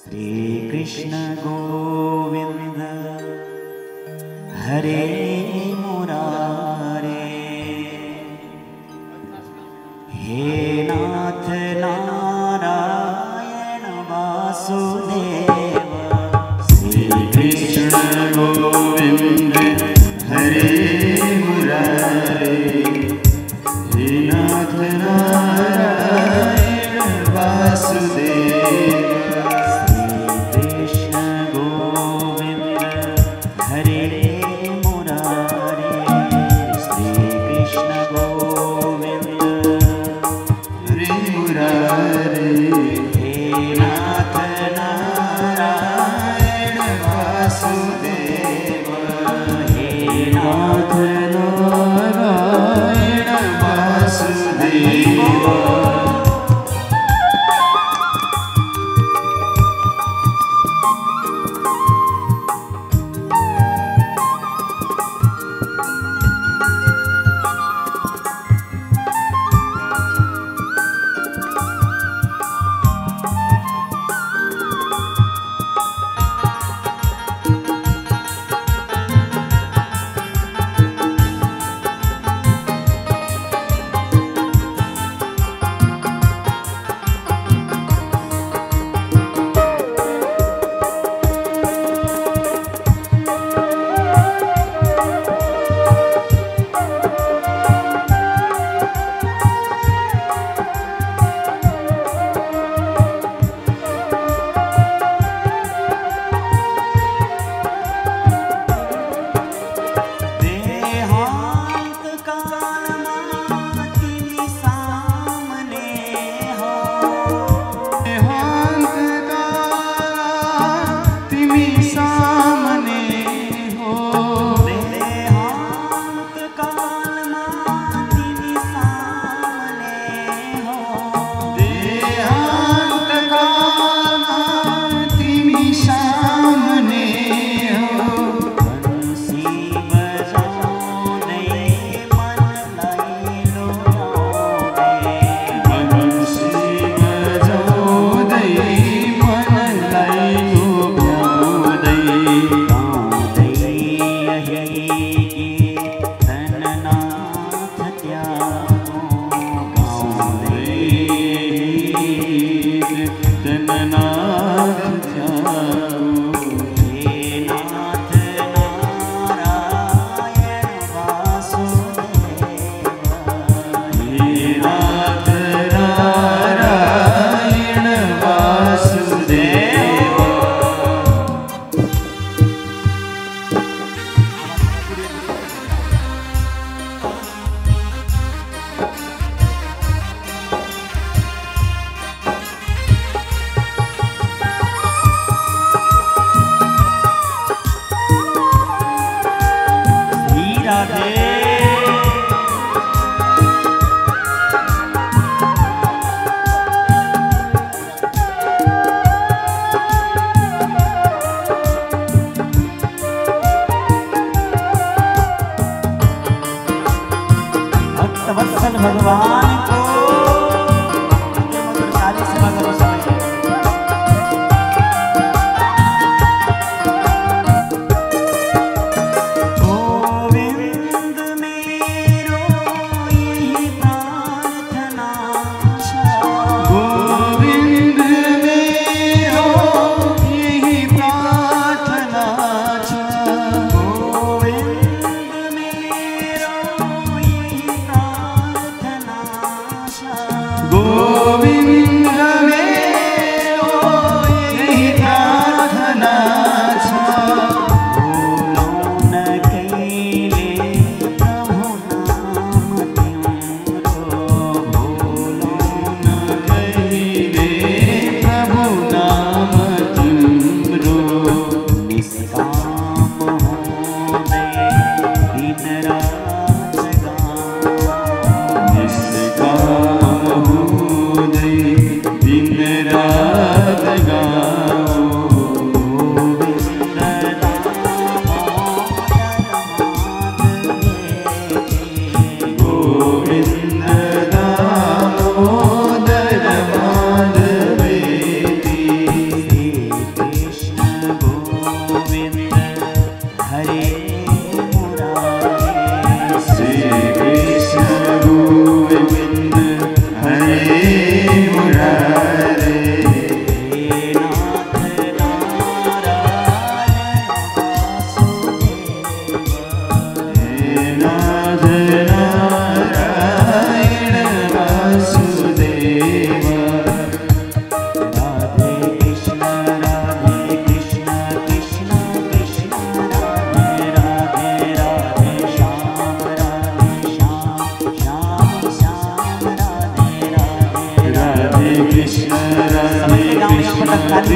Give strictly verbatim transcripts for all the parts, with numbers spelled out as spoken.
श्री कृष्ण गोविंद हरे मुरारे, हे नाथ नारायण वासुदेव। श्री कृष्ण गोविंद हरे मुरारे, हे नाथ नारायण वासुदेव।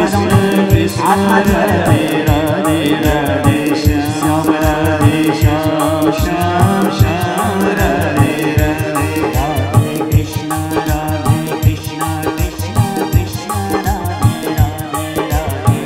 गराउँदै आत्मा राधे राधे राधे श्याम राधे श्याम श्याम श्याम राधे राधे राधे कृष्ण राधे कृष्ण कृष्ण कृष्ण राधे राधे राधे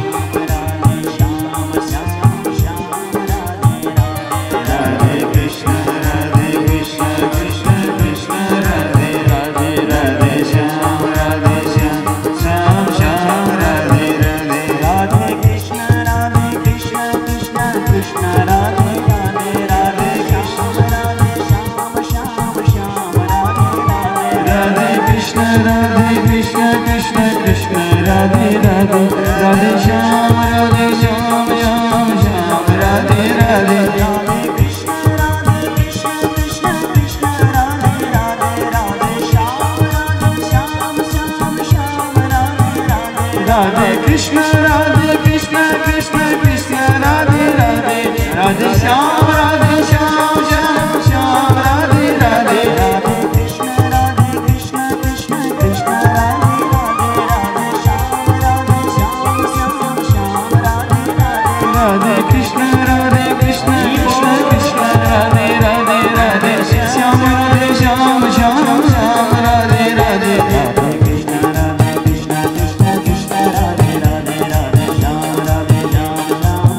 श्याम राधे श्याम श्याम श्याम राधे राधे कृष्ण राधे कृष्ण कृष्ण कृष्ण राधे राधे राधे श्याम राधे श्याम श्याम श्याम राधे राधे राधे कृष्ण राधे कृष्ण कृष्ण कृष्ण राधे राधे राधे श्याम राधे श्याम श्याम श्याम राधे राधे कृष्ण राधे कृष्ण कृष्ण कृष्ण राधे राधे राधे श्याम राधे श्याम श्याम श्याम राधे राधे राधे कृष्ण राधे कृष्ण कृष्ण कृष्ण राधे राधे राधे श्याम राधे श्याम श्याम श्याम राधे राधे राधे कृष्ण राधे कृष्ण कृष्ण कृष्ण राधे राधे राधे श्याम राधे श्याम श्याम श्याम राधे राधे राधे कृष्ण राधे कृष्ण कृष्ण कृष्ण राधे राधे राधे श्याम राधे श्याम श्याम श्याम राधे राधे राधे कृष्ण राधे कृष्ण कृष्ण कृष्ण राधे राधे राधे श्याम राधे श्याम श्याम श्याम राधे राधे राधे कृष्ण राधे कृष्ण कृष्ण कृष्ण राधे राधे राधे श्याम राधे श्याम श्याम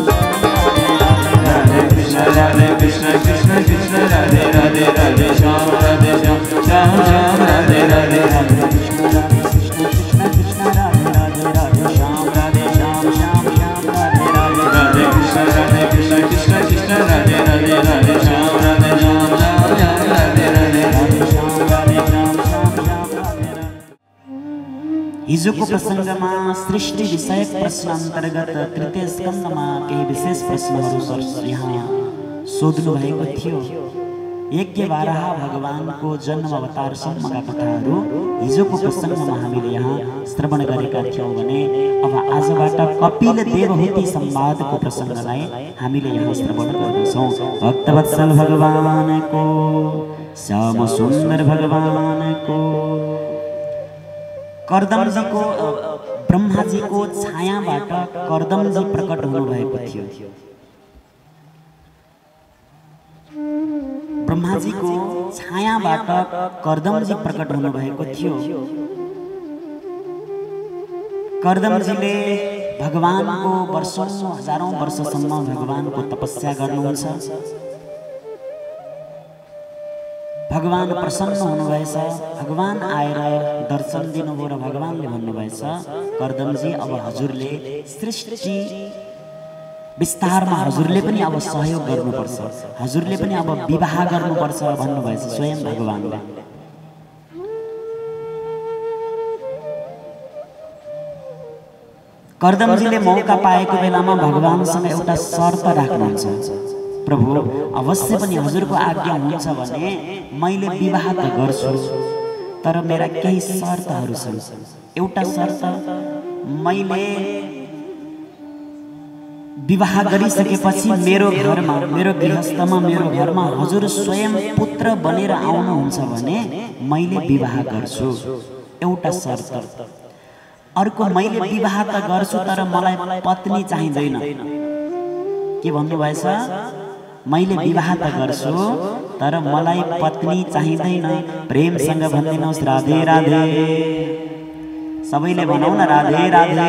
राधे कृष्ण राधे कृष्ण कृष्ण कृष्ण राधे राधे राधे श्याम राधे श्याम श्याम श्याम राधे राधे राधे कृष्ण राधे कृष्ण कृष्ण कृष्ण राधे राधे राधे श्याम राधे श्याम श्याम श्याम राधे राधे राधे कृष्ण राधे कृष्ण कृष्ण कृष्ण राधे राधे राधे श्याम राधे श्याम श्याम श्याम राधे राधे राधे श्याम राधे श्याम श्याम श्याम राधे राधे। हिजोको प्रसङ्गमा सृष्टि विषयक प्रश्न अन्तर्गत तृतीय स्कन्धमा केही विशेष प्रश्नहरू सर यहाँ सोध्नु भएको थियो। यज्ञ वाराह भगवानको जन्म अवतारसम्मका कथाहरू हिजोको प्रसङ्गमा हामीले यहाँ श्रवण गरेका थियौँ भने अब आजबाट कपिल देवहूति संवादको प्रसङ्गलाई हामीले यहाँ श्रवण गर्दछौँ। भक्तवत्सल भगवानको श्याम सुन्दर भगवानको कर्दमजीको ब्रह्माजीको छायाबाट कर्दमजी प्रकट हुनुभएको थियो। ब्रह्माजीको छायाबाट कर्दमजी प्रकट हुनुभएको थियो। कर्दमजीले भगवानको वर्षौं हजारौं वर्षसम्म भगवानको तपस्या गर्नुहुन्छ। भगवान प्रसन्न हुनुभएछ। भगवान आएर दर्शन दिनुभयो र भगवानले भन्नुभएछ, कर्दमजी अब हजुरले सृष्टि विस्तारमा हजुरले पनि अब सहयोग गर्नुपर्छ, हजुरले पनि अब विवाह गर्नुपर्छ भन्नुभएछ स्वयं भगवानले। कर्दमजीले मौका पाएको बेलामा भगवानसँग एउटा शर्त राख्नुहुन्छ, प्रभु अवश्य पनि हजुरको आज्ञा हुन्छ भने मैले विवाह त गर्छु, तर मेरा केही शर्तहरू छन्। एउटा शर्त, मैले विवाह गरिसकेपछि मेरो घरमा, मेरो गृहस्थमा, मेरो घरमा हजुर स्वयं पुत्र बनेर आउनुहुन्छ भने मैले विवाह गर्छु, एउटा शर्त। अर्को, मैले विवाह त गर्छु तर मलाई पत्नी चाहिँदैन। के भन्नुभएछ? मैले विवाह त गर्छु तर मलाई पत्नी चाहिँदैन। प्रेमसँग भनिदिनुहोस् राधे राधे। सबैले भनौँ न राधे राधे।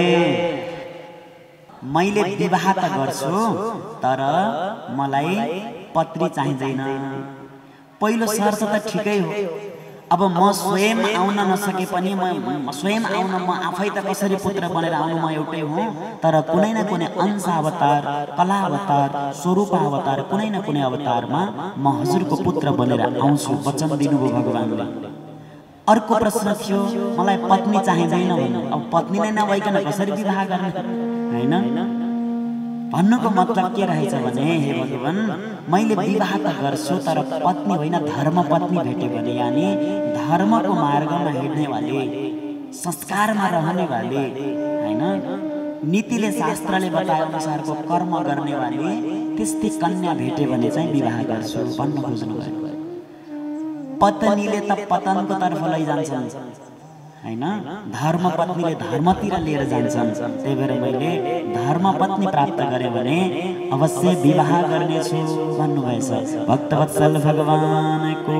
मैले विवाह त गर्छु तर मलाई पत्नी चाहिँदैन। पहिलो शर्त त ठिकै हो। अब म स्वयं आउन नसके पनि म स्वयं आउन म आफै त कसरी पुत्र बनेर आउनु म एउटै हुँ, तर कुनै न कुनै अंश अवतार, कला अवतार, स्वरूप अवतार, कुनै न कुनै अवतारमा म हजुरको पुत्र बनेर आउँछु, वचन दिनुभयो भगवानले। अर्को प्रश्न थियो, मलाई पत्नी चाहिँदैन भन्नु। अब पत्नी नै नभइकन कसरी विवाह गर्ने, हैन? भन्नुको मतलब के रहेछ भने, हे भगवान मैले विवाह त गर्छु तर पत्नी होइन धर्म पत्नी भेट्यो भने, यानी धर्मको मार्गमा हिँड्ने वाले, संस्कारमा रहने वाले, हैन, नीतिले शास्त्रले बताए अनुसारको कर्म गर्ने वाले त्यस्तै कन्या भेट्यो भने चाहिँ विवाह गर्छु भन्न खोज्नु भएको। पत्नीले त पतनको तर्फ लैजान्छन्, हैन धर्म पत्नीले धर्मतिर लिएर जान्छन् त्यही भएर मैले धर्म पत्नी प्राप्त गरे भने अवश्य विवाह गर्नेछु भन्नुभएछ भक्तवत्सल भगवानको।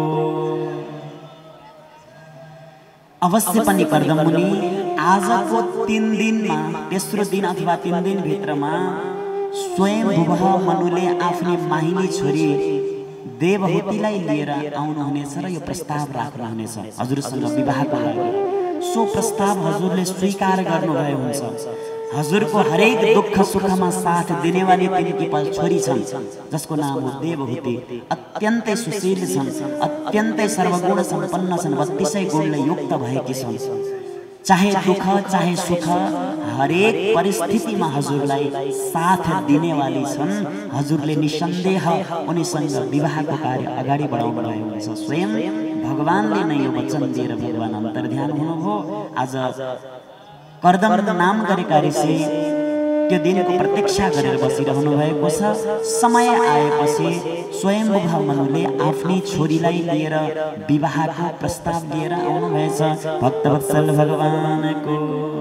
अवश्य पनि कर्दमुनि आजको तीन दिनमा तेस्रो दिन अथवा तीन दिन भित्रमा स्वयं भुवः मनुले आफ्नी माहिली छोरी देवहूतिलाई लिएर आउनुहुनेछ र यो प्रस्ताव राख्नुहुनेछ हजुरसँग विवाहको लागि। सो प्रस्ताव हजुरले स्वीकार गर्नुभयो हुन्छ। हजुरको हरेक दुःख सुखमा साथ दिनेवाली तिनकी छोरी छन् जसको नाम हो देवहूति। अत्यन्तै सुशील छन्, अत्यन्तै सर्वगुण सम्पन्न छन्, बत्तीसै गुणले युक्त भएकी छन्। चाहे दुःख चाहे सुख हरेक परिस्थितिमा हजुरलाई साथ दिनेवाली छन्। हजुरले निसन्देह उनीसँग विवाहको कार्य अगाडि बढाउनु भएको हुन्छ। स्वयं भगवानले नै यो वचन दिएर भगवान अन्तर्ध्यान हुनुभयो। आज कर्दम नाम गरेका ऋषि त्यो दिनको प्रतीक्षा गरेर बसिरहनु भएको छ। समय आएपछि स्वयं भुवः मनुले आफ्नी छोरीलाई लिएर विवाहको प्रस्ताव लिएर आउनुभएछ भक्तवत्सल भगवानको।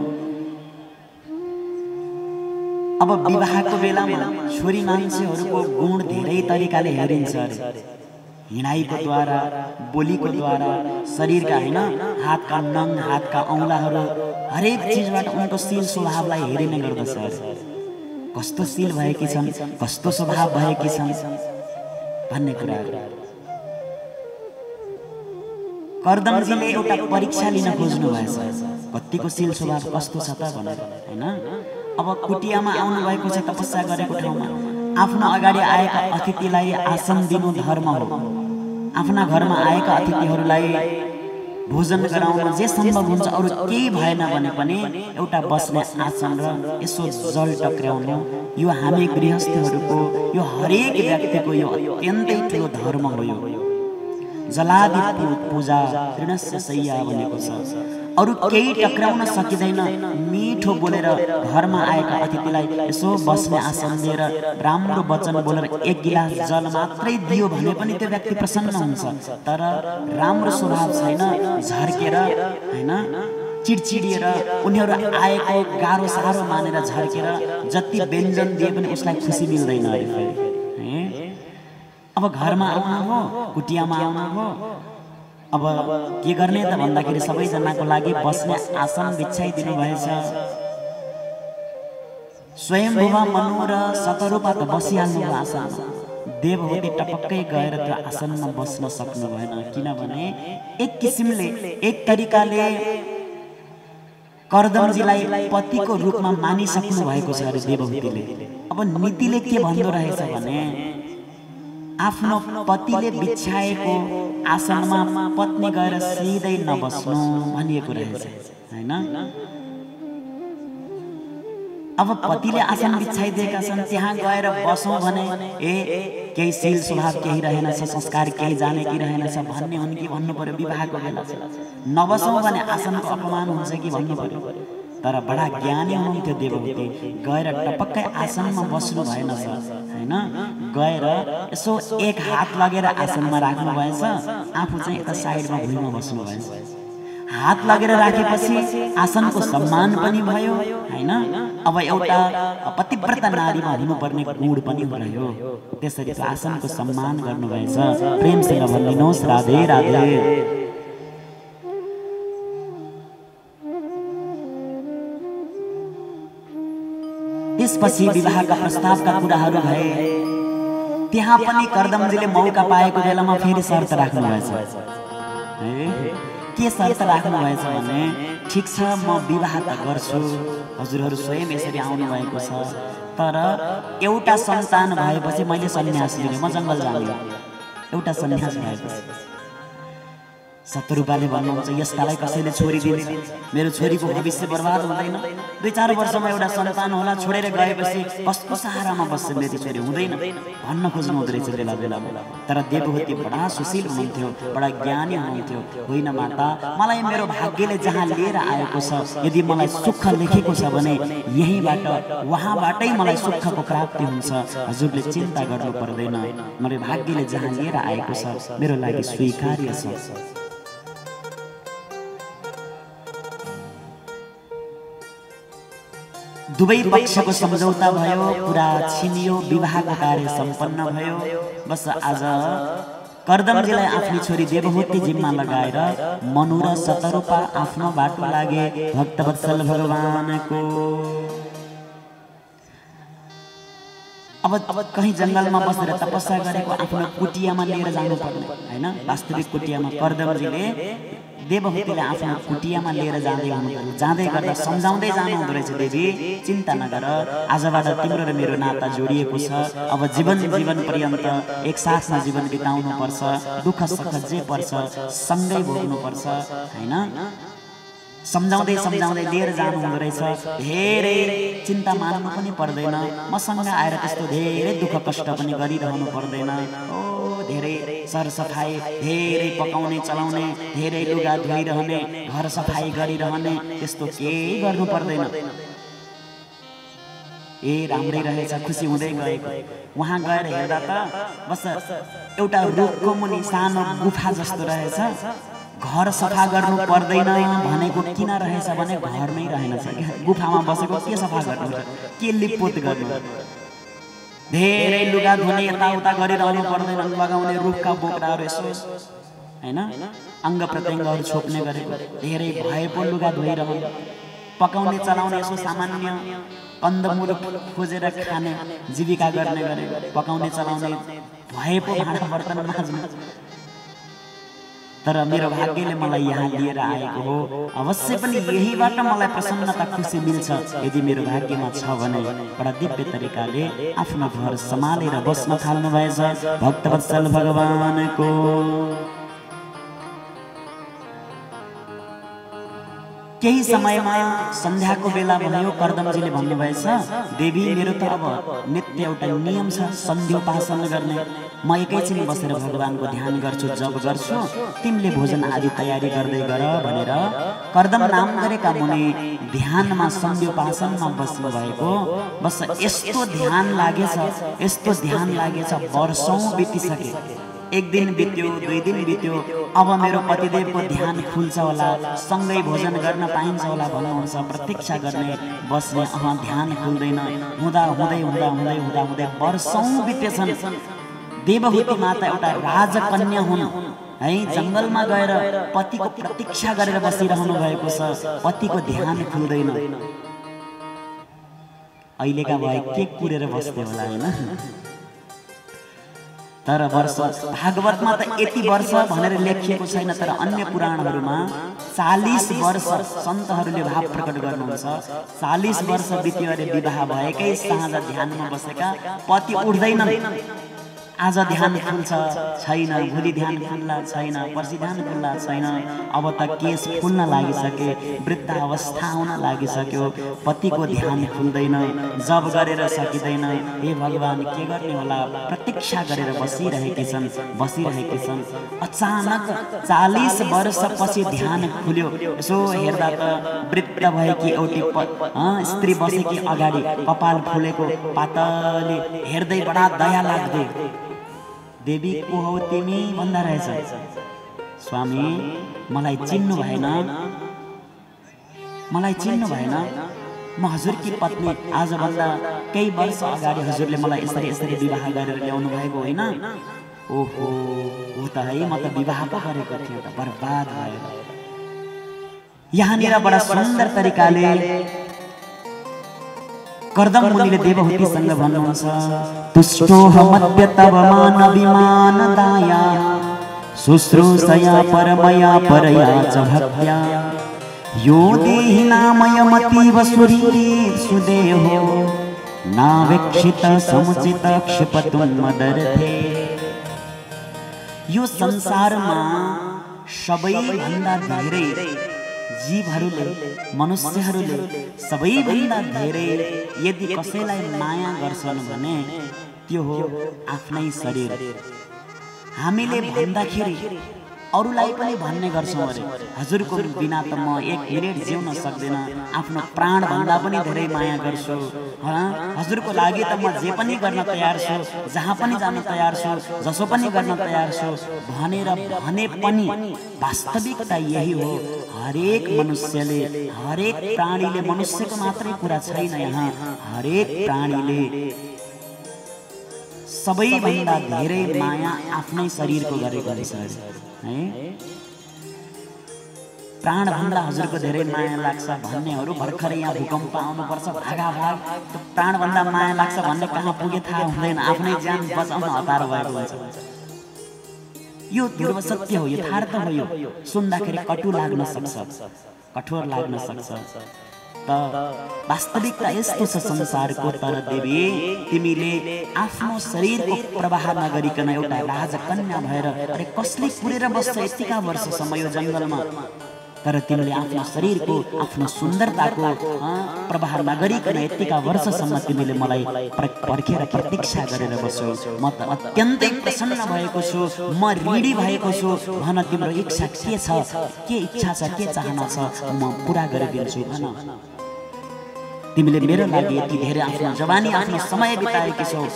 अब विवाहको बेलामा छोरी मान्छेहरूको गुण धेरै तरिकाले हेरिन्छ अरे। हिँडाइको द्वारा, बोलीको द्वारा, शरीरका हैन हातका नङ, हातका औँलाहरू हरेक चिजबाट उनको शील स्वभावलाई हेरिने गर्दछ अरे। कस्तो शील भएकी छन्, कस्तो स्वभाव भएकी छन् भन्ने कुराहरू। कर्दमजीले एउटा परीक्षा लिन खोज्नु भएछ कतिको शील स्वभाव कस्तो छ त भनेर हैन। अब कुटियामा आउनु भएको छ तपस्या गरेको ठाउँमा आफ्नो अगाडि आएका अतिथिलाई आसन दिनु धर्म हो। आफ्ना घरमा आएका अतिथिहरूलाई भोजन गराउन जे सम्भव हुन्छ, अरू केही भएन भने पनि एउटा बस्ने आसन र यसो जल टक्राउनु यो हामी गृहस्थहरूको, यो हरेक व्यक्तिको यो अत्यन्तै ठुलो धर्म हो। यो जलादि पूजा तृणस्य शय्या भनेको छ। अरू केही टक्राउन सकिँदैन। मिठो बोलेर घरमा आएका अतिथिलाई यसो बस्ने आसन दिएर राम्रो वचन बोलेर एक गिलास जल मात्रै दियो भने पनि त्यो व्यक्ति प्रसन्न हुन्छ। तर राम्रो स्वभाव छैन, झर्केर हैन चिडचिडिएर उनीहरू आएको गाह्रो साह्रो मानेर झर्केर जति व्यञ्जन दिए पनि उसलाई खुसी मिल्दैन अरे फेरि। अब घरमा आउनु हो, कुटियामा आउनु हो, अब के गर्ने त भन्दाखेरि सबैजनाको लागि बस्ने आसन बिछाइदिनु भएछ। स्वयं भुवः मनु र शतरूपा त बसिहाल्नु भयो आसनमा। देवहूति टपक्कै गएर त्यो आसनमा बस्न सक्नु भएन, किनभने एक किसिमले एक तरिकाले कर्दमजीलाई पतिको रूपमा मानिसक्नु भएको छ अरे देवहूतिले। अब नीतिले के भन्दो रहेछ भने आफ्नो पतिले बिछाएको आसनमा पत्नी गएर सिधै नबस्नु भनिएको रहेछ हैन। अब पतिले आसन बिछाइदिएका छन्, त्यहाँ गएर बसौँ भने ए केही शील स्वभाव केही रहेनछ, संस्कार केही जाने कि रहेनछ भन्ने हुन् कि भन्नु पर्यो। विवाहको बेला नबसौँ भने आसनको अपमान हुन्छ कि भन्नु पर्यो। तर बडा ज्ञानी हुनुहुन्थ्यो देवहूति, गएर टपक्कै आसनमा बस्नु भएन हैन। गएर यसो एक हात लगेर आसनमा राख्नु भएछ, आफू चाहिँ यता साइडमा भुइँमा बस्नु भएछ। हात लगेर राखेपछि आसनको सम्मान पनि भयो हैन। अब एउटा पतिव्रता नारीमा हुनुपर्ने गुण पनि रह्यो। त्यसरी आसनको सम्मान गर्नुभएछ। प्रेमसँग भनिदिनुहोस् राधे राधे। त्यसपछि विवाहका प्रस्तावका कुराहरू भए। त्यहाँ पनि कर्दमजीले मौका पाएको बेलामा फेरि शर्त राख्नु भएछ। के शर्त राख्नु भएछ भने ठिक छ म विवाह त गर्छु, हजुरहरू स्वयं यसरी आउनु भएको छ, तर एउटा सन्तान भएपछि मैले सन्यास लिने, म जङ्गल जाने। एउटा सन्यास भएपछि शतरूपाले भन्नुहुन्छ यस्तालाई कसैले छोरी दिँदैन, मेरो छोरीको भविष्य बर्बाद हुँदैन। दुई चार वर्षमा एउटा सन्तान होला, छोडेर गएपछि कसको सहारामा बस्छ मेरी छोरी, हुँदैन भन्न खोज्नु हुँदो रहेछ बेला बेलामा। तर देवहूति बडा सुशील हुनुहुन्थ्यो, बडा ज्ञानी हुनुहुन्थ्यो। होइन माता, मलाई मेरो भाग्यले जहाँ लिएर आएको छ, यदि मलाई सुख लेखेको छ भने यहीँबाट वहाँबाटै मलाई सुखको प्राप्ति हुन्छ। हजुरले चिन्ता गर्नु पर्दैन, मेरो भाग्यले जहाँ लिएर आएको छ मेरो लागि स्वीकार्य छ। दुवै पक्षको सम्झौता भयो, कुरा छिनियो, विवाहको कार्य सम्पन्न भयो। बस आज कर्दमजीलाई आफ्नी छोरी देवहूति जिम्मा लगाएर मनु र शतरूपा आफ्नो बाटो लागे भक्तवत्सल भगवानको। अब अब कहीँ जङ्गलमा बसेर तपस्या गरेको आफ्नो कुटियामा लिएर जानुपर्ने हैन। वास्तविक कुटियामा कर्दमजीले देवहूतिलाई आफ्नो कुटियामा लिएर जाँदै हुनु जाँदै गर्दा सम्झाउँदै जानु हुँदो रहेछ, देवी चिन्ता नगर, आजबाट तिम्रो र मेरो नाता जोडिएको छ। अब जीवन जीवन पर्यन्त एक साथमा जीवन बिताउनु पर्छ, दुःख सुख जे पर्छ सँगै भोग्नु पर्छ हैन। सम्झाउँदै सम्झाउँदै लिएर जानु हुँदो रहेछ। धेरै चिन्ता मान्नु पनि पर्दैन, मसँग आएर त्यस्तो धेरै दुःख कष्ट पनि गरिरहनु पर्दैन। ओ धेरै सरसफाइ, धेरै पकाउने चलाउने, धेरै लुगा धोइरहने, घर सफाई गरिरहने, त्यस्तो केही गर्नु पर्दैन। ए राम्रै रहेछ, खुसी हुँदै गएको। वहाँ गएर हेर्दा त बस एउटा रुखको मुनि सानो गुफा जस्तो रहेछ। घर सफा गर्नु पर्दैन भनेको किन रहेछ भने घरमै रहेनछ क्या, गुफामा बसेको के सफा गर्नु, के लिपपोत गर्नु। धेरै लुगा धुने यताउता गरिरहनु पर्दैन, लगाउने रुखका बोक्राहरू यसो हैन, अङ्ग प्रत्यङ्गहरू छोप्ने गरेको, धेरै भए पो लुगा धोइरहनु, पकाउने चलाउने यसो सामान्य कन्दमूल खोजेर खाने जीविका गर्ने गरेको, पकाउने चलाउने भए पो भाँडा बर्तन माझ्नु। तर मेरो भाग्यले मलाई यहाँ लिएर आएको हो, अवश्य पनि यहीबाट मलाई प्रसन्नता खुसी मिल्छ यदि मेरो भाग्यमा छ भने। बडा दिव्य तरिकाले आफ्नो घर सम्हालेर बस्न थाल्नु भएछ भक्तवत्सल भगवानको। केही समयमा सन्ध्याको बेला भयो, कर्दमजीले भन्नुभएछ, देवी मेरो त अब नित्य एउटा नियम छ सन्ध्योपासन गर्ने, म एकैछिन बसेर भगवानको ध्यान गर्छु, जप गर्छु, तिमीले भोजन आदि तयारी गर्दै गर भनेर कर्दम नाम गरेका मुनि ध्यानमा सन्ध्योपासनमा बस्नु भएको। बस यस्तो ध्यान लागेछ, यस्तो ध्यान लागेछ, वर्षौं बितिसके। एक दिन बित्यो, दुई दिन बित्यो, अब मेरो पतिदेवको ध्यान खुल्छ होला, सँगै भोजन गर्न पाइन्छ होला भन्नुहुन्छ। प्रतीक्षा गर्ने बस्ने, अह ध्यान खुल्दैन। हुँदा हुँदै हुँदा हुँदै हुँदा हुँदै वर्षौं बितेछन्। देवहूति माता एउटा राजकन्या हुन् है, जङ्गलमा गएर पतिको प्रतीक्षा गरेर बसिरहनु भएको छ, पतिको ध्यान खुल्दैन। अहिलेका भए के कुरेर बस्थे होला हैन। तर वर्ष भागवतमा त यति वर्ष भनेर लेखिएको छैन, तर अन्य पुराणहरूमा चालीस वर्ष सन्तहरूले भाव प्रकट गर्नुहुन्छ। चालीस वर्ष बित्यो अरे विवाह भएकै साँझ ध्यानमा बसेका पति उठ्दैनन्। आज ध्यान खुल्छ छैन, भोलि ध्यान खुल्ला छैन, पर्सि ध्यान खुल्ला छैन। अब त केस फुल्न लागिसके, वृद्ध अवस्था आउन लागिसक्यो, पतिको ध्यान खुल्दैन, जब गरेर सकिँदैन। हे भगवान के गर्ने होला, प्रतीक्षा गरेर बसिरहेकी छन् बसिरहेकी छन् अचानक चालीस वर्षपछि ध्यान खुल्यो। यसो हेर्दा त वृद्ध भएकी एउटी स्त्री बसेकी अगाडि कपाल फुलेको पातले हेर्दै बडा दया लाग्दै, देवी को हो तिमी भन्दा रहेछ। स्वामी मलाई चिन्नु भएन, मलाई चिन्नु भएन, म हजुरकी पत्नी। आजभन्दा केही वर्ष अगाडि हजुरले मलाई यसरी यसरी विवाह गरेर ल्याउनु भएको होइन। ओहो हो त है, म त विवाह पो गरेको थिएँ, त बर्बाद भयो। यहाँनिर बडा सुन्दर तरिकाले कर्दम मुनिले देवहूतिसँग भन्नुहुन्छ, तुष्टोऽहमद्य तव मान विमानताया शुश्रूषया परमया परया च भक्त्या यो देहि नामयमतीव सुरीरे सुदेहो नावेक्षित समुचित क्षिपतुं मदर्थे। यो संसारमा सबैभन्दा धेरै जीवहरूले, मनुष्यहरूले सबैभन्दा धेरै यदि कसैलाई माया गर्छन् भने त्यो हो आफ्नै शरीर। हामीले भन्दाखेरि अरूलाई पनि भन्ने गर्छौँ अरे हजुरको बिना त म एक मिनेट जिउन सक्दिनँ, आफ्नो प्राण भन्दा पनि धेरै माया गर्छु, हजुरको लागि त म जे पनि गर्न तयार छु, जहाँ पनि जान तयार छु, जसो पनि गर्न तयार छु भनेर भने पनि वास्तविकता यही हो। हरेक मनुष्यले, हरेक प्राणीले, मनुष्यको मात्रै कुरा छैन यहाँ, हरेक प्राणीले सबैभन्दा धेरै माया आफ्नै शरीरको गरेको रहेछ है। प्राण भन्दा हजुरको धेरै माया लाग्छ भन्नेहरू भर्खरै यहाँ भूकम्प आउनुपर्छ भागा भाग, त्यो प्राण भन्दा माया लाग्छ भन्ने कहाँ पुगे थाहा हुँदैन, आफ्नै ज्यान बचाउन हतार भएको हुन्छ। यो ध्रुव सत्य हो, यथार्थ हो। यो सुन्दाखेरि कटु लाग्न सक्छ, कठोर लाग्न सक्छ, त वास्तविकता यस्तो छ संसारको। तर देवी तिमीले आफ्नो शरीरको प्रवाह नगरिकन एउटा राजकन्या भएर अरे कसले पुरेर बस्छ यतिका वर्षसम्म यो जङ्गलमा, तर तिमीले आफ्नो शरीरको, आफ्नो सुन्दरताको प्रवाह नगरिकन यतिका वर्षसम्म तिमीले मलाई पर्खेर प्रतीक्षा गरेर बस्यौ। म त अत्यन्तै प्रसन्न भएको छु, म ऋणी भएको छु। भन तिम्रो इच्छा के छ, के इच्छा छ, के चाहना छ, म पुरा गरिदिन्छु। भन तिमीले मेरो लागि यति धेरै आफ्नो जवानी, आफ्नो समय बिताएकी छौ।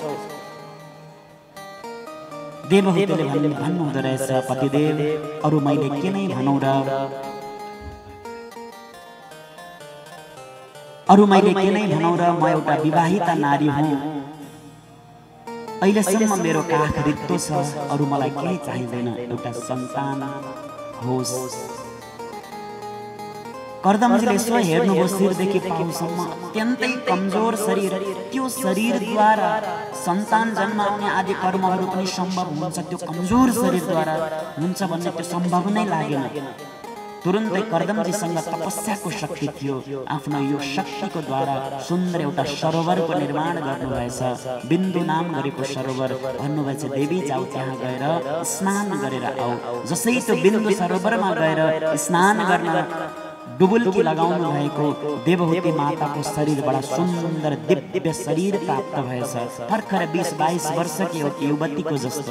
देवहूतिले भन्नु हुँदो रहेछ, पतिदेव अरू मैले के नै भनौँ र, अरू मैले के नै भनौँ र, म एउटा विवाहिता नारी हुँ, अहिलेसम्म मेरो काख रित्तो छ, अरू मलाई केही चाहिँदैन, एउटा सन्तान होस्। कर्दमजीले यसो हेर्नुभयो शिरदेखि पाउसम्म अत्यन्तै कमजोर शरीर, त्यो शरीरद्वारा सन्तान जन्माउने आदि कर्महरू पनि सम्भव हुन्छ, त्यो कमजोर शरीरद्वारा हुन्छ भन्ने त्यो सम्भव नै लागेन। तुरुन्तै कर्दमजीसँग तपस्याको शक्ति थियो, आफ्नो यो शक्तिको द्वारा सुन्दर एउटा सरोवरको निर्माण गर्नुभएछ, बिन्दु नाम गरेको सरोवर। भन्नुभएछ देवी जाऊ त्यहाँ गएर स्नान गरेर आऊ। जसै त्यो बिन्दु सरोवरमा गएर स्नान गर्न डुबुल्की लगाउनु भएको देवहूति माताको शरीर बडा सुन्दर दिव्य शरीर प्राप्त भएछ, भर्खर बीस बाइस वर्षकी एउटा युवतीको जस्तो।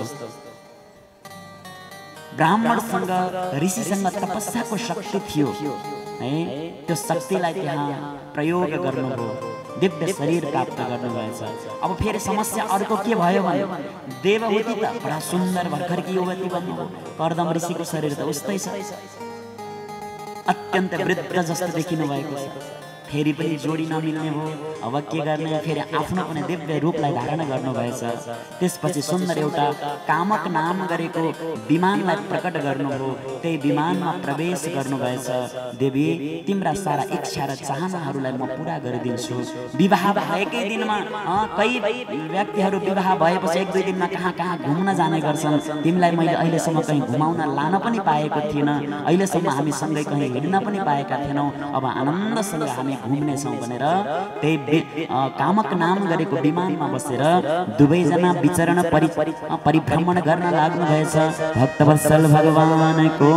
ब्राह्मणसँग, ऋषिसँग तपस्याको शक्ति थियो है, त्यो शक्तिलाई त्यहाँ प्रयोग गर्नुभयो, दिव्य शरीर प्राप्त गर्नुभएछ। अब फेरि समस्या अर्को के भयो भने देवहूति त बडा सुन्दर भर्खरकी युवती भन्नुभयो, कर्दम ऋषिको शरीर त उस्तै छ, अत्यन्त वृद्ध जस्तो देखिनु भएको छ। फेरि पनि जोडी नमिल्ने भयो, अब के गर्ने, फेरि आफ्नो पनि दिव्य रूपलाई धारण गर्नुभएछ। त्यसपछि सुन्दर एउटा कामक नाम गरेको विमानलाई प्रकट गर्नुभयो, त्यही विमानमा प्रवेश गर्नुभएछ। देवी तिम्रा सारा इच्छा र चाहनाहरूलाई म पुरा गरिदिन्छु। विवाह भएकै दिनमा कई व्यक्तिहरू विवाह भएपछि एक दुई दिनमा कहाँ कहाँ घुम्न जाने गर्छन्, तिमीलाई मैले अहिलेसम्म कहीँ घुमाउन लान पनि पाएको थिइनँ, अहिलेसम्म हामी सँगै कहीँ हिँड्न पनि पाएका थिएनौँ, अब आनन्दसँग हामी घुम्नेछौँ भनेर त्यही कामक नाम गरेको विमानमा बसेर दुवैजना विचरण परि परिभ्रमण गर्न लाग्नुभएछ। भक्तवत्सल भगवानको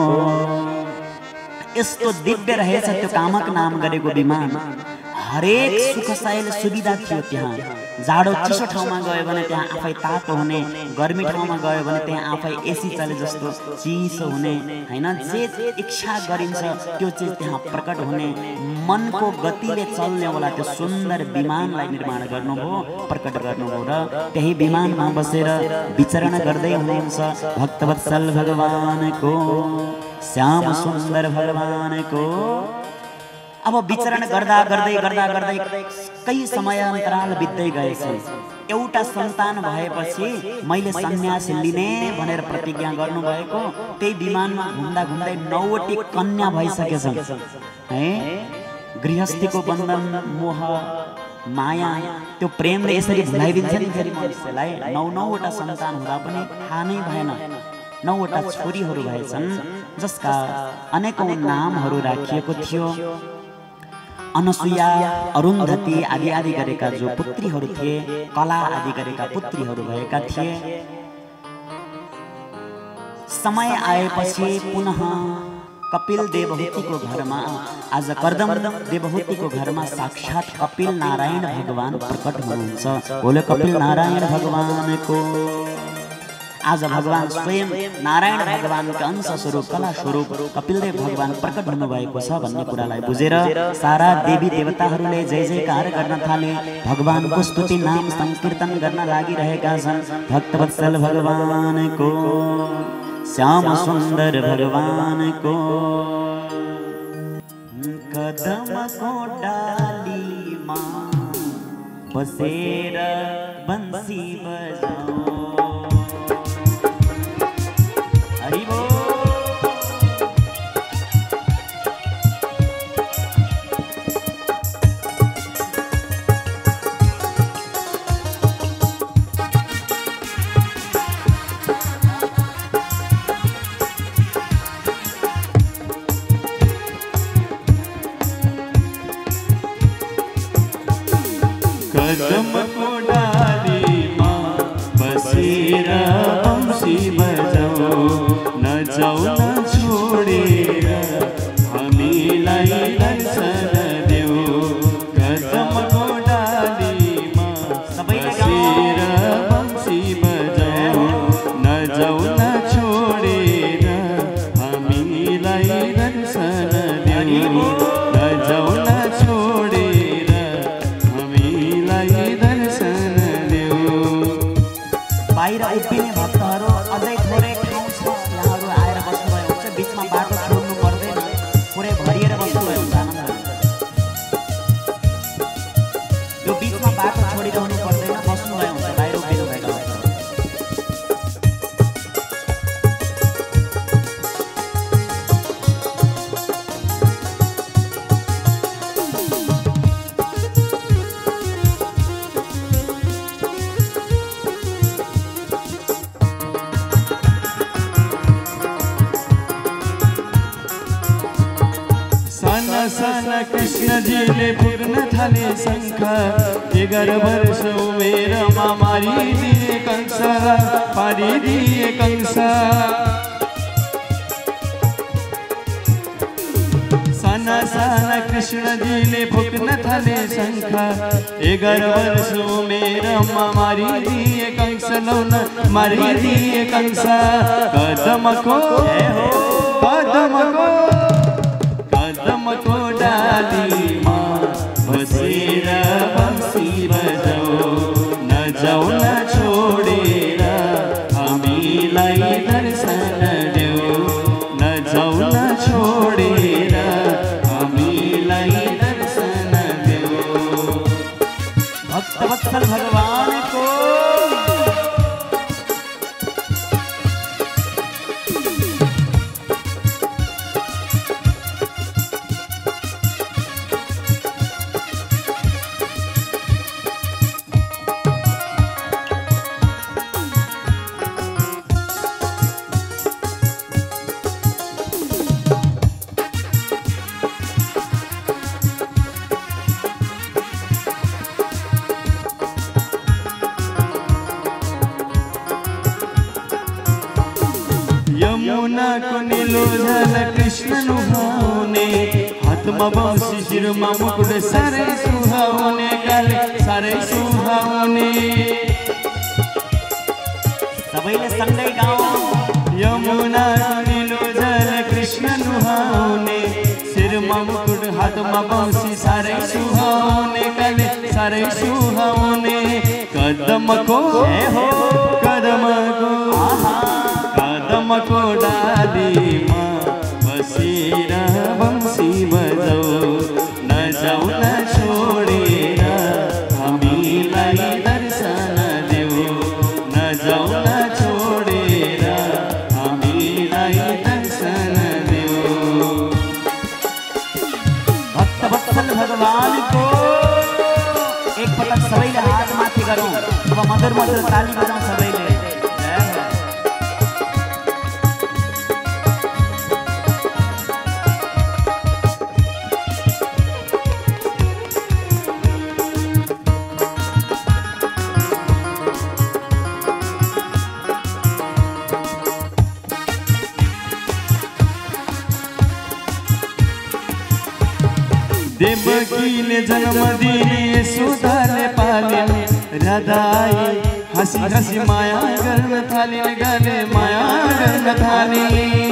यस्तो दिव्य रहेछ त्यो कामक नाम गरेको विमान, हरेक सुख शैल सुविधा थियो त्यहाँ। जाडो चिसो ठाउँमा गयो भने त्यहाँ आफै तातो हुने, गर्मी ठाउँमा गयो भने त्यहाँ आफै एसी चले जस्तो चिसो हुने हैन, जे इच्छा गरिन्छ त्यो चिज त्यहाँ प्रकट हुने, मनको गतिले चल्ने वाला त्यो सुन्दर विमानलाई निर्माण गर्नुभयो, प्रकट गर्नुभयो र त्यही विमानमा बसेर विचरण गर्दै हुनुहुन्छ भक्तवत्सल भगवानको, श्याम सुन्दर भगवानको। अब विचरण गर्दा गर्दै गर्दा गर्दै कई समय अन्तराल बित्दै गएछन्। एउटा सन्तान भएपछि मैले सन्यास लिने भनेर प्रतिज्ञा गर्नुभएको, त्यही विमानमा घुम्दा घुम्दै नौवटी कन्या भइसकेछन् है। गृहस्थीको बन्धन, मोह, माया, त्यो प्रेमले यसरी भुलाइदिन्छ नि फेरि मनुष्यलाई। नौ नौवटा सन्तान हुँदा पनि थाहा नै भएन। नौवटा छोरीहरू भएछन् जसका अनेकौं नामहरू राखिएको थियो। अनसुया, अरुन्धती आदि आदि गरेका जो पुत्रीहरू थिए, कला आदि गरेका पुत्रीहरू भएका थिए। समय आएपछि पुनः कपिल देवहूतिको घरमा, आज कर्दम देवहूतिको घरमा साक्षात कपिल नारायण भगवान प्रकट हुनुहुन्छ। बोले कपिल नारायण भगवानको। आज भगवान स्वयं नारायण भगवानका अंश स्वरूप कला स्वरूप कपिलदेव भगवान प्रकट हुनुभएको छ भन्ने कुरालाई बुझेर सारा देवी देवताहरूले जय जयकार गर्न थाले। भगवानको स्तुति नाम संकीर्तन गर्न लागिरहेका छन्। भक्तवत्सल भगवानको श्याम सुन्दर भगवानको कदमको डालीमा बसेर बंसी बजाऊ। हरि बोल। कदमको डालीमा बसेर बंसी बजाऊ, नजाऊ न छोडेर हामीलाई दर्शन देऊ। कदमको डालीमा बसेर बंसी बजाऊ, नजाऊ न छोडेर हामीलाई दर्शन देऊ। नजाऊ न छोडेर हामीलाई दर्शन देऊ। बाहिर उभिने भक्तहरू अझै थोरै ठाउँ छ, यहाँहरू आएर बस्नुभयो हुन्छ। बिचमा बाटो छोड्नु पर्दैन, पुरै भरिएर बस्नुभयो हुन्छ। आनन्द यो बिचमा बाटो छोडिरहनु पर्दैन, बस्नुभयो हुन्छ बाहिर उभिनु भएको भक्तहरू। साना साना कृष्णजीले पुग्न थाले शङ्ख, एघार वर्ष उमेरमा मारिदिए कंस, पारिदिए कंस। साना साना कृष्णजीले पुग्न थाले शङ्ख, एघार वर्ष उमेरमा मारिदिए कंस, लौन मारिदिए कंस। कदमको कदमको कदमको डालीमा बसेर बंसी बजाऊ, नजाऊ न छोडेर हामीलाई दर्शन देऊ। नजाऊ न छोडेर हामीलाई दर्शन देऊ। भक्तवत्सल भगवानको यमुनाको नीलो जल कृष्ण नुहाउने, हातमा बंसी शिरमा मुकुट साह्रै सुहाउने, गाले साह्रै सुहाउने। सबैले सँगै गाउँ। यमुनाको नीलो जल कृष्ण नुहाउने, शिरमा मुकुट हातमा बंसी साह्रै सुहाउने, गाले साह्रै सुहाउने। कदमको कदमको कदमको डालीमा बसेर बंसी बजाऊ, नजाऊ न छोडेर हामीलाई दर्शन देऊ। नजाऊ न छोडेर हामीलाई दर्शन देऊ। भक्तवत्सल भगवानको एकपटक सबैले हात माथि गरौँ। अब मधुर मधुर ताली बजाउँ सबैले। देवकीले जन्म दिने यशोदाले पालिन्, राधाई हसी हसी माया गर्न थाली गाले माया गर्न थाली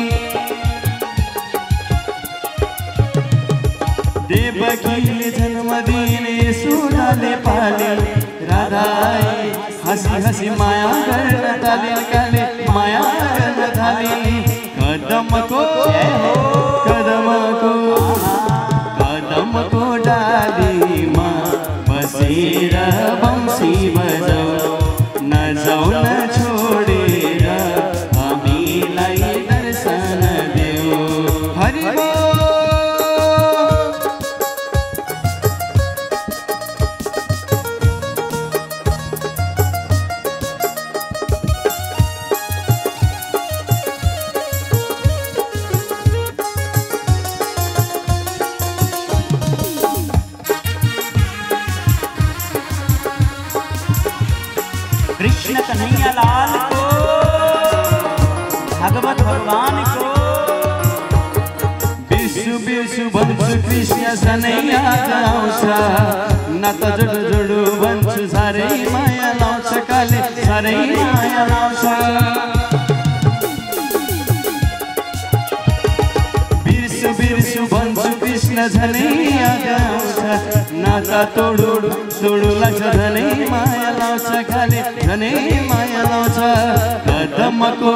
देवकीले जन्म दिने सुनाले पाले राधा हसी हसी माया गर्न थाली गाले माया गर्न थाली कदमको कदमको कदमको डालीमा बसेर बंसी बजाऊ नजाऊ न छोडेर हामीलाई दर्शन देऊ हरि कृष्ण कन्हैया लाल को भगवत भगवान को बिर्सु बिर्सु भन्छु कृष्ण सनैया आउँछ न त जोडु जोडु भन्छु साह्रै माया लाउँछ काले साह्रै माया लाउँछ बिर्सु बिर्सु भन्छु कृष्ण झनैया आउँछ न त तोडु तोडु लाग्छ झनै माया लाउँछ काले झनै माया लाउँछ कदमको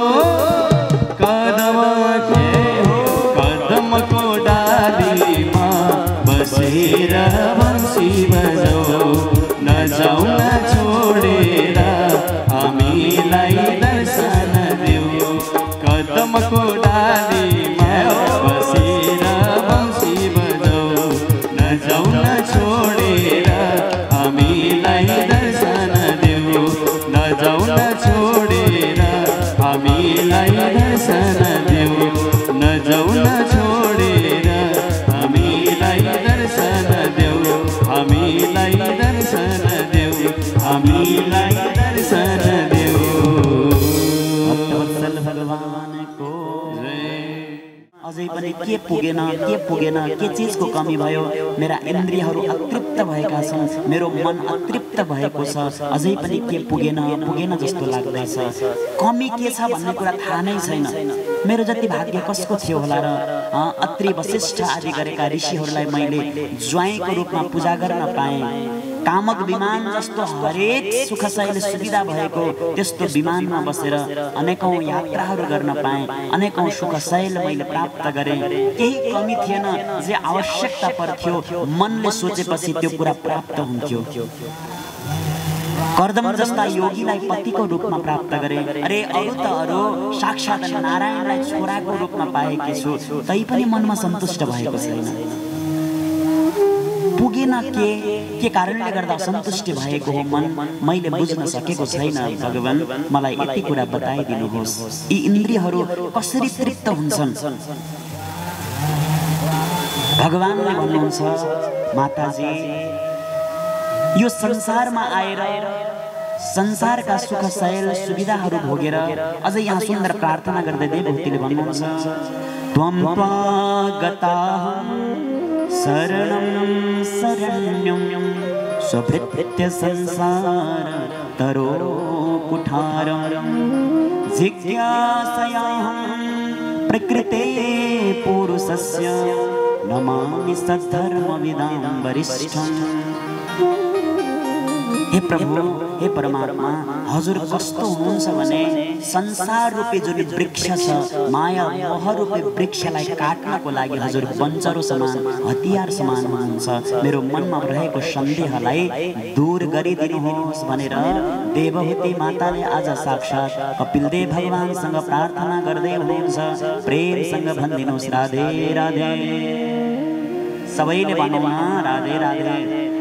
कदमको कदमको डालीमा बसेर बंसी बजाऊ नजाऊ न छोडेर हामीलाई दर्शन देऊ कदमको डालीमा बसेर बंसी बजाऊ नजाऊ न छोडेर हामीलाई दर्शन देऊ नजाऊ न छोडेर हामीलाई दर्शन देऊ नजाऊ न छोडेर हामीलाई दर्शन देऊ हामीलाई दर्शन देऊ हामीलाई दर्शन देऊ भक्तवत्सल भगवान को अझै पनि के पुगेन के पुगेन के चिजको कमी भयो मेरा इन्द्रियहरू अतृप्त भएका छन् मेरो मन अतृप्त भएको छ अझै पनि के पुगेन पुगेन जस्तो लाग्दैछ कमी के छ भन्ने कुरा थाहा नै छैन मेरो जति भाग्य कसको थियो होला र अत्रि वशिष्ठ आदि गरेका ऋषिहरूलाई मैले ज्वाइँको रूपमा पूजा गर्न पाएँ कामक विमान जस्तो हरेक सुखशैल सुविधा भएको त्यस्तो विमानमा बसेर अनेकौं यात्राहरू गर्न पाएँ अनेकौं सुखशैल मैले प्राप्त गरेँ केही कमी थिएन जे आवश्यकता पर्थ्यो मनले सोचेपछि त्यो कुरा प्राप्त हुन्थ्यो कर्दम जस्ता योगीलाई पतिको रूपमा प्राप्त गरे अरे अरु त अरु साक्षात् नारायणलाई छोराको रूपमा पाएकी छु तैपनि मनमा सन्तुष्ट भएको छैन पुगेन के के कारणले गर्दा सन्तुष्टि भएको हो मन मैले बुझ्न सकेको छैन भगवान मलाई यति कुरा बताइदिनुहोस् यी इन्द्रियहरू कसरी तृप्त हुन्छन् भगवानले भन्नुहुन्छ माताजी यो संसारमा आएर संसारका सुख शैल सुविधाहरू भोगेर अझै यहाँ सुन्दर प्रार्थना गर्दै देवभूतिले भन्नुहुन्छ त्वं त्वागताहं शरणं शरण्यं स्वभृत्य संसार तरो कुठारं जिज्ञासयाहं प्रकृते पुरुषस्य नमामि सद्धर्मविदां वरिष्ठम् हे प्रभु हे परमात्मा हजुर कस्तो हुनुहुन्छ भने संसार रूपी जुन वृक्ष छ माया मोह रूपी वृक्षलाई काट्नको लागि हजुर बन्चरो समान हतियार समान हुनुहुन्छ मेरो मनमा रहेको सन्देहलाई दूर गरिदिनुहोस् भनेर देवहूति माताले आज साक्षात् कपिलदेव भगवानसँग प्रार्थना गर्दै हुनुहुन्छ प्रेमसँग भनिदिनुहोस् राधे राधे सबैले भनौँ न राधे राधे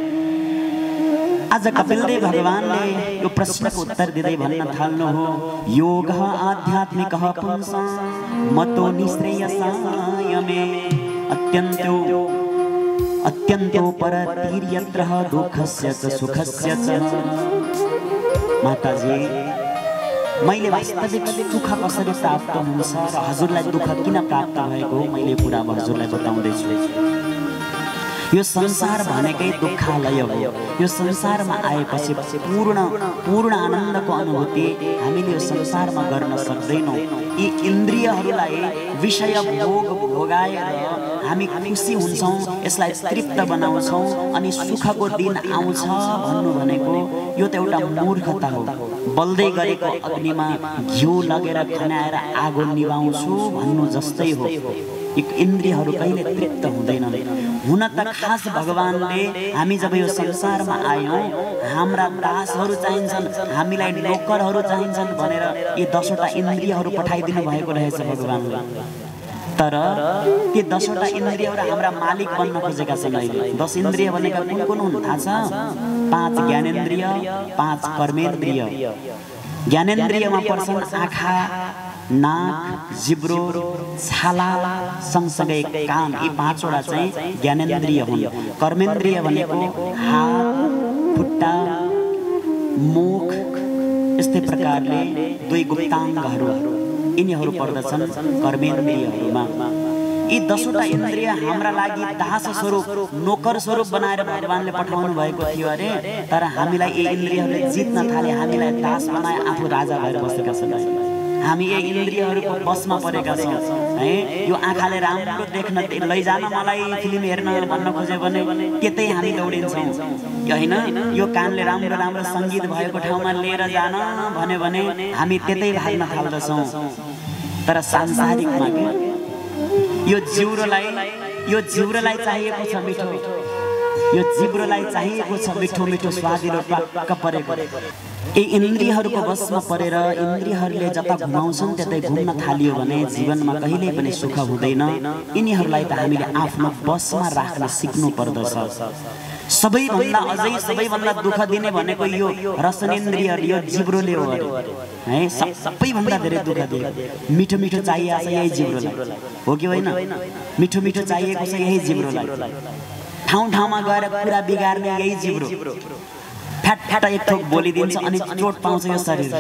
आज कपिलदेव भगवानले यो प्रश्नको उत्तर दिँदै भन्न थाल्नु हो योग आध्यात्मिक पुंस मतो निश्रेयसाय मे अत्यन्तो अत्यन्तो परतीर्यत्र दुःखस्य च सुखस्य च माताजी मैले वास्तविक सुख कसरी प्राप्त हुन्छ र हजुरलाई दुःख किन प्राप्त भएको मैले कुरा हजुरलाई बताउँदै छु यो संसार भनेकै दुःखालय हो। यो संसारमा आएपछि पूर्ण पूर्ण आनन्दको अनुभूति हामीले यो संसारमा गर्न सक्दैनौँ। यी इन्द्रियहरूलाई विषय भोग भोगाएर हामी खुसी हुन्छौँ, यसलाई तृप्त बनाउँछौँ अनि सुखको दिन आउँछ भन्नु भनेको यो त एउटा मूर्खता हो। बल्दै गरेको अग्निमा घिउ लगेर खन्याएर आगो निभाउँछु भन्नु जस्तै हो। इन्द्रियहरू कहिले तृप्त हुँदैनन्। हुन त खास भगवानले हामी जब यो संसारमा आयौँ हाम्रा दासहरू चाहिन्छन्, हामीलाई नोकरहरू चाहिन्छन् भनेर यी दसवटा इन्द्रियहरू पठाइदिनु भएको रहेछ भगवानले। तर ती दसवटा इन्द्रियहरू हाम्रा मालिक बन्न खोजेका छन्। अहिले दस इन्द्रिय भनेका कुन कुन हुन् थाहा छ? पाँच ज्ञानेन्द्रिय, पाँच कर्मेन्द्रिय। ज्ञानेन्द्रियमा पर्छन् आँखा, नाक, जिब्रो, छाला सँगसँगै कान। यी पाँचवटा चाहिँ ज्ञानेन्द्रिय हुन्। कर्मेन्द्रिय भनेको हात, खुट्टा, मुख, यस्तै प्रकारले दुई गुप्ताङ्गहरू, यिनीहरू पर्दछन् कर्मेन्द्रियहरूमा। यी दसवटा इन्द्रिय हाम्रा लागि दास स्वरूप, नोकर स्वरूप बनाएर भगवानले पठाउनु भएको थियो अरे। तर हामीलाई यी इन्द्रियहरूले जित्न थाले, हामीलाई दास बनाए, आफू राजा भएर बसेका छन्। हामी यी इन्द्रियहरूको बसमा परेका छौँ है। यो आँखाले राम्रो देख्न लैजान मलाई फिल्म हेर्न भन्न खोज्यो भने त्यतै हामी दौडिन्छौँ होइन। यो कानले राम्रो राम्रो सङ्गीत भएको ठाउँमा लिएर जान भन्यो भने हामी त्यतै भाग्न थाल्दछौँ। तर सांसारिकमा यो जिब्रोलाई यो जिब्रोलाई चाहिएको छ मिठो, यो जिब्रोलाई चाहिएको छ मिठो मिठो स्वादिलो टक्क परेको। यी इन्द्रियहरूको बसमा परेर इन्द्रियहरूले जता घुमाउँछन् त्यतै घुम्न थालियो भने जीवनमा कहिल्यै पनि सुख हुँदैन। यिनीहरूलाई त हामीले आफ्नो बसमा राख्न सिक्नु पर्दछ। सबैभन्दा अझै सबैभन्दा दुःख दिने भनेको यो रसनेन्द्रिय, यो जिब्रोले हो है। सबैभन्दा धेरै दुःख दियो। मिठो मिठो चाहिएको छ यही जिब्रोलाई, हो कि होइन? मिठो मिठो चाहिएको छ यही जिब्रोलाई। ठाउँ ठाउँमा गएर कुरा बिगार्ने यही जिब्रो फ्याट फ्याट एक थोक बोलिदिन्छ अनि चोट पाउँछ यो शरीर।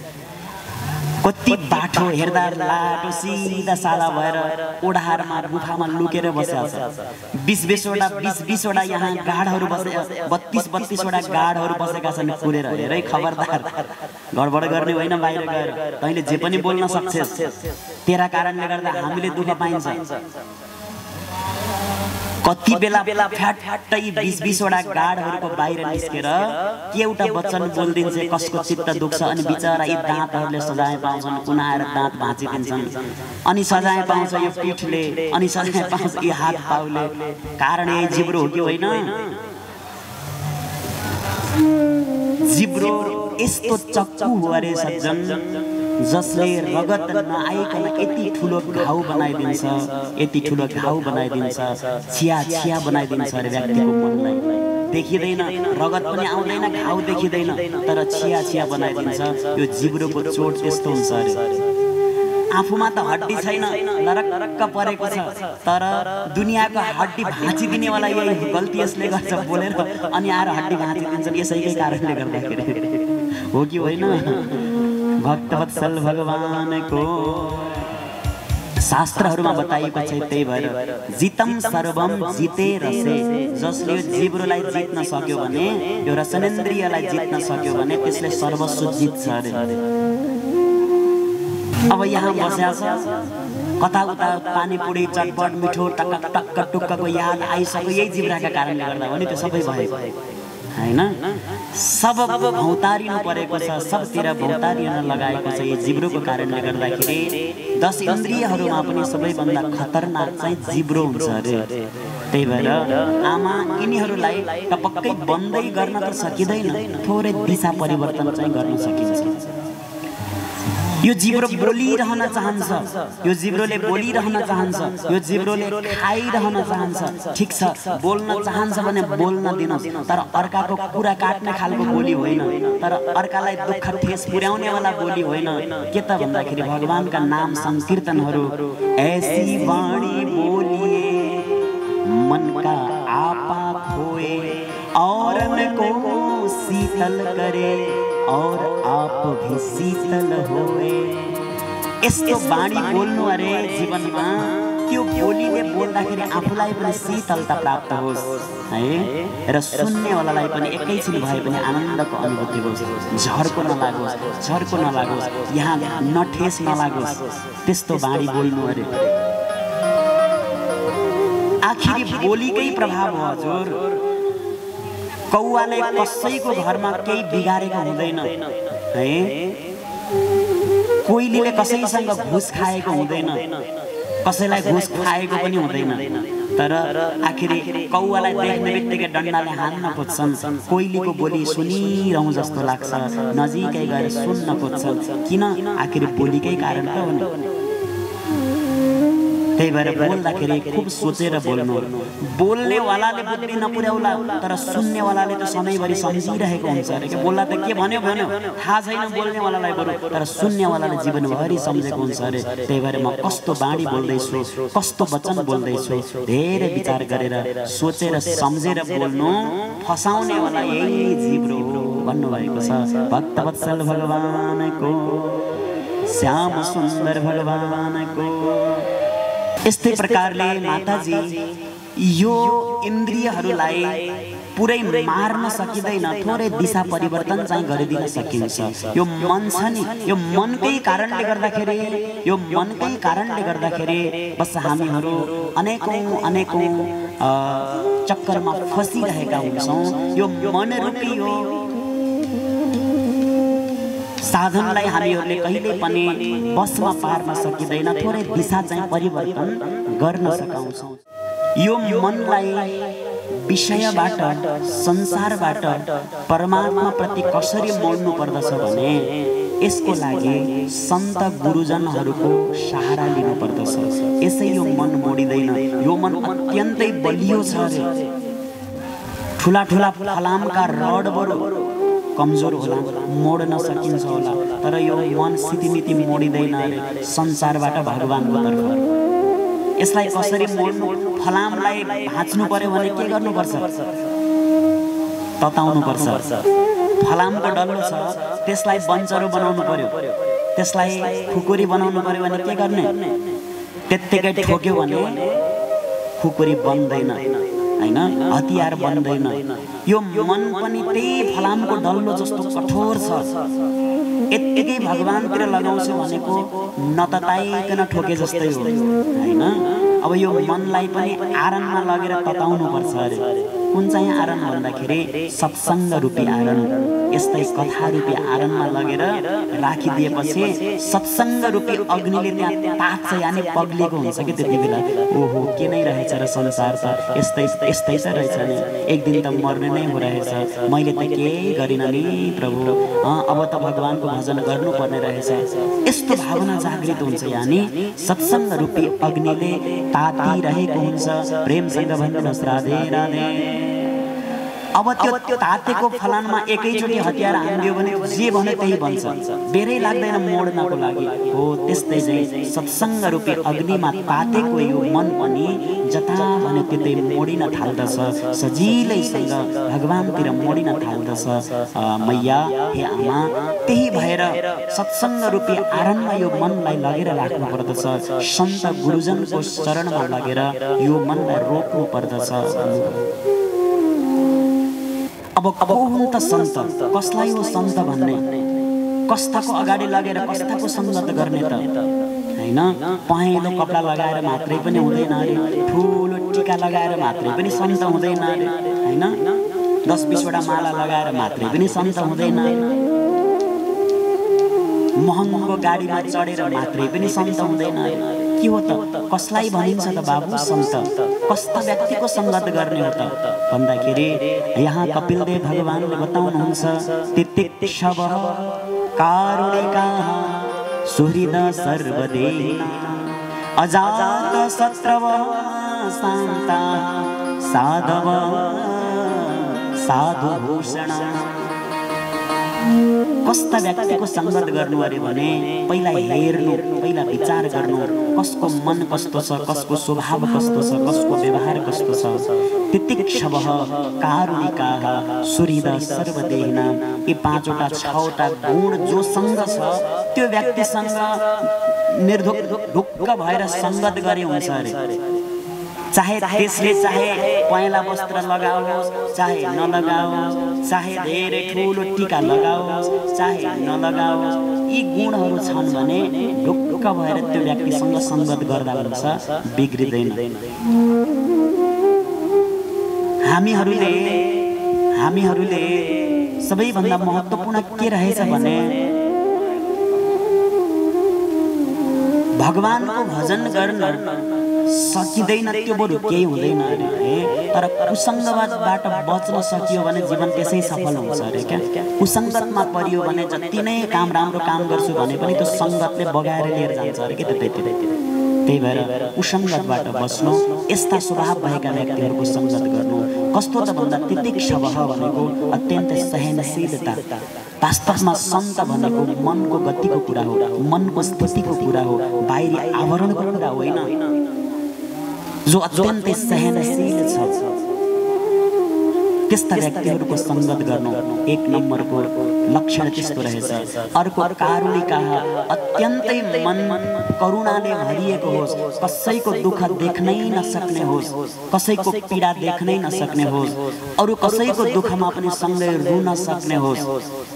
कति बाठो, हेर्दा लाटो सिधा सादा भएर ओढारमा गुफामा लुकेर बसेको छ। बिस बिसवटा बिस बिसवटा यहाँ गाढहरू बसे, बत्तिस बत्तिसवटा गाढहरू बसेका छन् कुरेर। हेरै खबरदार, गडबड गर्ने होइन बाहिर गएर। तैँले जे पनि बोल्न सक्छस्, तेरा कारणले गर्दा हामीले दुःख पाइन्छ। कति बेला फ्याट फ्याटै बिस बिसवटा गाडहरूको बाहिर निस्केर एउटा वचन बोलिदिन्छ, कसको चित्त दुख्छ अनि बिचरा यी दाँतहरूले सजाय पाउँछन्, कुनाएर दाँत भाँचिदिन्छन्। अनि सजाय पाउँछ यो पीठले, अनि सजाय पाउँछ यी हात पाउले। कारण यही जिब्रो हो कि होइन? जिब्रो यस्तो चक्कु हो अरे सज्जन, जसले रगत नआइकन यति ठुलो घाउ बनाइदिन्छ, यति ठुलो घाउ बनाइदिन्छ, छिया छिया बनाइदिन्छ अरे व्यक्तिको मनलाई। देखिँदैन, रगत पनि आउँदैन, घाउ देखिँदैन, तर छिया छिया बनाइदिन्छ। यो जिब्रोको चोट त्यस्तो हुन्छ अरे। आफूमा त हड्डी छैन, लरक्क परेको छ, तर दुनियाँको हड्डी भाँचिदिनेवाला यही गल्ती यसले गर्छ बोलेर, अनि आएर हड्डी भाँचिदिन्छन् यसैकै कारणले गर्दाखेरि, हो कि होइन? भक्तवत्सल भगवानको शास्त्रहरूमा बताइएको छ। त्यही भएर जितम सर्वम जिते रसे, जसले जिब्रोलाई जित्न सक्यो भने, यो रसनेन्द्रियलाई जित्न सक्यो भने त्यसले सर्वस्व जित्छ अरे। अब यहाँ बस्या छ, कता उता पानीपुरी चटपट मिठो टक्क टक्क टुक्कको याद आइसक्यो यही जिब्राका कारणले गर्दा हो नि। त्यो सबै भएको होइन, सब भौतारिनु परेको छ, सबतिर भौतारिन लगाएको छ यो जिब्रोको कारणले गर्दाखेरि। दस इन्द्रियहरूमा पनि सबैभन्दा खतरनाक चाहिँ जिब्रो हुन्छ अरे। त्यही भएर आमा यिनीहरूलाई टपक्कै बन्दै गर्न त सकिँदैन, थोरै दिशा परिवर्तन चाहिँ गर्न सकिन्छ। यो जिब्रो बोलिरहन चाहन्छ, यो जिब्रोले बोलिरहन चाहन्छ, यो जिब्रोले खाइरहन चाहन्छ। ठिक छ, बोल्न चाहन्छ भने बोल्न दिनुहोस्, तर अर्काको कुरा काट्ने खालको बोली होइन, तर अर्कालाई दुःख ठेस पुर्याउनेवाला बोली होइन। के त भन्दाखेरि भगवानका नाम संकीर्तनहरू, ऐसी वाणी बोलिए मन का आपा खोए, औरन को शीतल करे और आप भी शीतल होए। यस्तो बाणी बोल्नु अरे जीवनमा त्यो बोलीले बोल्दाखेरि आफूलाई पनि शीतलता प्राप्त होस् है र सुन्नेवालालाई पनि एकैछिन भए पनि आनन्दको अनुभूति होस्, झर्को नलागोस्, झर्को नलागोस्, यहाँ नठेस नलागोस्, त्यस्तो बाणी बोल्नु अरे। आखिरी बोलीकै प्रभाव हो हजुर। कौवाले कसैको घरमा केही बिगारेको हुँदैन है, कोइलीले कसैसँग घुस खाएको हुँदैन, कसैलाई घुस खाएको पनि हुँदैन, तर आखिरी कौवालाई देख्ने बित्तिकै डन्डाले हान्न खोज्छन्। कोइलीको बोली सुनिरहँ जस्तो लाग्छ, नजिकै गएर सुन्न खोज्छन्। किन? आखिरी बोलीकै कारण त हो नि। त्यही भएर बोल्दाखेरि खुब सोचेर बोल्नु। बोल्नेवालाले बुद्धि नपुर्याउला, तर सुन्नेवालाले त सधैँभरि सम्झिरहेको हुन्छ अरे कि बोल्दा त के भन्यो भन्यो थाहा छैन बोल्नेवालालाई बरु, तर सुन्नेवालाले जीवनभरि सम्झेको हुन्छ अरे। त्यही भएर म कस्तो बाणी बोल्दैछु, कस्तो वचन बोल्दैछु, धेरै विचार गरेर सोचेर सम्झेर बोल्नु। फसाउनेवाला यही जीव हो भन्नुभएको छ भक्तवत्सल भगवानको, श्याम सुन्दर भगवानको। यस्तै प्रकारले माताजी यो इन्द्रियहरूलाई पुरै मार्न सकिँदैन, थोरै दिशा परिवर्तन चाहिँ गरिदिन सकिन्छ। यो मन छ नि, यो मनकै कारणले गर्दाखेरि यो मनकै कारणले गर्दाखेरि बस हामीहरू अनेकौं अनेकौं चक्करमा फसिरहेका हुन्छौँ। यो मन रूपी यो साधनलाई हामीहरूले कहिले पनि बसमा पार्न सकिँदैन, थोरै दिशा चाहिँ परिवर्तन गर्न सकाउँछौँ। यो मनलाई विषयबाट, संसारबाट परमात्मा प्रति कसरी मोड्नु पर्दछ भने यसको लागि सन्त गुरुजनहरूको सहारा लिनु पर्दछ। यसै यो मन मोडिँदैन। यो मन अत्यन्तै बलियो छ रे। ठुला ठुला फलामका रडहरू कमजोर होला, मोड्न सकिन्छ होला, तर यो मन सितिमिति मोडिँदैन अरे संसारबाट भगवानको तर्फ। यसलाई कसरी मोड्नु? फलामलाई भाँच्नु पर्यो भने के गर्नुपर्छ? तताउनु पर्छ। फलामको डल्लो छ, त्यसलाई बन्चरो बनाउनु पर्यो, त्यसलाई खुकुरी बनाउनु पर्यो भने के गर्ने? त्यत्तिकै ठोक्यो भने खुकुरी बन्दैन हैन, हतियार बन्दैन। यो मन पनि त्यही फलामको डल्लो जस्तो कठोर छ। यत्तिकै भगवानतिर लगाउँछु भनेको नतताइकन ठोके जस्तै हो हैन। अब यो मनलाई पनि आरणमा लगेर तताउनु पर्छ अरे। कुन चाहिँ आरण भन्दाखेरि सत्सङ्ग रूपी आरण। यस्तै कथा रूपी आरणमा लगेर राखिदिएपछि सत्सङ्ग रूपी अग्निले त्यहाँ तात्छ, यानि पग्लेको हुन्छ कि त्यति बेला। ओहो के नै रहेछ र संसार त यस्तै यस्तै त रहेछ नि, एक दिन त मर्ने नै हो रहेछ, मैले त केही गरिनँ नि प्रभु, अब त भगवानको भजन गर्नुपर्ने रहेछ। यस्तो भावना जागृत हुन्छ, यानि सत्सङ्ग रूपी अग्निले तातिरहेको हुन्छ। प्रेमसँग भन्नुहोस् राधे राधे। अब त्यो तातेको फलानमा एकैचोटि हतियार हान्दियो भने जे भने त्यही बन्छ, बेरै लाग्दैन मोड्नको लागि। हो त्यस्तै चाहिँ सत्सङ्ग रूपी अग्निमा तातेको यो मन पनि जता भने त्यतै मोडिन थाल्दछ, सजिलैसँग भगवानतिर मोडिन थाल्दछ। मैया हे आमा, त्यही भएर सत्सङ्ग रूपी आरणमा यो मनलाई लगेर राख्नु पर्दछ। सन्त गुरुजनको शरणमा लगेर यो मनलाई रोक्नु पर्दछ। अब को हुन् त सन्त? कसलाई हो सन्त भन्ने? कस्ताको अगाडि लगेर कस्ताको सङ्गत गर्ने त हैन। पहेँलो कपडा लगाएर मात्रै पनि हुँदैन अरे, ठुलो टिका लगाएर मात्रै पनि सन्त हुँदैन अरे हैन। दस बिसवटा माला लगाएर मात्रै पनि सन्त हुँदैन। महँगो गाडीमा चढेर मात्रै पनि सन्त हुँदैन। के हो त? कसलाई भनिन्छ त बाबु सन्त? कस्ता व्यक्तिको सङ्गत गर्ने हो त भन्दाखेरि यहाँ कपिलदेव भगवानले बताउनुहुन्छ, तितिक्षव कारुणिकाः सुहृद सर्वदेहिनः अजात शत्रव शान्ता साधव साधुभूषण। कस्ता व्यक्तिको सङ्गत गर्नु अरे भने पहिला हेर्नु, पहिला विचार गर्नु, कसको मन कस्तो छ, कसको स्वभाव कस्तो छ, कसको व्यवहार कस्तो छ। तितिक्षवः कारुणिकाः सुहृदा सर्वदेहिना, यी पाँचवटा छवटा गुण जोसँग छ त्यो व्यक्तिसँग निर्धुक ढुक्क भएर सङ्गत गरे हुन्छ अरे। चाहे त्यसले चाहे पहेँला वस्त्र लगाओस्, चाहे नलगाओस्, चाहे धेरै ठुलो टीका लगाओस्, चाहे नलगाओस्, यी गुणहरू छन् भने ढुक्क भएर त्यो व्यक्तिसँग सङ्गत गर्दा हुन्छ, बिग्रिँदैन। हामीहरूले हामीहरूले सबैभन्दा महत्त्वपूर्ण के रहेछ भने भगवानको भजन गर्न सकिँदैन, त्यो बरु केही हुँदैन अरे है। तर कुसङ्गतबाट बच्न सकियो भने जीवन त्यसै सफल हुन्छ अरे क्या। कुसङ्गतमा परियो भने जति नै काम राम्रो काम गर्छु भने पनि त्यो सङ्गतले बगाएर लिएर जान्छ अरे कि त्यतैतिर। त्यही भएर कुसङ्गतबाट बस्नु, यस्ता स्वभाव भएका व्यक्तिहरूको सङ्गत गर्नु। कस्तो त भन्दा तितिक्षवः भनेको अत्यन्तै सहनशीलता। वास्तवमा सन्त भनेको मनको गतिको कुरा हो, मनको स्थितिको कुरा हो, बाहिरी आवरणको कुरा होइन। जो अत्यन्तै सहनशील छ त्यस्ता व्यक्तिहरूको सङ्गत गर्नु एक नम्बरको लक्षण त्यस्तो रहेछ। अर्को कारुणिकाः, अत्यन्तै मन करुणाले भरिएको होस्, कसैको दुःख देख्नै नसक्ने होस्, कसैको पीडा देख्नै नसक्ने होस्, अरू कसैको दुःखमा पनि सँगै रुन सक्ने होस्,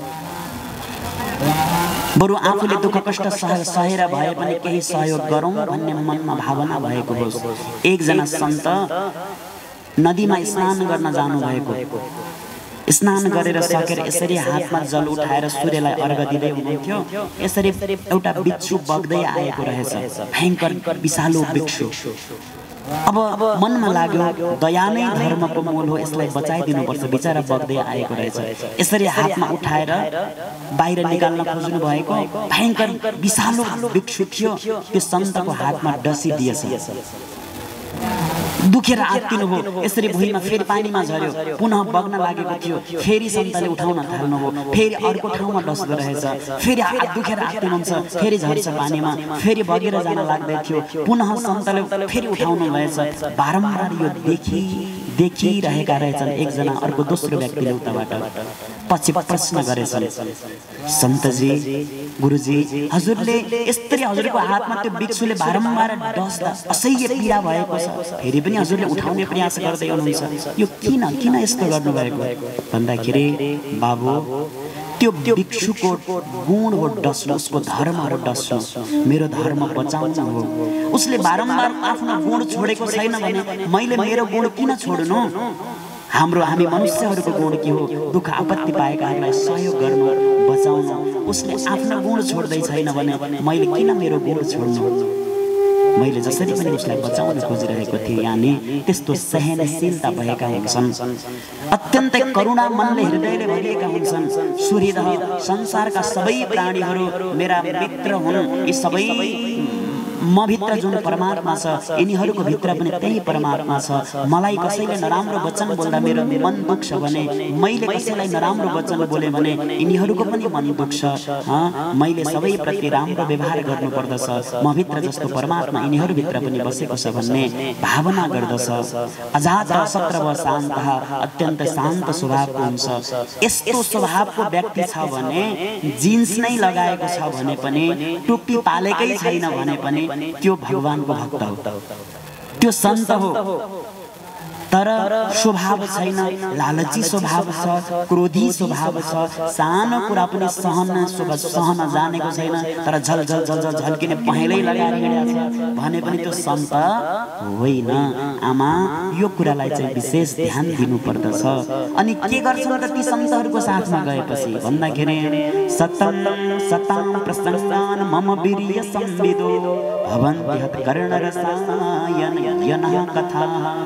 बरु आफूले दुःख कष्ट सहेर भए पनि केही सहयोग गरौँ भन्ने मनमा भावना भएको होस्। एकजना सन्त नदीमा स्नान गर्न जानु भएको, स्नान गरेर सकेर यसरी हातमा जल उठाएर सूर्यलाई अर्घ दिँदै हुनुहुन्थ्यो। यसरी एउटा बिच्छू बग्दै आएको रहेछ, भयङ्कर विषालु बिच्छू। अब मनमा लाग्यो दया नै धर्मको मूल हो, यसलाई बचाइदिनुपर्छ, बिचरा बग्दै आएको रहेछ। यसरी हातमा उठाएर बाहिर निकाल्न खोज्नु भएको भयङ्कर विषालु बिच्छू थियो, त्यो सन्तको हातमा डसिदिएछ। दुखेर आत्तिनु हो, यसरी भुइँमा फेरि पानीमा झर्यो, पुनः बग्न लागेको थियो, फेरि सन्तले उठाउन थाल्नु हो, फेरि अर्को ठाउँमा डस्दो रहेछ, फेरि दुखेर आत्तिनुहुन्छ, फेरि झर्छ पानीमा, फेरि बगेर जान लाग्दै थियो, पुनः सन्तले फेरि उठाउनु भएछ। बारम्बार यो देखि देखिरहेका रहेछन्। एकजना अर्को दोस्रो व्यक्तिले उताबाट पछि प्रश्न गरेछन्, सन्तजी, गुरुजी, हजुरले यसरी हजुरको हातमा त्यो बिच्छुले बारम्बार डस्दा असह्य पीडा भएको छ, फेरि पनि हजुरले उठाउने प्रयास गर्दै हुनुहुन्छ, यो किन किन यस्तो गर्नुभएको भन्दाखेरि बाबु त्यो बिच्छुको गुण हो डस्नु, उसको धर्म हो डस्नु, मेरो धर्म बचाउनु हो। उसले बारम्बार आफ्नो गुण छोडेको छैन भने मैले मेरो गुण किन छोड्नु? हाम्रो हामी मनुष्यहरूको गुण के हो? दुःख आपत्ति पाएकाहरूलाई सहयोग गर्नु, बचाउनु। उसले आफ्नो गुण छोड्दै छैन भने मैले किन मेरो गुण छोड्नु? मैले जसरी पनि उसलाई बचाउन खोजिरहेको थिएँ। यानी त्यस्तो सहनशीलता भएका हुन्छन्, अत्यन्तै करुणा मनले हृदयले भरिएका हुन्छन्। सुहृद, संसारका सबै प्राणीहरू मेरा मित्र हुन्, यी सबै म भित्र जुन परमात्मा छ यिनीहरूको भित्र पनि त्यही परमात्मा छ। मलाई कसैले नराम्रो वचन बोल्दा मेरो मन दुख्छ भने, मैले कसैलाई नराम्रो वचन बोले भने यिनीहरूको पनि मन दुख्छ। मैले सबैप्रति राम्रो व्यवहार गर्नुपर्दछ, म भित्र जस्तो परमात्मा यिनीहरूभित्र पनि बसेको छ भन्ने भावना गर्दछ। अजात सत्रव शान्तः, अत्यन्त शान्त स्वभावको हुन्छ। यस्तो स्वभावको व्यक्ति छ भने, जिन्स नै लगाएको छ भने पनि, टोपी पालेकै छैन भने पनि त्यो भगवानको भक्त हो, त्यो सन्त हो। तर स्वभाव छैन, लालची स्वभाव छ, क्रोधी स्वभाव छ, सानो कुरा पनि सहन सहन जानेको छैन, तर झल झल झल झल झल्किने पहेँलै लगाएर हिँडेको छ भने पनि त्यो सन्त होइन। आमा, यो कुरालाई चाहिँ विशेष ध्यान दिनुपर्दछ। अनि के गर्छन् त ती सन्तहरूको साथमा गएपछि भन्दाखेरि, सतं सतां प्रसन्नान् मम वीर्य संविदो भवन्ति हतकर्णरसायन यनः कथा।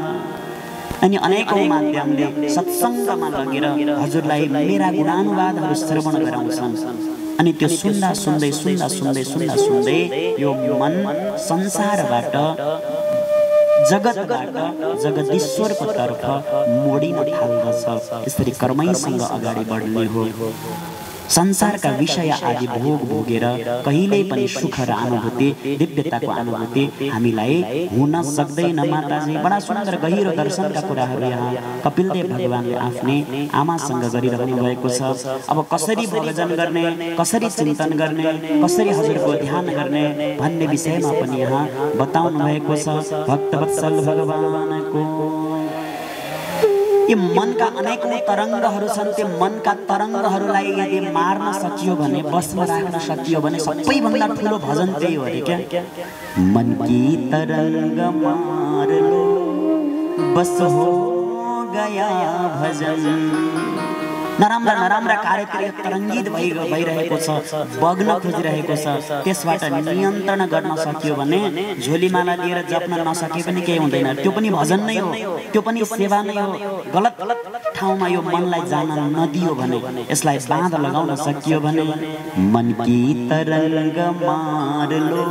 अनि अनेकौं माध्यमले सत्सङ्गमा लगेर हजुरलाई मेरा गुणानुवादहरू श्रवण गराउँछन्। अनि त्यो सुन्दा सुन्दै सुन्दा सुन्दै सुन्दा सुन्दै यो मन संसारबाट, जगतबाट जगदीश्वरको तर्फ मोडिन थाल्दछ। यसरी कर्मैसँग अगाडि बढ्ने हो। संसारका विषय आदि भोग भोगेर कहिल्यै पनि सुख र अनुभूति दिव्यताको अनुभूति हामीलाई हुन सक्दैन माताजी। बडा सुन्दर गहिरो दर्शनका कुराहरू यहाँ कपिलदेव भगवानले आफ्नै आमासँग गरिरहनु भएको छ। अब कसरी भोजन गर्ने, कसरी चिन्तन गर्ने, कसरी हजुरको ध्यान गर्ने भन्ने विषयमा पनि यहाँ बताउनु भएको छ भक्तवत्सल भगवानको। यी मनका अनेकौं तरङ्गहरू छन्, त्यो मनका तरङ्गहरूलाई यदि मार्न सकियो भने, बसमा राख्न सकियो भने सबैभन्दा ठुलो भजन त्यही हो अरे क्या। मन की तरङ्ग मार लो बस हो गया भजन। नराम्रा नराम्रा कार्यतिर तरङ्गित भइ भइरहेको छ, बग्न खोजिरहेको छ, त्यसबाट नियन्त्रण गर्न सकियो भने झोलीमाला लिएर जप्न नसके पनि केही हुँदैन। त्यो पनि भजन नै हो, त्यो पनि सेवा नै हो। गलत ठाउँमा यो मनलाई जान नदियो भने, यसलाई बाँध लगाउन सकियो भने मन की तरङ्ग मार लो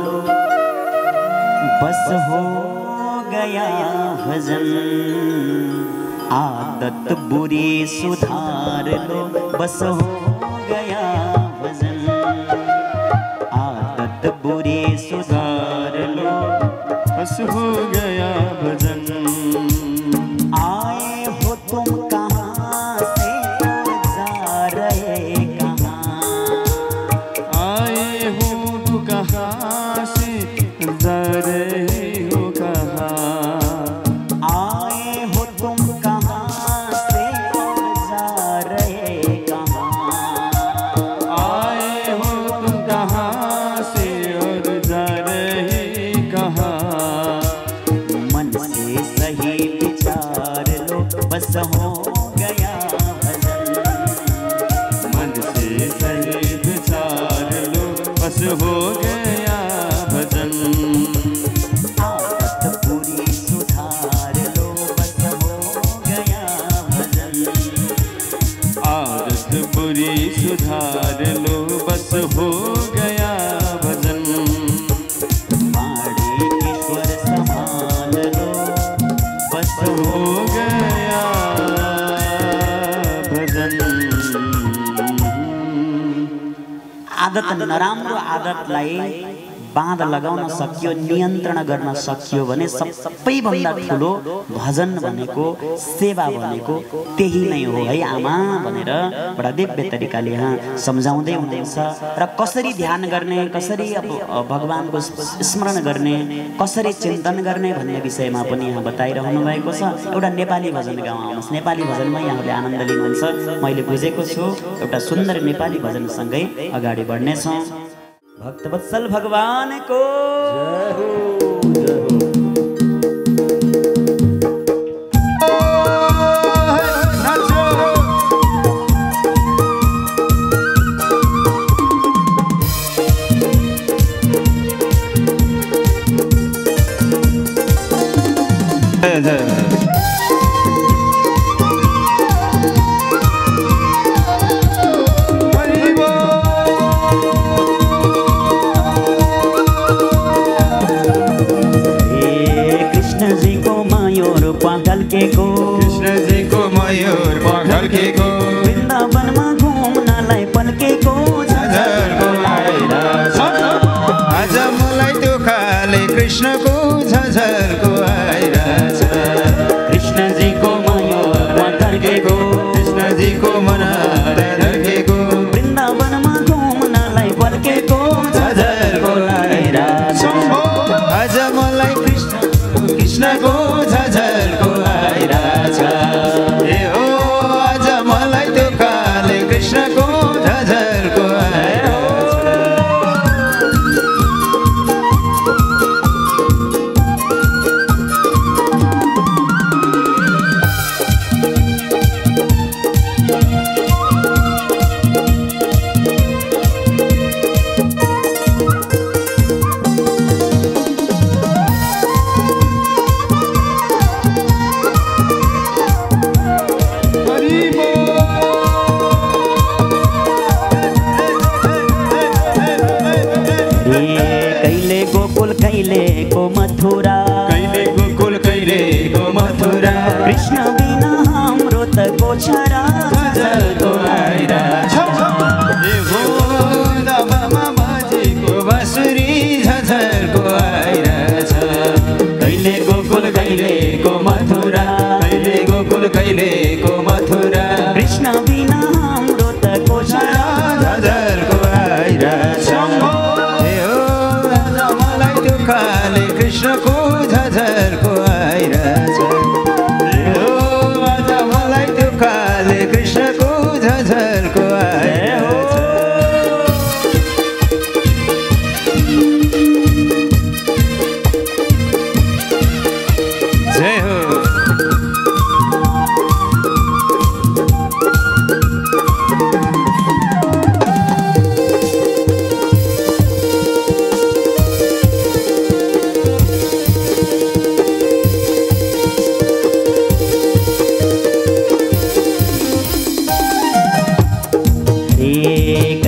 बस हो गया भजन। आदत बुरी सुधार लो बस हो गया भजन। आदत बुरी सुधार लो बस हो गया भजन। आए हो तुम कहाँ से तो जा रहे कहाँ। आए हो तुम कहाँ से जा रहे हो कहाँ। आए हो तुम कहाँ से और जा रहे कहाँ। आए हो तुम कहाँ से और जा रहे कहाँ। मन से सही विचार लो बस हो गया भजन। मन से सही विचार लो बस हो गया भजन। आदत बुरी सुधार लो बस हो गया भजन। आदत बुरी सुधार लो बस हो गया भजन। वाणी ईश्वर संभाल लो बस हो गया भजन। आदत नराम्रो आदतलाई बाँध लगाउन सकियो, नियन्त्रण गर्न सकियो भने सबैभन्दा ठुलो भजन भनेको, सेवा भनेको त्यही नै हो है आमा भनेर बडा दिव्य तरिकाले यहाँ सम्झाउँदै हुनुहुन्छ। र कसरी ध्यान गर्ने, कसरी अब भगवानको स्मरण गर्ने, कसरी चिन्तन गर्ने भन्ने विषयमा पनि यहाँ बताइरहनु भएको छ। एउटा नेपाली भजन गाउनुहोस्, नेपाली भजनमा यहाँहरूले आनन्द लिनुहुन्छ मैले बुझेको छु। एउटा सुन्दर नेपाली भजनसँगै अगाडि बढ्नेछौँ। भक्तवत्सल भगवान को जय हो, जय हो। जय जय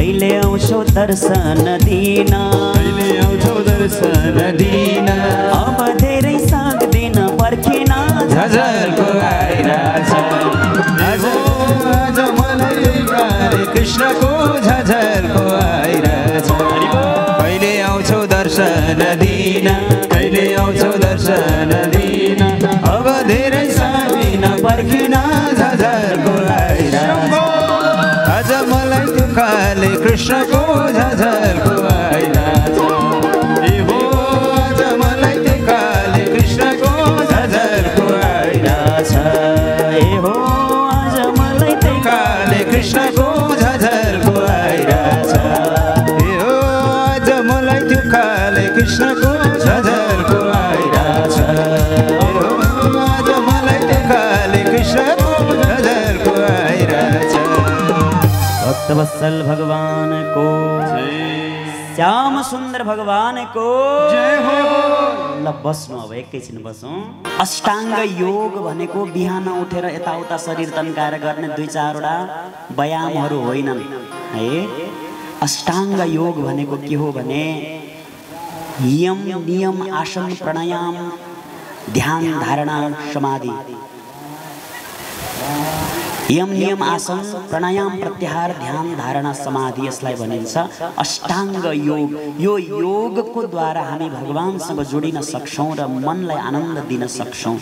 कहिले आउँछौ दर्शन दिन कहिले आउँछौ दर्शन दिन अब धेरै सक्दिन पर्खिन झझलको आइराछ आज आज मलाई हरे कृष्णको झझलको आइराछ कहिले आउँछौ दर्शन दिन कहिले आउँछौ दर्शन दिन अब धेरै सक्दिन पर्खिन झझलको आइराछ आज मलाई दुःखले कृष्णको झझलको आइराछ ए हो आज मलाई दुःखले कृष्णको झझलको आइराछ ए हो आज मलाई दुःखले कृष्णको झझलको आइराछ ए हो आज मलाई दुःखले कृष्णको झझलको आइराछ ए हो आज मलाई दुःखले कृष्णको झझलको आइराछ भक्तवत्सल भगवान को श्याम सुंदर भगवान को जय हो। ल बस्नु अब एकैछिन बसौँ। अष्टाङ्ग योग भनेको बिहान उठेर यताउता शरीर तन्काएर गर्ने दुई चारवटा व्यायामहरू होइनन् है। अष्टाङ्ग योग भनेको के हो भने यम नियम आसन प्राणायाम ध्यान धारणा समाधि। यम नियम आसन प्राणायाम प्रत्याहार ध्यान धारणा समाधि यसलाई भनिन्छ अष्टाङ्ग योग। यो योगको द्वारा हामी भगवानसँग जोडिन सक्छौँ र मनलाई आनन्द दिन सक्छौँ।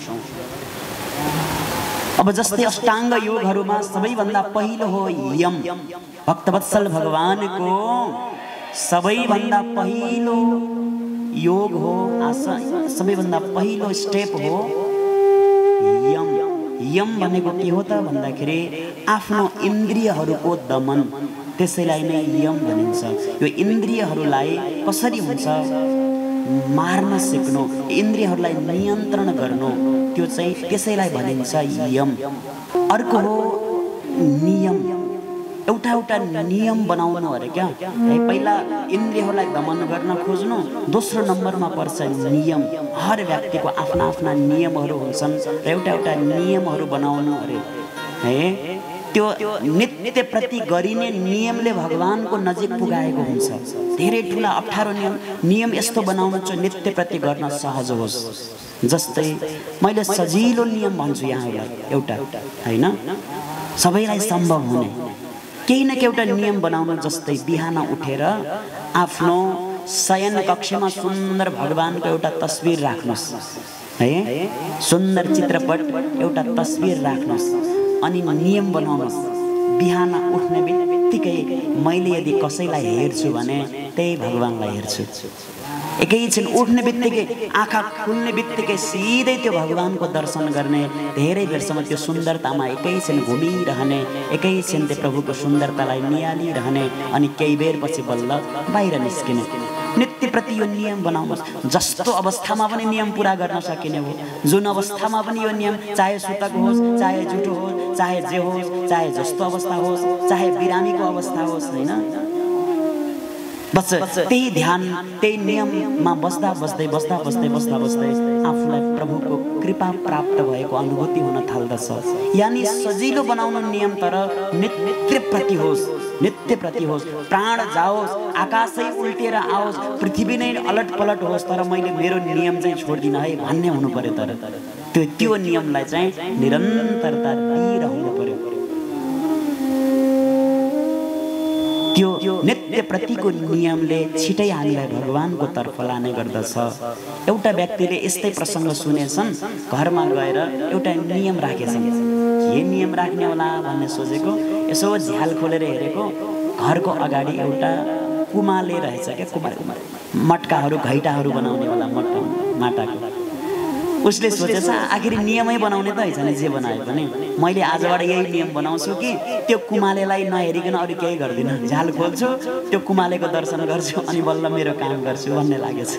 अब जस्तै अष्टाङ्ग योगहरूमा सबैभन्दा पहिलो हो यम। भक्तवत्सल भगवानको सबैभन्दा पहिलो योग हो आसन, सबैभन्दा पहिलो स्टेप हो यम। यम भनेको के हो त भन्दाखेरि आफ्नो इन्द्रियहरूको दमन, त्यसैलाई नै यम भनिन्छ। यो इन्द्रियहरूलाई कसरी हुन्छ मार्न सिक्नु, इन्द्रियहरूलाई नियन्त्रण गर्नु, त्यो चाहिँ त्यसैलाई भनिन्छ यम। अर्को हो नियम। एउटा एउटा नियम बनाउनु अरे क्या है। पहिला इन्द्रियहरूलाई दमन गर्न खोज्नु, दोस्रो नम्बरमा पर्छ नियम। हर व्यक्तिको आफ्ना आफ्ना नियमहरू हुन्छन् र एउटा एउटा नियमहरू बनाउनु अरे है। त्यो नित्य प्रति गरिने नियमले भगवानको नजिक पुगाएको हुन्छ। धेरै ठुला अप्ठ्यारो नियम नियम यस्तो बनाउनु चाहिँ नित्य प्रति गर्न सहज होस्। जस्तै मैले सजिलो नियम भन्छु यहाँलाई एउटा होइन, सबैलाई सम्भव हुने केही न केही एउटा नियम बनाउनु। जस्तै बिहान उठेर आफ्नो शयन कक्षमा सुन्दर भगवानको एउटा तस्बिर राख्नुहोस् है, सुन्दर चित्रपट एउटा तस्बिर राख्नुहोस् अनि नियम बनाउनुहोस्। बिहान उठ्ने बित्तिकै मैले यदि कसैलाई हेर्छु भने त्यही भगवानलाई हेर्छु। एकैछिन उठ्ने बित्तिकै आँखा खुल्ने बित्तिकै सिधै त्यो भगवानको दर्शन गर्ने, धेरै बेरसम्म त्यो सुन्दरतामा एकैछिन घुमिरहने, एकैछिन त्यो प्रभुको सुन्दरतालाई निहालिरहने अनि केही बेरपछि बल्ल बाहिर निस्किने। नित्य प्रति यो नियम बनाउनुहोस्। जस्तो अवस्थामा पनि नियम पुरा गर्न सकिने हो, जुन अवस्थामा पनि यो नियम, चाहे सुतक होस्, चाहे जुठो होस्, चाहे जे होस्, चाहे जस्तो अवस्था होस्, चाहे बिरामीको अवस्था होस् होइन, बस त्यही ध्यान त्यही नियममा बस्दा बस्दै बस्दा बस्दै बस्दा बस्दै आफूलाई प्रभुको कृपा प्राप्त भएको अनुभूति हुन थाल्दछ। यानि सजिलो बनाउनु नियम तर नित्य प्रति होस्, नित्य प्रति होस्। प्राण जाओस्, आकाशै उल्टिएर आओस्, पृथ्वी नै अलट पलट होस्, तर मैले मेरो नियम चाहिँ छोड्दिनँ है भन्ने हुनु पर्यो। तर त्यो त्यो नियमलाई चाहिँ निरन्तरता दिइरहनु पर्यो। त्यो नित्य प्रतिको नियमले छिटै हामीलाई भगवानको तर्फ लाने गर्दछ। एउटा व्यक्तिले यस्तै प्रसङ्ग सुनेछन्, घरमा गएर एउटा नियम राखेछन्। के नियम राख्ने होला भन्ने सोचेको, यसो झ्याल खोलेर हेरेको, घरको अगाडि एउटा कुमाले रहेछ क्या, कुमार कुमार मटकाहरू घैटाहरू बनाउने होला मट माटाको। उसले सोचेछ आखिर नियमै बनाउने त हैछ नि, जे बनायो भने मैले आजबाट यही नियम बनाउँछु कि त्यो कुमालेलाई नहेरिकन अरू केही गर्दिनँ, झ्याल खोल्छु, त्यो कुमालेको दर्शन गर्छु अनि बल्ल मेरो काम गर्छु भन्ने लागेछ।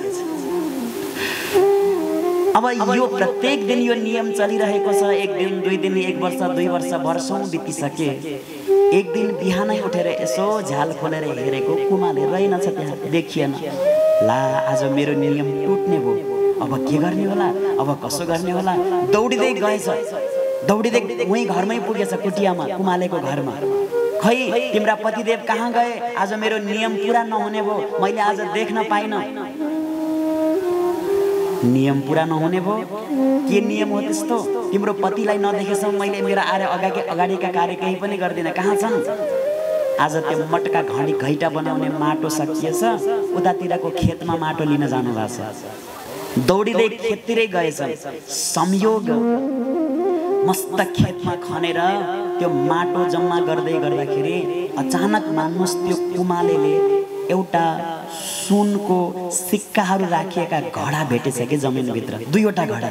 अब यो प्रत्येक दिन यो नियम चलिरहेको छ। एक दिन दुई दिन एक वर्ष दुई वर्ष वर्षौं बितिसके। एक दिन बिहानै उठेर यसो झ्याल खोलेर हेरेको कुमाले रहेनछ, त्यहाँ देखिएन। ला आज मेरो नियम टुट्ने भयो, अब के गर्ने होला, अब कसो गर्ने होला। दौडिँदै गएछ, दौडिँदै उही घरमै पुगेछ, कुटियामा कुमालेको घरमा। खै तिम्रा पतिदेव कहाँ गए, आज मेरो नियम पूरा नहुने भयो, मैले आज देख्न पाइनँ। नियम पूरा नहुने भयो, के नियम हो त्यस्तो? तिम्रो पतिलाई नदेखेसम्म मैले मेरो आरे अगाडि अगाडिका कार्य केही पनि गर्दिनँ। कहाँ छन्? आज त्यो मटका घडी घैटा बनाउने माटो सकिएछ, उतातिरको खेतमा माटो लिन जानु भएको छ। दौडिँदै खेततिरै गएछन्, संयोग मस्त खेतमा खनेर त्यो माटो जम्मा गर्दै गर्दाखेरि अचानक मान्नुहोस् त्यो कुमालेले एउटा सुनको सिक्काहरू राखिएका घडा भेटेछ कि जमिनभित्र, दुईवटा घडा।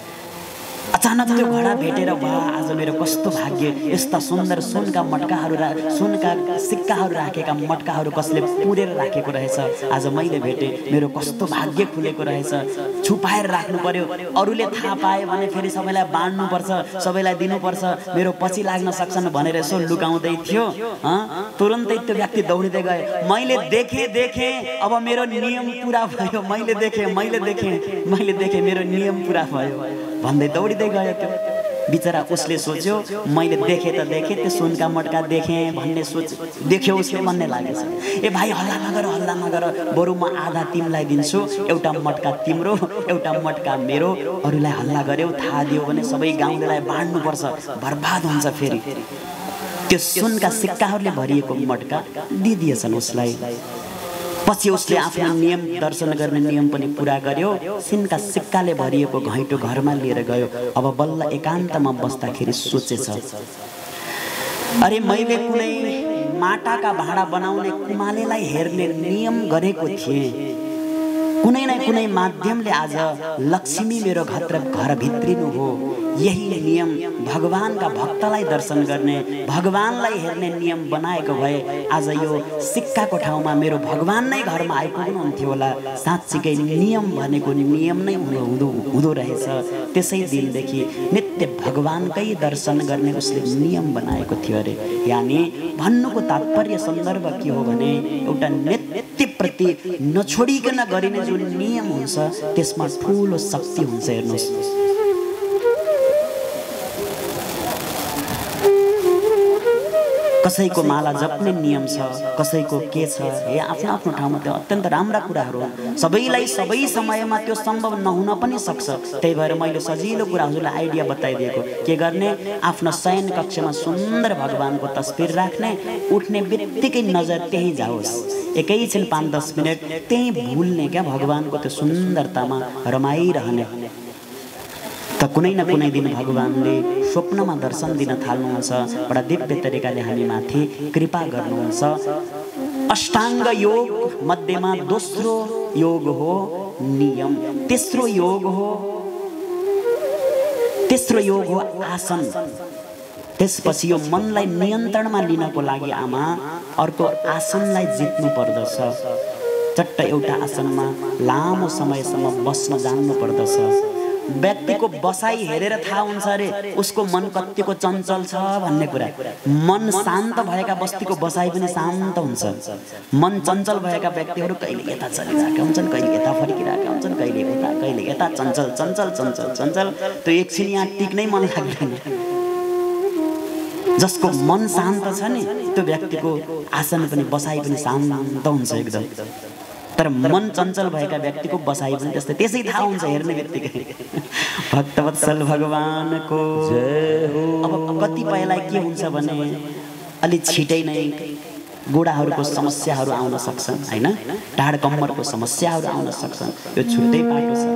अचानक त्यो घडा भेटेर भा आज मेरो कस्तो भाग्य, यस्ता सुन्दर सुनका मटकाहरू रा सुनका सिक्काहरू राखेका मटकाहरू कसले पुरेर राखेको रहेछ, आज मैले भेटेँ, मेरो कस्तो भाग्य खुलेको रहेछ। छुपाएर राख्नु पर्यो, अरूले थाहा पाए भने फेरि सबैलाई बाँड्नुपर्छ, सबैलाई दिनुपर्छ, मेरो पछि लाग्न सक्छन् भनेर यसो लुकाउँदै थियो। तुरन्तै त्यो व्यक्ति दौडिँदै गए, मैले देखेँ देखेँ अब मेरो नियम पुरा भयो, मैले देखेँ मैले देखेँ मैले देखेँ मेरो नियम पुरा भयो भन्दै दौडिँदै गयो। त्यो बिचरा उसले सोच्यो मैले देखेँ त देखेँ, त्यो सुनका मटका देखेँ भन्ने सोच देख्यो उसले भन्ने लागेछ। ए भाइ हल्ला नगर हल्ला नगर, बरु म आधा तिमीलाई दिन्छु, एउटा मटका तिम्रो एउटा मटका मेरो, अरूलाई हल्ला गर्यो थाहा दियो भने सबै गाउँलेलाई बाँड्नुपर्छ, बर्बाद हुन्छ। फेरि त्यो सुनका सिक्काहरूले भरिएको मटका दिदिएछन् उसलाई। पछि उसले आफ्नो नियम दर्शन गर्ने नियम पनि पुरा गर्यो, सुनका सिक्काले भरिएको घैँटो घरमा लिएर गयो। अब बल्ल एकान्तमा बस्दाखेरि सोचेछ, अरे मैले कुनै माटाका भाँडा बनाउने कुमालेलाई हेर्ने नियम गरेको थिएँ, कुनै न कुनै माध्यमले आज लक्ष्मी मेरो घर घर भित्रिनु हो, यही नियम भगवानका भक्तलाई दर्शन गर्ने, भगवानलाई हेर्ने नियम बनाएको भए आज यो सिक्काको ठाउँमा मेरो भगवान नै घरमा आइपुग्नुहुन्थ्यो होला। साँच्चीकै नियम भनेको नियम नै हुँदो हुँदो रहेछ। त्यसै दिनदेखि नित्य भगवानकै दर्शन गर्ने उसले नियम बनाएको थियो अरे। यानि भन्नुको तात्पर्य सन्दर्भ के हो भने एउटा नित्यप्रति नछोडिकन गरिने जुन नियम हुन्छ त्यसमा ठुलो शक्ति हुन्छ। हेर्नुहोस्, कसैको माला जप्ने नियम छ, कसैको के छ, हे आफ्नो आफ्नो ठाउँमा त्यो अत्यन्त राम्रा कुराहरू हो। सबैलाई सबै समयमा त्यो सम्भव नहुन पनि सक्छ। त्यही भएर मैले सजिलो कुरा हजुरलाई आइडिया बताइदिएको, के गर्ने, आफ्नो शयन कक्षमा सुन्दर भगवानको तस्बिर राख्ने, उठ्ने बित्तिकै नजर त्यही जाओस्, एकैछिन पाँच दस मिनट त्यही भुल्ने क्या, भगवानको त्यो सुन्दरतामा रमाइरहने। त कुनै न कुनै दिन भगवानले स्वप्नमा दर्शन दिन थाल्नुहुन्छ, बडा दिव्य तरिकाले हामी माथि कृपा गर्नुहुन्छ। अष्टाङ्ग योग मध्येमा दोस्रो योग हो नियम, तेस्रो योग हो तेस्रो योग हो आसन। त्यसपछि यो मनलाई नियन्त्रणमा लिनको लागि आमा अर्को आसनलाई जित्नु पर्दछ। चट्ट एउटा आसनमा लामो समयसम्म बस्न जान्नु पर्दछ। व्यक्तिको बसाई हेरेर थाहा हुन्छ अरे उसको मन कतिको चञ्चल छ भन्ने कुरा। मन शान्त भएका बस्तीको बसाई पनि शान्त हुन्छ। मन चञ्चल भएका व्यक्तिहरू कहिले यता चलिरहेका हुन्छन्, कहिले यता फर्किरहेका हुन्छन्, कहिले उता कहिले यता, चञ्चल चञ्चल चञ्चल चञ्चल। त्यो एकछिन यहाँ टिक्नै मन लाग्दैन। जसको मन शान्त छ नि त्यो व्यक्तिको आसन पनि बसाई पनि शान्त हुन्छ एकदम। तर मन चञ्चल भएका व्यक्तिको बसाई पनि त्यस्तै, त्यसै थाहा हुन्छ हेर्ने बित्तिकै। भक्तवत्सल भगवानको जय हो। अब कतिपयलाई के हुन्छ भने अलि छिटै नै गोडाहरूको समस्याहरू आउन सक्छन् हैन, ढाड कम्मरको समस्याहरू आउन सक्छन्, यो छुट्टै पाटो छ।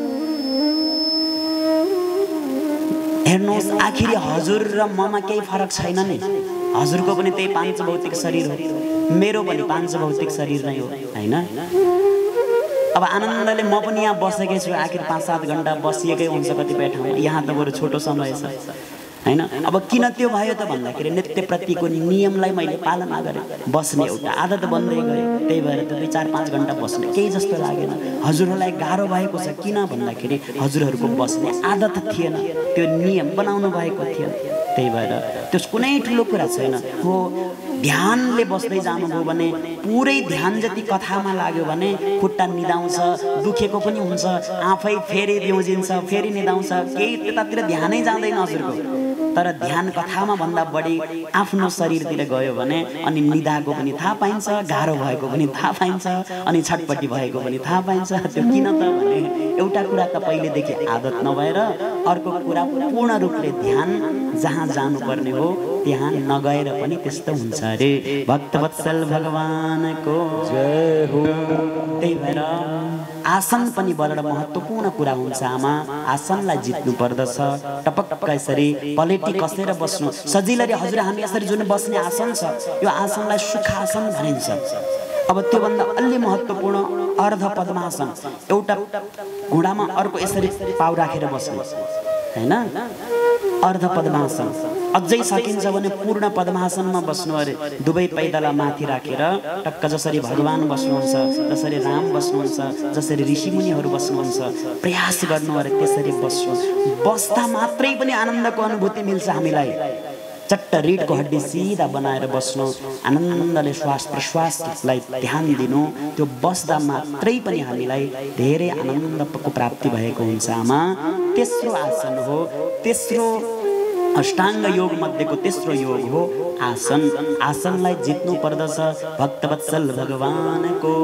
हेर्नुहोस्, आखिरी हजुर र ममा केही फरक छैन नि। हजुरको पनि त्यही पाँच भौतिक शरीर हो, मेरो पनि पाँच भौतिक शरीर नै हो हैन। अब आनन्दले म पनि यहाँ बसेकै छु, आखिर पाँच सात घन्टा बसिएकै हुन्छ कतिपय ठाउँमा, यहाँ त बरु छोटो समय छ हैन। अब किन त्यो भयो त भन्दाखेरि नित्यप्रतिको नियमलाई मैले पालना गरेँ, बस्ने एउटा आदत बन्दै गयो। त्यही भएर त्यो दुई चार पाँच घन्टा बस्ने केही जस्तो लागेन। हजुरहरूलाई गाह्रो भएको छ किन भन्दाखेरि हजुरहरूको बस्ने आदत थिएन, त्यो नियम बनाउनु भएको थिएन। त्यही भएर त्यस कुनै ठुलो कुरा छैन हो। ध्यानले बस्दै जानुभयो भने पुरै ध्यान जति कथामा लाग्यो भने खुट्टा निदाउँछ, दुखेको पनि हुन्छ, आफै फेरि बिउजिन्छ, फेरि निदाउँछ, केही त्यतातिर ध्यानै जाँदैन हजुरको। तर ध्यान कथामा भन्दा बढी आफ्नो शरीरतिर गयो भने अनि निदाको पनि थाहा पाइन्छ, गाह्रो भएको पनि थाहा पाइन्छ, अनि छटपट्टि भएको पनि थाहा पाइन्छ। त्यो किन त भने एउटा कुरा त पहिलेदेखि आदत नभएर, अर्को कुरा पूर्ण रूपले ध्यान जहाँ जानुपर्ने हो त्यहाँ नगएर पनि त्यस्तो हुन्छ अरे। भक्तवत्सल भगवानको जय हो। त्यही भएर आसन पनि बडो महत्त्वपूर्ण कुरा हुन्छ आमा। आसनलाई जित्नु पर्दछ। टपक्क यसरी पलेटी कसेर बस्नु सजिलैले। हजुर हामी यसरी जुन बस्ने आसन छ यो आसनलाई सुखासन भनिन्छ। अब त्योभन्दा अलि महत्त्वपूर्ण अर्ध पद्मासन, एउटा घुँडामा अर्को यसरी पाउ राखेर बस्नु हैन, अर्ध पद्मासन। अझै सकिन्छ भने पूर्ण पद्मासनमा बस्नु अरे। दुवै पैताला माथि राखेर टक्क जसरी भगवान बस्नुहुन्छ, जसरी राम बस्नुहुन्छ, जसरी ऋषिमुनिहरू बस्नुहुन्छ, प्रयास गर्नु अरे त्यसरी बस्नु। बस्दा मात्रै पनि आनन्दको अनुभूति मिल्छ हामीलाई। चट्ट रीढको हड्डी सिधा बनाएर बस्नु, आनन्दले श्वास प्रश्वासलाई ध्यान दिनु, त्यो बस्दा मात्रै पनि हामीलाई धेरै आनन्दको प्राप्ति भएको हुन्छ आमा। तेस्रो आसन हो, तेस्रो अष्टाङ्ग योग मध्येको तेस्रो योग हो आसन। आसनलाई जित्नु पर्दछ भक्तवत्सल भगवानको।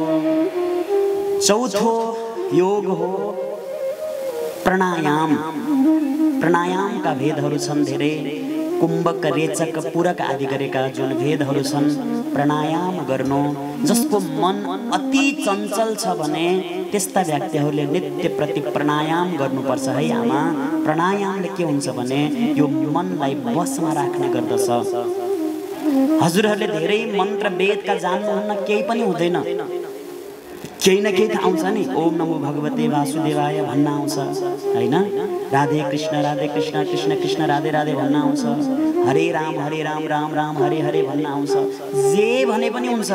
चौथो योग हो प्राणायाम। प्राणायामका भेदहरू छन् धेरै। कुम्भक, रेचक, पूरक आदि गरेका जुन भेदहरू छन्, प्राणायाम गर्नु जसको मन अति चञ्चल छ भने त्यस्ता व्यक्तिहरूले नित्य प्रति प्राणायाम गर्नुपर्छ है आमा। प्राणायामले के हुन्छ भने यो मनलाई बसमा राख्ने गर्दछ। हजुरहरूले धेरै मन्त्र वेदका जान्नुहुन्न, केही पनि हुँदैन, केही न केही त आउँछ नि। ओम नमो भगवते वासुदेवाय भन्न आउँछ हैन, राधे कृष्ण राधे कृष्ण कृष्ण कृष्ण राधे राधे भन्न आउँछ, हरे राम हरे राम राम राम हरे हरे भन्न आउँछ, जे भने पनि हुन्छ।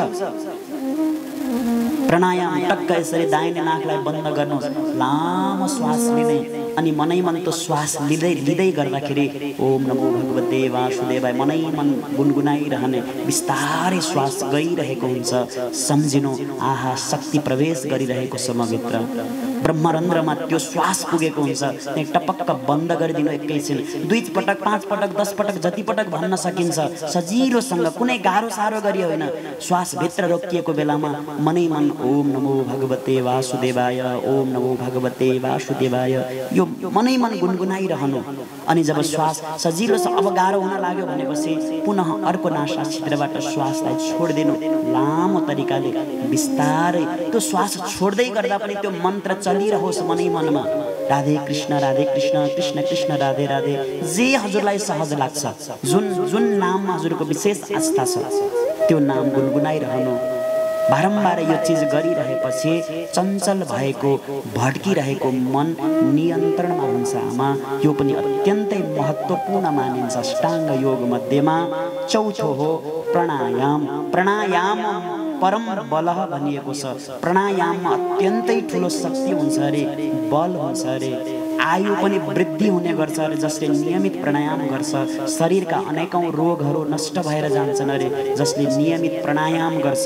प्राणायाम टक्क यसरी दाहिने नाकलाई बन्द गर्नुहोस्, लामो श्वास लिने अनि मनै मन त्यो श्वास लिँदै लिँदै गर्दाखेरि ओम नमो भगवते वासुदेवाय मनै मन गुनगुनाइरहने, बिस्तारै श्वास गइरहेको हुन्छ। सम्झिनु आहा शक्ति प्रवेश गरिरहेको छ मभित्र, ब्रह्मरन्ध्रमा त्यो श्वास पुगेको हुन्छ। त्यहाँ टपक्क बन्द गरिदिनु एकैछिन, दुई पटक पाँच पटक दस पटक जति पटक भन्न सकिन्छ सजिलोसँग, कुनै गाह्रो साह्रो गरी होइन। श्वास भित्र रोकिएको बेलामा मनै मन ओम नमो भगवते वासुदेवाय ओम नमो भगवते वासुदेवाय यो मनै मन गुनगुनाइरहनु। अनि जब श्वास सजिलो छ, अब गाह्रो हुन लाग्यो भनेपछि पुनः अर्को नासा छिद्रबाट श्वासलाई छोडिदिनु लामो तरिकाले बिस्तारै। त्यो श्वास छोड्दै गर्दा पनि त्यो मन्त्र चलिरहोस् मनै मनमा, राधे कृष्ण राधे कृष्ण कृष्ण कृष्ण राधे राधे, जे हजुरलाई सहज लाग्छ, जुन जुन नाममा हजुरको विशेष आस्था छ त्यो नाम गुनगुनाइरहनु। बारम्बार यो चिज गरिरहेपछि चञ्चल भएको भड्किरहेको मन नियन्त्रणमा हुन्छ आमा। यो पनि अत्यन्तै महत्त्वपूर्ण मानिन्छ अष्टाङ्ग योग मध्येमा। चौथो हो प्राणायाम। प्राणायाम परम बल भनिएको छ। प्राणायाममा अत्यन्तै ठुलो शक्ति हुन्छ अरे, बल हुन्छ अरे। आयु पनि वृद्धि हुने गर्छ अरे। जसले नियमित प्राणायाम गर्छ शरीरका अनेकौं रोगहरू नष्ट भएर जान्छन् अरे, जसले नियमित प्राणायाम गर्छ।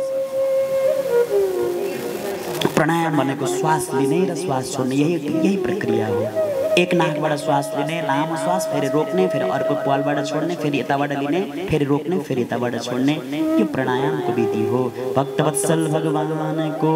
प्राणायाम भनेको श्वास लिने र श्वास छोड्ने, यही यही प्रक्रिया हो। एक नाकबाट श्वास लिने, लामो श्वास, फेरि रोक्ने, फेरि अर्को पालबाट छोड्ने, फेरि यताबाट लिने, फेरि रोक्ने, फेरि यताबाट छोड्ने, यो प्राणायामको विधि हो। भक्तवत्सल भगवानको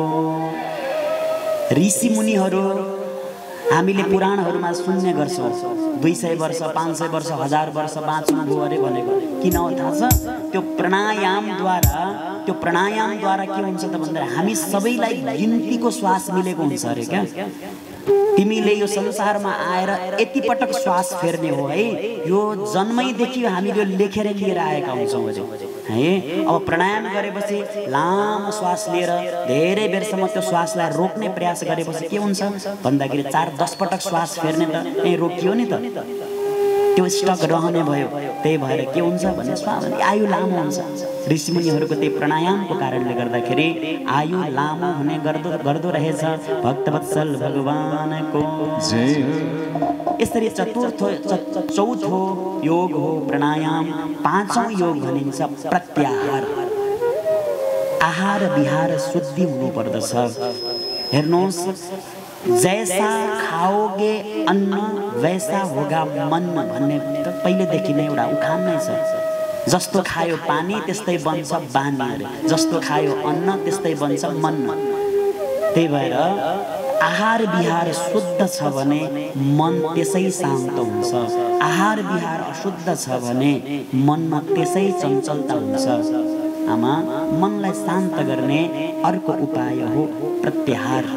ऋषि मुनिहरू हामीले पुराणहरूमा सुन्ने गर्छौँ, दुई सय वर्ष पाँच सय वर्ष हजार वर्ष बाँच्नुभयो अरे भनेको। किन हो थाहा छ? त्यो प्राणायामद्वारा त्यो प्राणायामद्वारा के हुन्छ त भन्दा हामी सबैलाई गिन्तीको श्वास मिलेको हुन्छ अरे। क्या तिमीले यो संसारमा आएर यति पटक श्वास फेर्ने हो है, यो जन्मैदेखि हामीले लेखेर लिएर आएका हुन्छौँ अरे है। अब प्राणायाम गरेपछि लामो श्वास लिएर धेरै बेरसम्म त्यो श्वासलाई रोक्ने प्रयास गरेपछि के हुन्छ भन्दाखेरि चार दस पटक श्वास फेर्ने त त्यही रोकियो नि त, त्यो स्टक रहने भयो। त्यही भएर के हुन्छ भने श्वास आयु लामो हुन्छ। ऋषिमुनिहरूको त्यही प्राणायामको कारणले गर्दाखेरि आयु लामो हुने गर्दो गर्दो रहेछ। भक्तवत्सल भगवानको जय। यसरी चतुर्थ चौथो योग हो प्राणायाम। पाँचौं योग भनिन्छ प्रत्याहार। आहार विहार शुद्धि हुनु पर्दछ। हेर्नुहोस् जैसा खाओगे अन्न वैसा होगा मन भन्ने त पहिलेदेखि नै एउटा उखान नै छ। जस्तो खायो पानी त्यस्तै बन्छ बानी अरे, जस्तो खायो अन्न त्यस्तै बन्छ मन। त्यही भएर आहार विहार शुद्ध छ भने मन त्यसै शान्त हुन्छ, आहार विहार अशुद्ध छ भने मनमा त्यसै चञ्चलता हुन्छ। आमा, मनलाई शान्त गर्ने अर्को उपाय हो प्रत्याहार।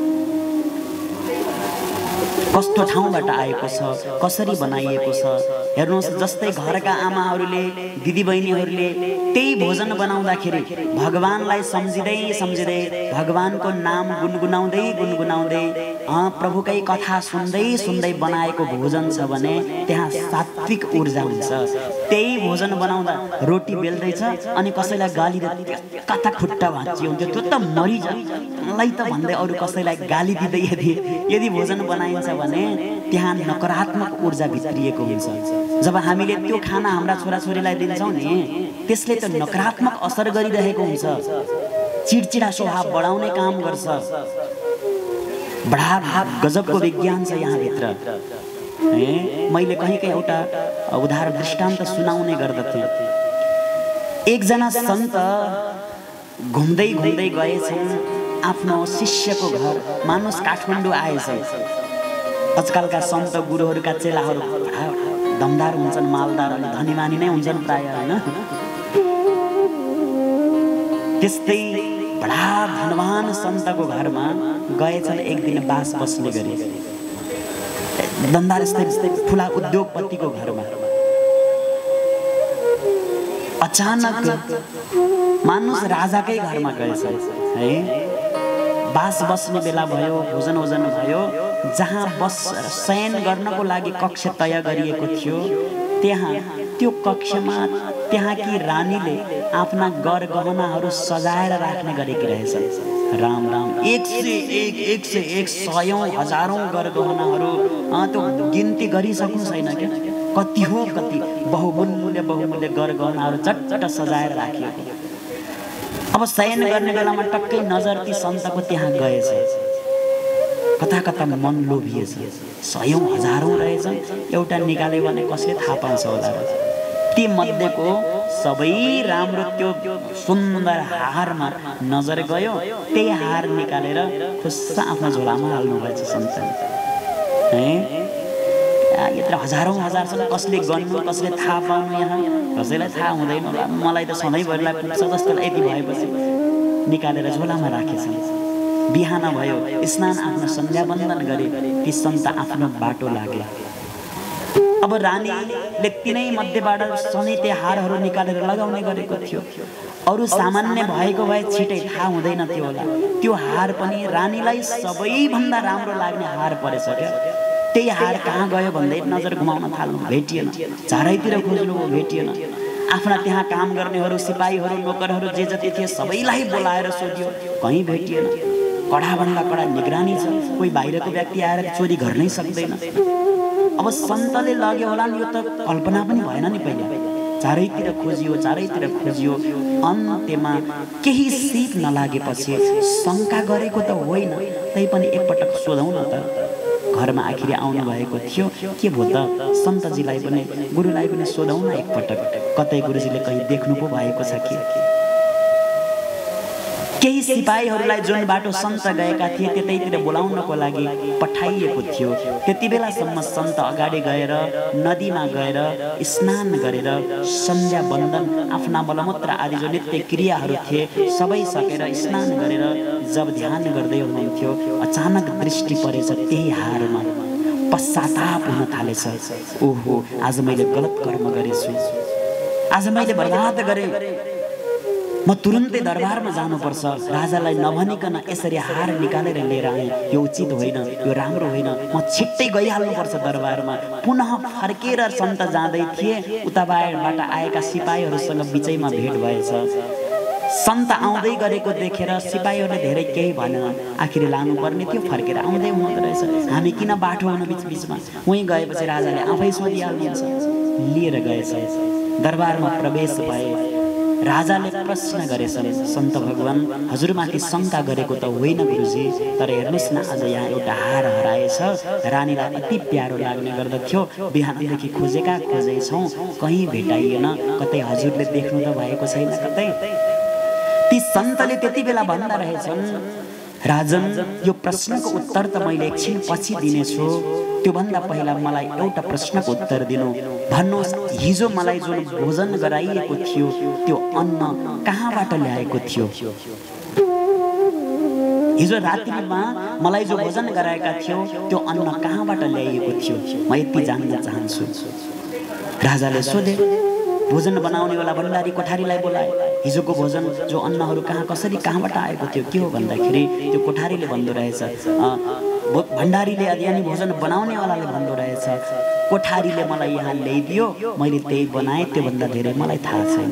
कस्तो ठाउँबाट आएको छ, कसरी बनाइएको छ हेर्नुहोस्। जस्तै घरका आमाहरूले दिदीबहिनीहरूले त्यही भोजन बनाउँदाखेरि भगवानलाई सम्झिँदै सम्झिँदै भगवानको नाम गुनगुनाउँदै गुनगुनाउँदै प्रभुकै कथा सुन्दै सुन्दै बनाएको भोजन छ भने त्यहाँ सात्विक ऊर्जा हुन्छ। त्यही भोजन बनाउँदा रोटी बेल्दैछ अनि कसैलाई गाली कता खुट्टा भाँचियो हुन्थ्यो, त्यो त मरिजा लाई त भन्दै अरू कसैलाई गाली दिँदै यदि यदि भोजन बनाइन्छ भने त्यहाँ नकारात्मक ऊर्जा भित्रिएको हुन्छ। जब हामीले त्यो खाना हाम्रा छोराछोरीलाई दिन्छौँ नि त्यसले त नकारात्मक असर गरिरहेको हुन्छ, चिडचिडा स्वभाव बढाउने काम गर्छ। बडा गजबको विज्ञान छ यहाँभित्र। ए मैले कहीँ कहीँ एउटा उदाहरण दृष्टान्त सुनाउने गर्दथे। एकजना सन्त घुम्दै घुम्दै गएछन् आफ्नो शिष्यको घर। मानुस काठमाडौँ आएछन्। आजकलका सन्त गुरुहरूका चेलाहरू दमदार हुन्छन्, मालदार अनि धनीमानी नै हुन्छन् प्राय, होइन? त्यस्तै बडा धनवान सन्तको घरमा गएछन् एक दिन बास बस्ने गरी। दमदार यस्तै ठुला उद्योगपतिको घरमा अचानक मानुस राजाकै घरमा गएछ है। बास बस्ने बेला भयो, भोजन ओजन भयो। जहाँ बस शयन गर्नको लागि कक्ष तय गरिएको थियो त्यहाँ त्यो कक्षमा त्यहाँकी रानीले आफ्ना गर गहनाहरू सजाएर राख्ने गरेकी रहेछ। राम राम, एक से एक एक से एक सयौं हजारौं गर गहनाहरू त्यो गिन्ती गरिसक्नु छैन क्या। कति हो कति बहुमूल्य बहुमूल्य गर गहनाहरू चटचट सजाएर राखिएको। अब शयन गर्ने बेलामा टक्कै नजर ती सन्तको त्यहाँ गएछ। कता कता मन लोभिएछ। सयौं हजारौं रहेछन्, एउटा निकाल्यो भने कसले थाहा पाउँछ होला र। ती मध्येको सबै राम्रो त्यो सुन्दर हारमा नजर गयो। त्यही हार निकालेर खुस्सा आफ्नो झोलामा हाल्नु भएछ सन्तले। है यत्र हजारौं हजार छन्, कसले गन्नु कसले थाहा पाउनु यहाँ कसैलाई थाहा हुँदैन होला। मलाई त सधैँभरिलाई पुग्छ जस्तो यति भएपछि निकालेर झोलामा राखेछन्। बिहान भयो, स्नान आफ्नो सन्ध्या वन्दन गरे, ती सन्त आफ्नो बाटो लागे। अब रानीले तिनै मध्येबाट सधैँ त्यो हारहरू निकालेर लगाउने गरेको थियो। अरू सामान्य भएको भए छिटै थाहा हुँदैन थियो होला। त्यो हार पनि रानीलाई सबैभन्दा राम्रो लाग्ने हार परेछ क्या। त्यही हार कहाँ गयो भन्दै नजर घुमाउन थाल्नु, भेटिएन। चारैतिर खोज्नु, भेटिएन। आफ्ना त्यहाँ काम गर्नेहरू, सिपाहीहरू, नोकरहरू जे जति थिए सबैलाई बोलाएर सोधियो, कहीँ भेटिएन। कडाभन्दा कडा निगरानी छ, कोही बाहिरको व्यक्ति आएर चोरी गर्नै सक्दैन। अब सन्तले लग्यो होला नि, यो त कल्पना पनि भएन नि पहिला। चारैतिर खोजियो, चारैतिर खोजियो। अन्त्यमा केही सिप नलागेपछि शङ्का गरेको त होइन, तैपनि एकपटक सोधौँ न त। घरमा आखिर आउनु भएको थियो, के भयो त सन्तजीलाई पनि गुरुलाई पनि सोधौँ न एकपटक। कतै गुरुजीले कहीँ देख्नु पो भएको छ कि। केही सिपाहीहरूलाई जुन बाटो सन्त गएका थिए त्यतैतिर बोलाउनको लागि पठाइएको थियो। त्यति बेलासम्म सन्त अगाडि गएर नदीमा गएर स्नान गरेर सन्ध्या वन्दन आफ्ना मलमूत्र आदि जो नित्य क्रियाहरू थिए सबै सकेर स्नान गरेर जब ध्यान गर्दै हुनुहुन्थ्यो, अचानक दृष्टि परेछ त्यही हारमा। पश्चाताप हुन थालेछ। ओहो, आज मैले गलत कर्म गरेछु, आज मैले बर्बाद गरेँ। म तुरुन्तै दरबारमा जानुपर्छ। राजालाई नभनिकन यसरी हार निकालेर लिएर आएँ, यो उचित होइन, यो राम्रो होइन। म छिट्टै गइहाल्नुपर्छ दरबारमा। पुनः फर्केर सन्त जाँदै थिए, उताबाट आएका सिपाहीहरूसँग बिचैमा भेट भएछ। सन्त आउँदै गरेको देखेर सिपाहीहरूले धेरै केही भनेनन्। आखिर लानुपर्ने थियो, फर्केर आउँदै हुँदो रहेछ। हामी किन बाटो हुनु बिच बिचमा? उहीँ गएपछि राजाले आफै सोधिहाल्नुहुन्छ। लिएर गएछ। दरबारमा प्रवेश भए। राजाले प्रश्न गरेछन्, सन्त भगवान हजुरमाथि शङ्का गरेको त होइन गुरुजी, तर हेर्नुहोस् न आज यहाँ एउटा हार हराएछ, रानीलाई अति प्यारो लाग्ने गर्दथ्यो, बिहानदेखि खोजेका खोजेछौँ कहीँ भेटाइएन, कतै हजुरले देख्नु त भएको छैन कतै। ती सन्तले त्यति बेला भन्दा रहेछन्, राजन यो प्रश्नको उत्तर त मैले एकछिन पछि दिनेछु, त्योभन्दा पहिला मलाई एउटा प्रश्नको उत्तर दिनु, भन्नुहोस् हिजो मलाई जुन भोजन गराइएको थियो त्यो अन्न कहाँबाट ल्याएको थियो? हिजो रातिमा मलाई जो भोजन गराएका थियो त्यो अन्न कहाँबाट ल्याइएको थियो? म यति जान्न चाहन्छु। राजाले सोधे, भोजन बनाउनेवाला भण्डारी कोठारीलाई बोलाए, हिजोको भोजन जो अन्नहरू कहाँ कसरी कहाँबाट आएको थियो के हो भन्दाखेरि त्यो कोठारीले भन्दो रहेछ, भण्डारीले यानि भोजन बनाउनेवालाले भन्दो रहेछ, कोठारीले मलाई यहाँ ल्याइदियो, मैले त्यही बनाएँ, त्योभन्दा धेरै मलाई थाहा छैन।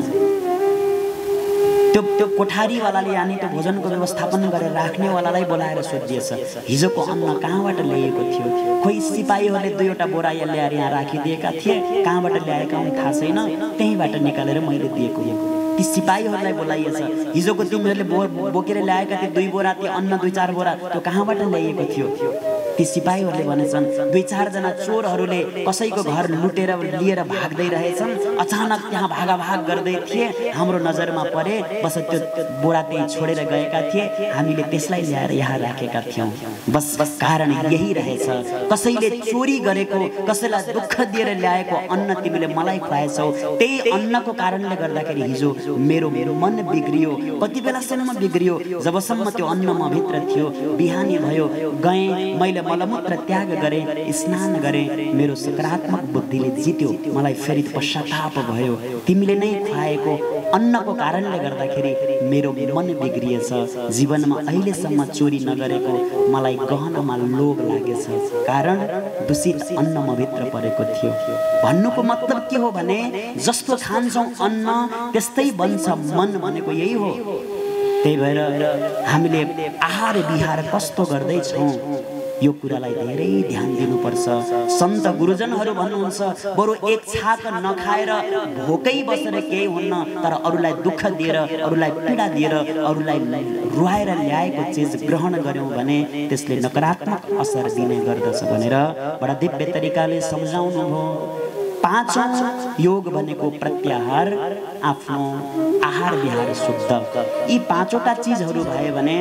त्यो त्यो कोठारीवालाले यानि त्यो भोजनको व्यवस्थापन गरेर राख्नेवालालाई बोलाएर सोधिएछ, हिजोको अन्न कहाँबाट ल्याइएको थियो? खोइ सिपाहीहरूले दुईवटा बोरा ल्याएर यहाँ राखिदिएका थिए, कहाँबाट ल्याएका हुन् थाहा छैन, त्यहीँबाट निकालेर मैले दिएको हो। ती सिपाहीहरूलाई बोलाइएछ, हिजोको तिमीहरूले बो बोकेर ल्याएका त्यो दुई बोरा, त्यो अन्न दुई चार बोरा त्यो कहाँबाट ल्याइएको थियो? ती सिपाहीहरूले भनेछन्, दुई चारजना चोरहरूले कसैको घर लुटेर लिएर भाग्दै रहेछन्, अचानक त्यहाँ भागाभाग गर्दै थिए, हाम्रो नजरमा परे, बस त्यो बोरा त्यही छोडेर गएका थिए, हामीले त्यसलाई ल्याएर यहाँ राखेका थियौँ। बस बस कारण यही रहेछ, कसैले चोरी गरेको, कसैलाई दुःख दिएर ल्याएको अन्न तिमीले मलाई खुवाएछौ, त्यही अन्नको कारणले गर्दाखेरि हिजो मेरो मेरो मन बिग्रियो। कति बेलासम्म बिग्रियो? जबसम्म त्यो अन्न म भित्र थियो। बिहानी भयो, गएँ, मैले मलमूत्र त्याग गरेँ, स्नान गरेँ, मेरो सकारात्मक बुद्धिले जित्यो, मलाई फेरि पश्चाताप भयो। तिमीले नै खुवाएको अन्नको कारणले गर्दाखेरि मेरो मन बिग्रिएछ। जीवनमा अहिलेसम्म चोरी नगरेको मलाई गहनामा लोभ लागेछ, कारण दूषित अन्न म भित्र परेको थियो। भन्नुको मतलब के हो भने, जस्तो खान्छौँ अन्न त्यस्तै बन्छ मन भनेको यही हो। त्यही भएर हामीले आहार विहार कस्तो गर्दैछौँ यो कुरालाई धेरै ध्यान दिनुपर्छ। सन्त गुरुजनहरू भन्नुहुन्छ, बरु एक छाक नखाएर भोकै बसेर केही हुन्न, तर अरूलाई दुःख दिएर, अरूलाई पीडा दिएर, अरूलाई रुवाएर ल्याएको चिज ग्रहण गर्यौँ भने त्यसले नकारात्मक असर दिने गर्दछ भनेर बडा दिव्य तरिकाले सम्झाउनु हो। पाँचौं योग भनेको प्रत्याहार, आफ्नो आहार विहार शुद्ध। यी पाँचवटा चिजहरू भए भने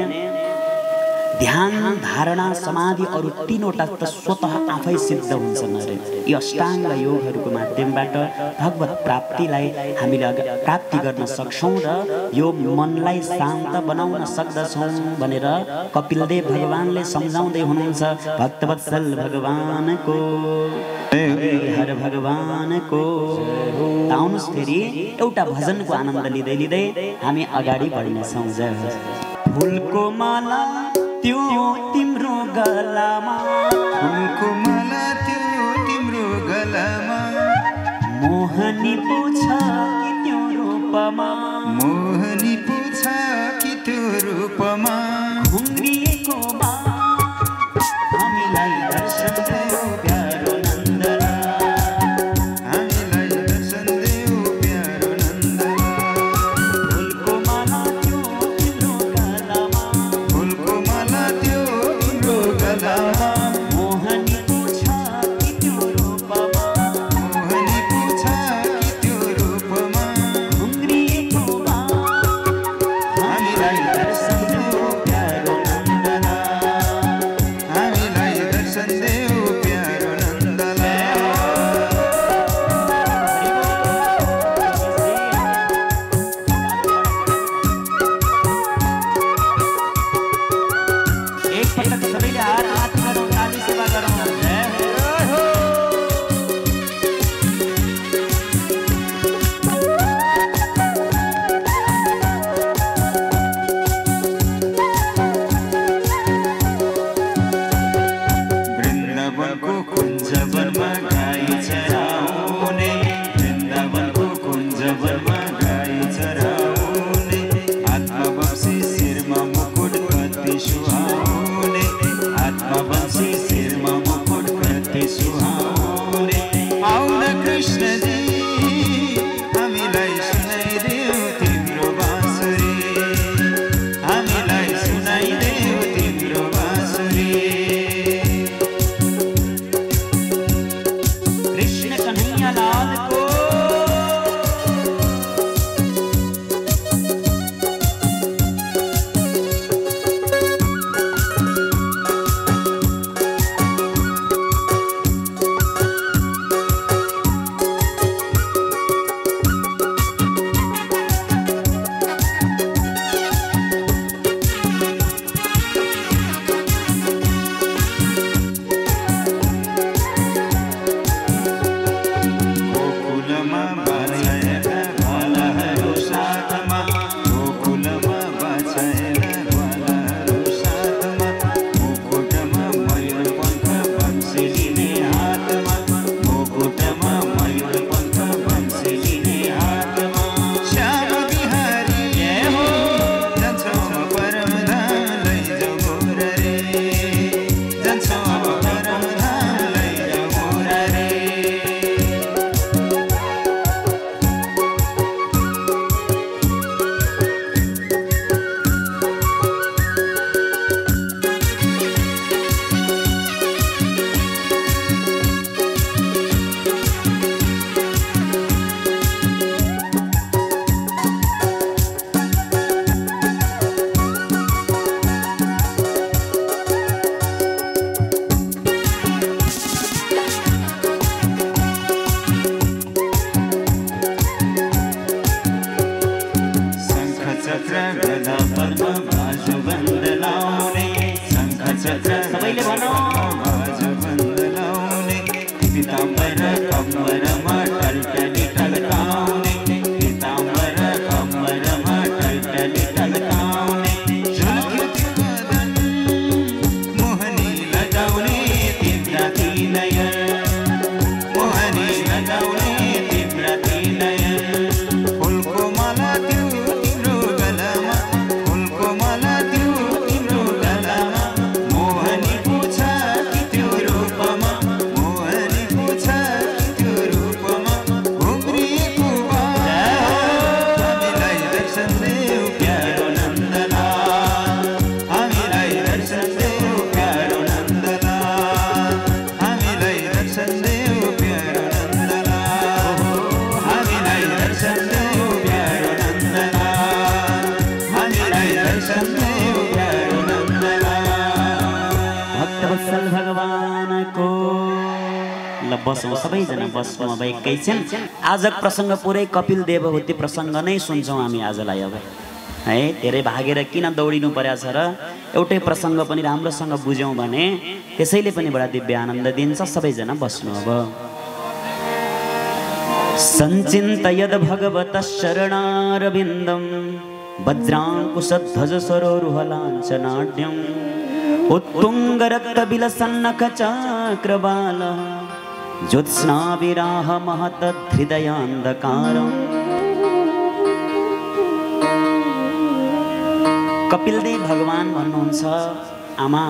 ध्यान, धारणा, समाधि अरू तीनवटा त स्वतः आफै सिद्ध हुन्छन् अरे। यी अष्टाङ्ग योगहरूको माध्यमबाट भगवत प्राप्तिलाई हामीले प्राप्ति गर्न सक्छौँ र यो मनलाई शान्त बनाउन सक्दछौँ भनेर कपिलदेव भगवानले सम्झाउँदै हुनुहुन्छ। भक्तवत्सल भगवानको हर भगवानको। आउनुहोस् फेरि एउटा भजनको आनन्द लिँदै लिँदै हामी अगाडि बढ्नेछौँ। जय हो। फुलको माला त्यो तिम्रो गलामा, फुलको माला त्यो तिम्रो गलामा, मोहनी पुछ कि त्यो रूपमा, मोहनी पुछ कि त्यो रूपमा, घुम्रिएको बा हामीलाई दर्शन देऊ प्यारो नन्दला, हामीलाई दर्शन देऊ प्यारो नन्दला। फुलको माला त्यो तिम्रो गलामा, फुलको माला त्यो तिम्रो गलामा, मोहनी पुछ कि त्यो रूपमा, मोहनी पुछ कि त्यो रूपमा, घुम्रिएको बा हामीलाई दर्शन देऊ प्यारो नन्दला, हामीलाई दर्शन देऊ प्यारो नन्दला। एक पटक सबैले हात हात गरौँ, ताली सेवा गरौँ। जय हो। चक्र गदा पद्म बाजु बन्दलाउने शङ्ख चक्र सबैले भनौँ बाजु बन्दलाउने पीताम्बर कम्बरमा टल्टली टल्काउने पीताम्बर कम्बरमा टल्टली टल्काउने झुल्क्यो मदन मोहनी लगाउने तिम्रा नयन मोहनी लगाउने तिम्रा नयन फुलको माला त्यो तिम्रो गलामा फुलको माला त्यो तिम्रो गलामा मोहनी पुछ कि त्यो रूपमा मोहनी पुछ कि त्यो रूपमा घुम्रिएको हामीलाई दर्शन देऊ प्यारो नन्दलाल हामीलाई दर्शन देऊ प्यारो नन्दलाल हामीलाई दर्शन देऊ प्यारो नन्दलाल हामीलाई दर्शन देऊ प्यारो नन्दलाल हामीलाई दर्शन देऊ प्यारो नन्दलाल भक्तवत्सल भगवानको ल बसौँ सबैजना बस्नु अब एकैछिन। आजको प्रसङ्ग पुरै कपिल देवहूति प्रसङ्ग नै सुन्छौँ हामी आजलाई अब है। धेरै भागेर किन दौडिनु पर्या छ र एउटै प्रसङ्ग पनि राम्रोसँग बुझ्यौँ भने त्यसैले पनि बडा दिव्य आनन्द दिन्छ। सबैजना बस्नु अब। सञ्चिन्तयद् भगवतः शरणारविन्दं वज्राङ्कुशध्वज सरोरुहलाञ्छनाढ्यम् उत्तुङ्गरक्तबिलसन्नखचक्रबालः ज्योत्स्नाविराह महतहृदयान्धकारम्। कपिलदेव भगवान भन्नुहुन्छ आमा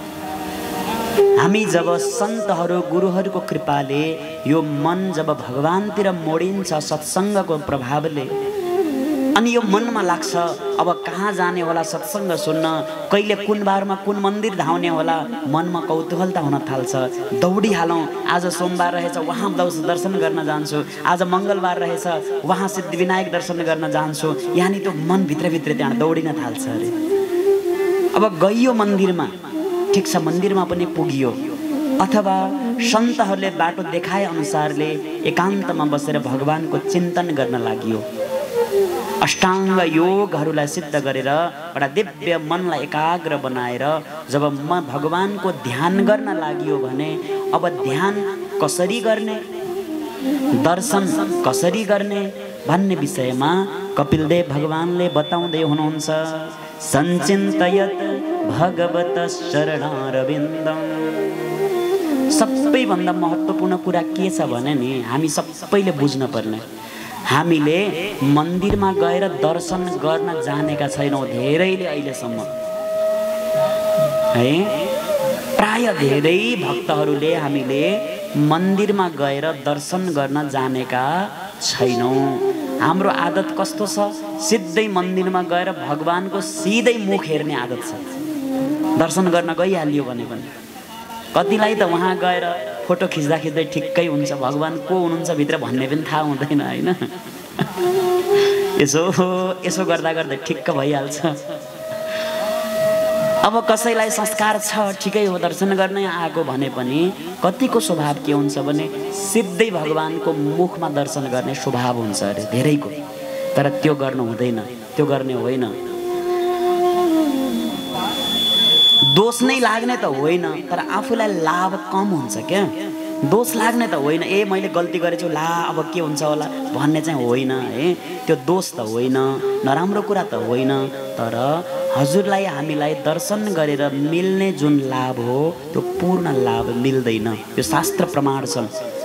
हामी जब सन्तहरू गुरुहरूको कृपाले यो मन जब भगवानतिर मोडिन्छ सत्सङ्गको प्रभावले अनि यो मनमा लाग्छ अब कहाँ जाने होला सत्सङ्ग सुन्न कहिले कुन बारमा कुन मन्दिर धाउने होला मनमा कौतूहलता हुन थाल्छ। दौडिहालौँ आज सोमबार रहेछ वहाँ दर्शन गर्न जान्छु आज मङ्गलबार रहेछ वहाँ सिद्धिविनायक दर्शन गर्न जान्छु यानि त्यो मन भित्रभित्र त्यहाँ दौडिन थाल्छ अरे। अब गइयो मन्दिरमा ठिक छ मन्दिरमा पनि पुगियो अथवा सन्तहरूले बाटो देखाए अनुसारले एकान्तमा बसेर भगवानको चिन्तन गर्न लाग्यो। अष्टाङ्ग योगहरूलाई सिद्ध गरेर एउटा दिव्य मनलाई एकाग्र बनाएर जब म भगवानको ध्यान गर्न लाग्यो भने अब ध्यान कसरी गर्ने दर्शन कसरी गर्ने भन्ने विषयमा कपिलदेव भगवानले बताउँदै हुनुहुन्छ। सञ्चिन्तयत् भगवतः शरणारविन्दम्। सबैभन्दा महत्त्वपूर्ण कुरा के छ भने नि हामी सबैले बुझ्न पर्ने हामीले मन्दिरमा गएर दर्शन गर्न जानेका छैनौँ धेरैले अहिलेसम्म है। प्राय धेरै भक्तहरूले हामीले मन्दिरमा गएर दर्शन गर्न जानेका छैनौँ। हाम्रो आदत कस्तो छ सिधै मन्दिरमा गएर भगवानको सिधै मुख हेर्ने आदत छ। दर्शन गर्न गइहालियो भने पनि कतिलाई त वहाँ गएर फोटो खिच्दा खिच्दै ठिक्कै हुन्छ भगवान को हुनुहुन्छ भित्र भन्ने पनि थाहा हुँदैन होइन। यसो यसो गर्दा गर्दै ठिक्क भइहाल्छ। अब कसैलाई संस्कार छ ठिकै हो दर्शन गर्नै आएको भने पनि कतिको स्वभाव के हुन्छ भने सिधै भगवानको मुखमा दर्शन गर्ने स्वभाव हुन्छ अरे धेरैको। तर त्यो गर्नु हुँदैन त्यो गर्ने होइन। दोष नै लाग्ने त होइन तर आफूलाई लाभ कम हुन्छ क्या। दोष लाग्ने त होइन ए मैले गल्ती गरेछु ला अब के हुन्छ होला भन्ने चाहिँ होइन है। त्यो दोष त होइन नराम्रो कुरा त होइन तर हजुरलाई हामीलाई दर्शन गरेर मिल्ने जुन लाभ हो त्यो पूर्ण लाभ मिल्दैन। यो शास्त्र प्रमाण छन्।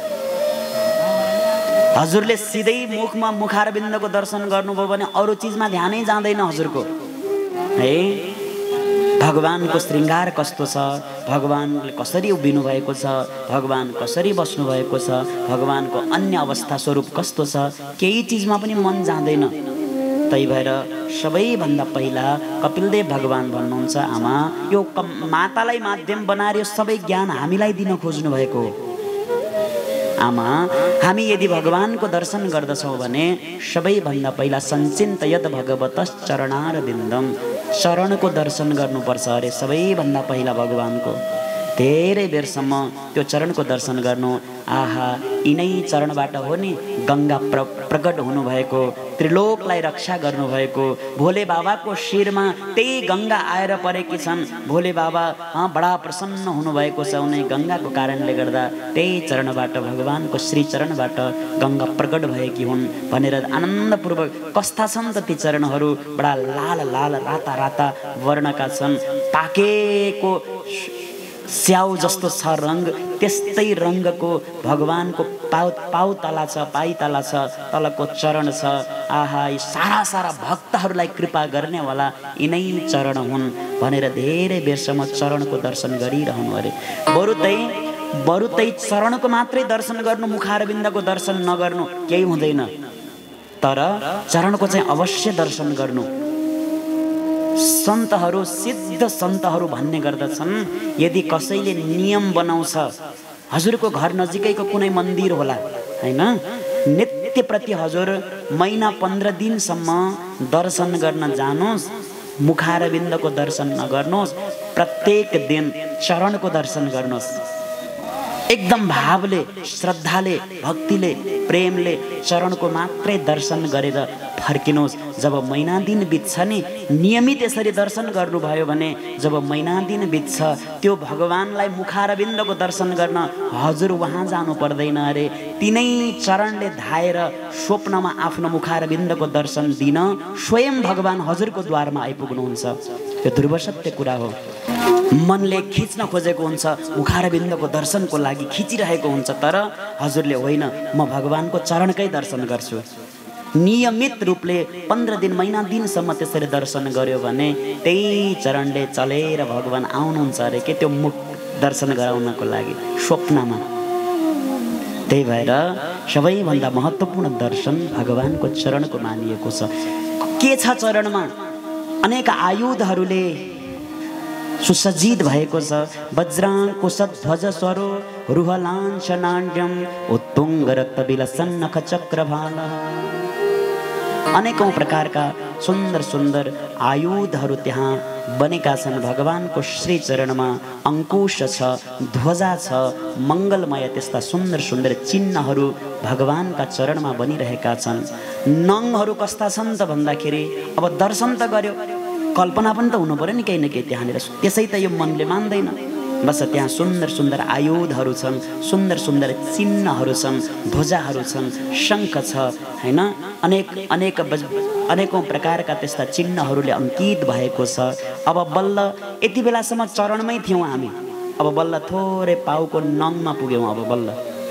हजुरले सिधै मुखमा मुखारविन्दको दर्शन गर्नुभयो भने अरू चिजमा ध्यानै जाँदैन हजुरको है। भगवानको श्रृङ्गार कस्तो छ भगवानले कसरी उभिनु भएको छ भगवान कसरी बस्नु भएको छ भगवानको अन्य अवस्था स्वरूप कस्तो छ केही चिजमा पनि मन जाँदैन। त्यही भएर सबैभन्दा पहिला कपिलदेव भगवान भन्नुहुन्छ आमा यो मातालाई माध्यम बनाएर यो सबै ज्ञान हामीलाई दिन खोज्नु भएको हो। आमा हामी यदि भगवानको दर्शन गर्दछौँ भने सबैभन्दा पहिला सञ्चिन्तयत् भगवतः चरणारविन्दम् शरणको दर्शन गर्नुपर्छ अरे सबैभन्दा पहिला भगवानको। धेरै बेरसम्म त्यो चरणको दर्शन गर्नु। आहा, यिनै चरणबाट हो नि गङ्गा प्र प्रकट हुनुभएको, त्रिलोकलाई रक्षा गर्नुभएको। भोले बाबाको शिरमा त्यही गङ्गा आएर परेकी छन्। भोले बाबा अँ बडा प्रसन्न हुनुभएको छ उनी गङ्गाको कारणले गर्दा। त्यही चरणबाट, भगवानको श्री चरणबाट गङ्गा प्रकट भएकी हुन् भनेर आनन्दपूर्वक कस्ता छन् त ती चरणहरू। बडा लाल लाल राता राता वर्णका छन्। पाकेको स्याउ जस्तो छ रङ्ग, त्यस्तै रङ्गको भगवानको पाउ पाउतला छ, पाइतला छ, तलको चरण छ। आहा, यी सारा सारा भक्तहरूलाई कृपा गर्नेवाला यिनै चरण हुन् भनेर धेरै बेरसम्म चरणको दर्शन गरिरहनु अरे। बरु तै बरु तै चरणको मात्रै दर्शन गर्नु, मुखारविन्दको दर्शन नगर्नु केही हुँदैन, तर चरणको चाहिँ अवश्य दर्शन गर्नु। सन्तहरू, सिद्ध सन्तहरू भन्ने गर्दछन्, यदि कसैले नियम बनाउँछ, हजुरको घर नजिकैको कुनै मन्दिर होला हैन, नित्य प्रति हजुर महिना पन्ध्र दिनसम्म दर्शन गर्न जानुहोस्, मुखारविन्दको दर्शन नगर्नुहोस्, प्रत्येक दिन चरणको दर्शन गर्नुहोस्। एकदम भावले, श्रद्धाले, भक्तिले, प्रेमले चरणको मात्रै दर्शन गरेर फर्किनुहोस्। जब महिना दिन बित्छ नि, नियमित यसरी दर्शन गर्नुभयो भने जब महिना दिन बित्छ, त्यो भगवानलाई मुखारविन्दको दर्शन गर्न हजुर वहाँ जानु पर्दैन अरे। तिनै चरणले धाएर स्वप्नमा आफ्नो मुखारविन्दको दर्शन दिन स्वयं भगवान हजुरको द्वारमा आइपुग्नुहुन्छ। यो ध्रुव सत्य कुरा हो। मनले खिच्न खोजेको हुन्छ, मुखारविन्दको दर्शनको लागि खिचिरहेको हुन्छ, तर हजुरले होइन, म भगवानको चरणकै दर्शन गर्छु। नियमित रूपले पन्ध्र दिन महिना दिनसम्म त्यसरी दर्शन गर्यो भने त्यही चरणले चलेर भगवान आउनुहुन्छ अरे के त्यो मुख दर्शन गराउनको लागि स्वप्नमा। त्यही भएर सबैभन्दा महत्त्वपूर्ण दर्शन भगवानको चरणको मानिएको छ। के छ चरणमा? अनेक आयुधहरूले सुसज्जित भएको छ। वज्राङ्कुश कुशध्वज स्वरो रुहलाञ्छनाढ्यम उत्तुङ्ग रक्तबिलसन नख चक्रभाल। अनेकौं प्रकारका सुन्दर सुन्दर आयुधहरू त्यहाँ बनेका छन्। भगवानको श्री चरणमा अङ्कुश छ, ध्वजा छ, मङ्गलमय त्यस्ता सुन्दर सुन्दर चिन्हहरू भगवानका चरणमा बनिरहेका छन्। नङहरू कस्ता छन् त भन्दाखेरि अब दर्शन त गर्यो, कल्पना पनि त हुनु पर्यो नि केही न केही त्यहाँनिर। त्यसै त यो मनले मान्दैन। बस त्यहाँ सुन्दर सुन्दर आयुधहरू छन्, सुन्दर सुन्दर चिन्हहरू छन्, ध्वजाहरू छन्, शङ्ख छ हैन, अनेक अनेक अनेकौं प्रकारका त्यस्ता चिन्हहरूले अङ्कित भएको छ। अब बल्ल यति बेलासम्म चरणमै थियौँ हामी, अब बल्ल थोरै पाउको नङमा पुग्यौँ। अब बल्ल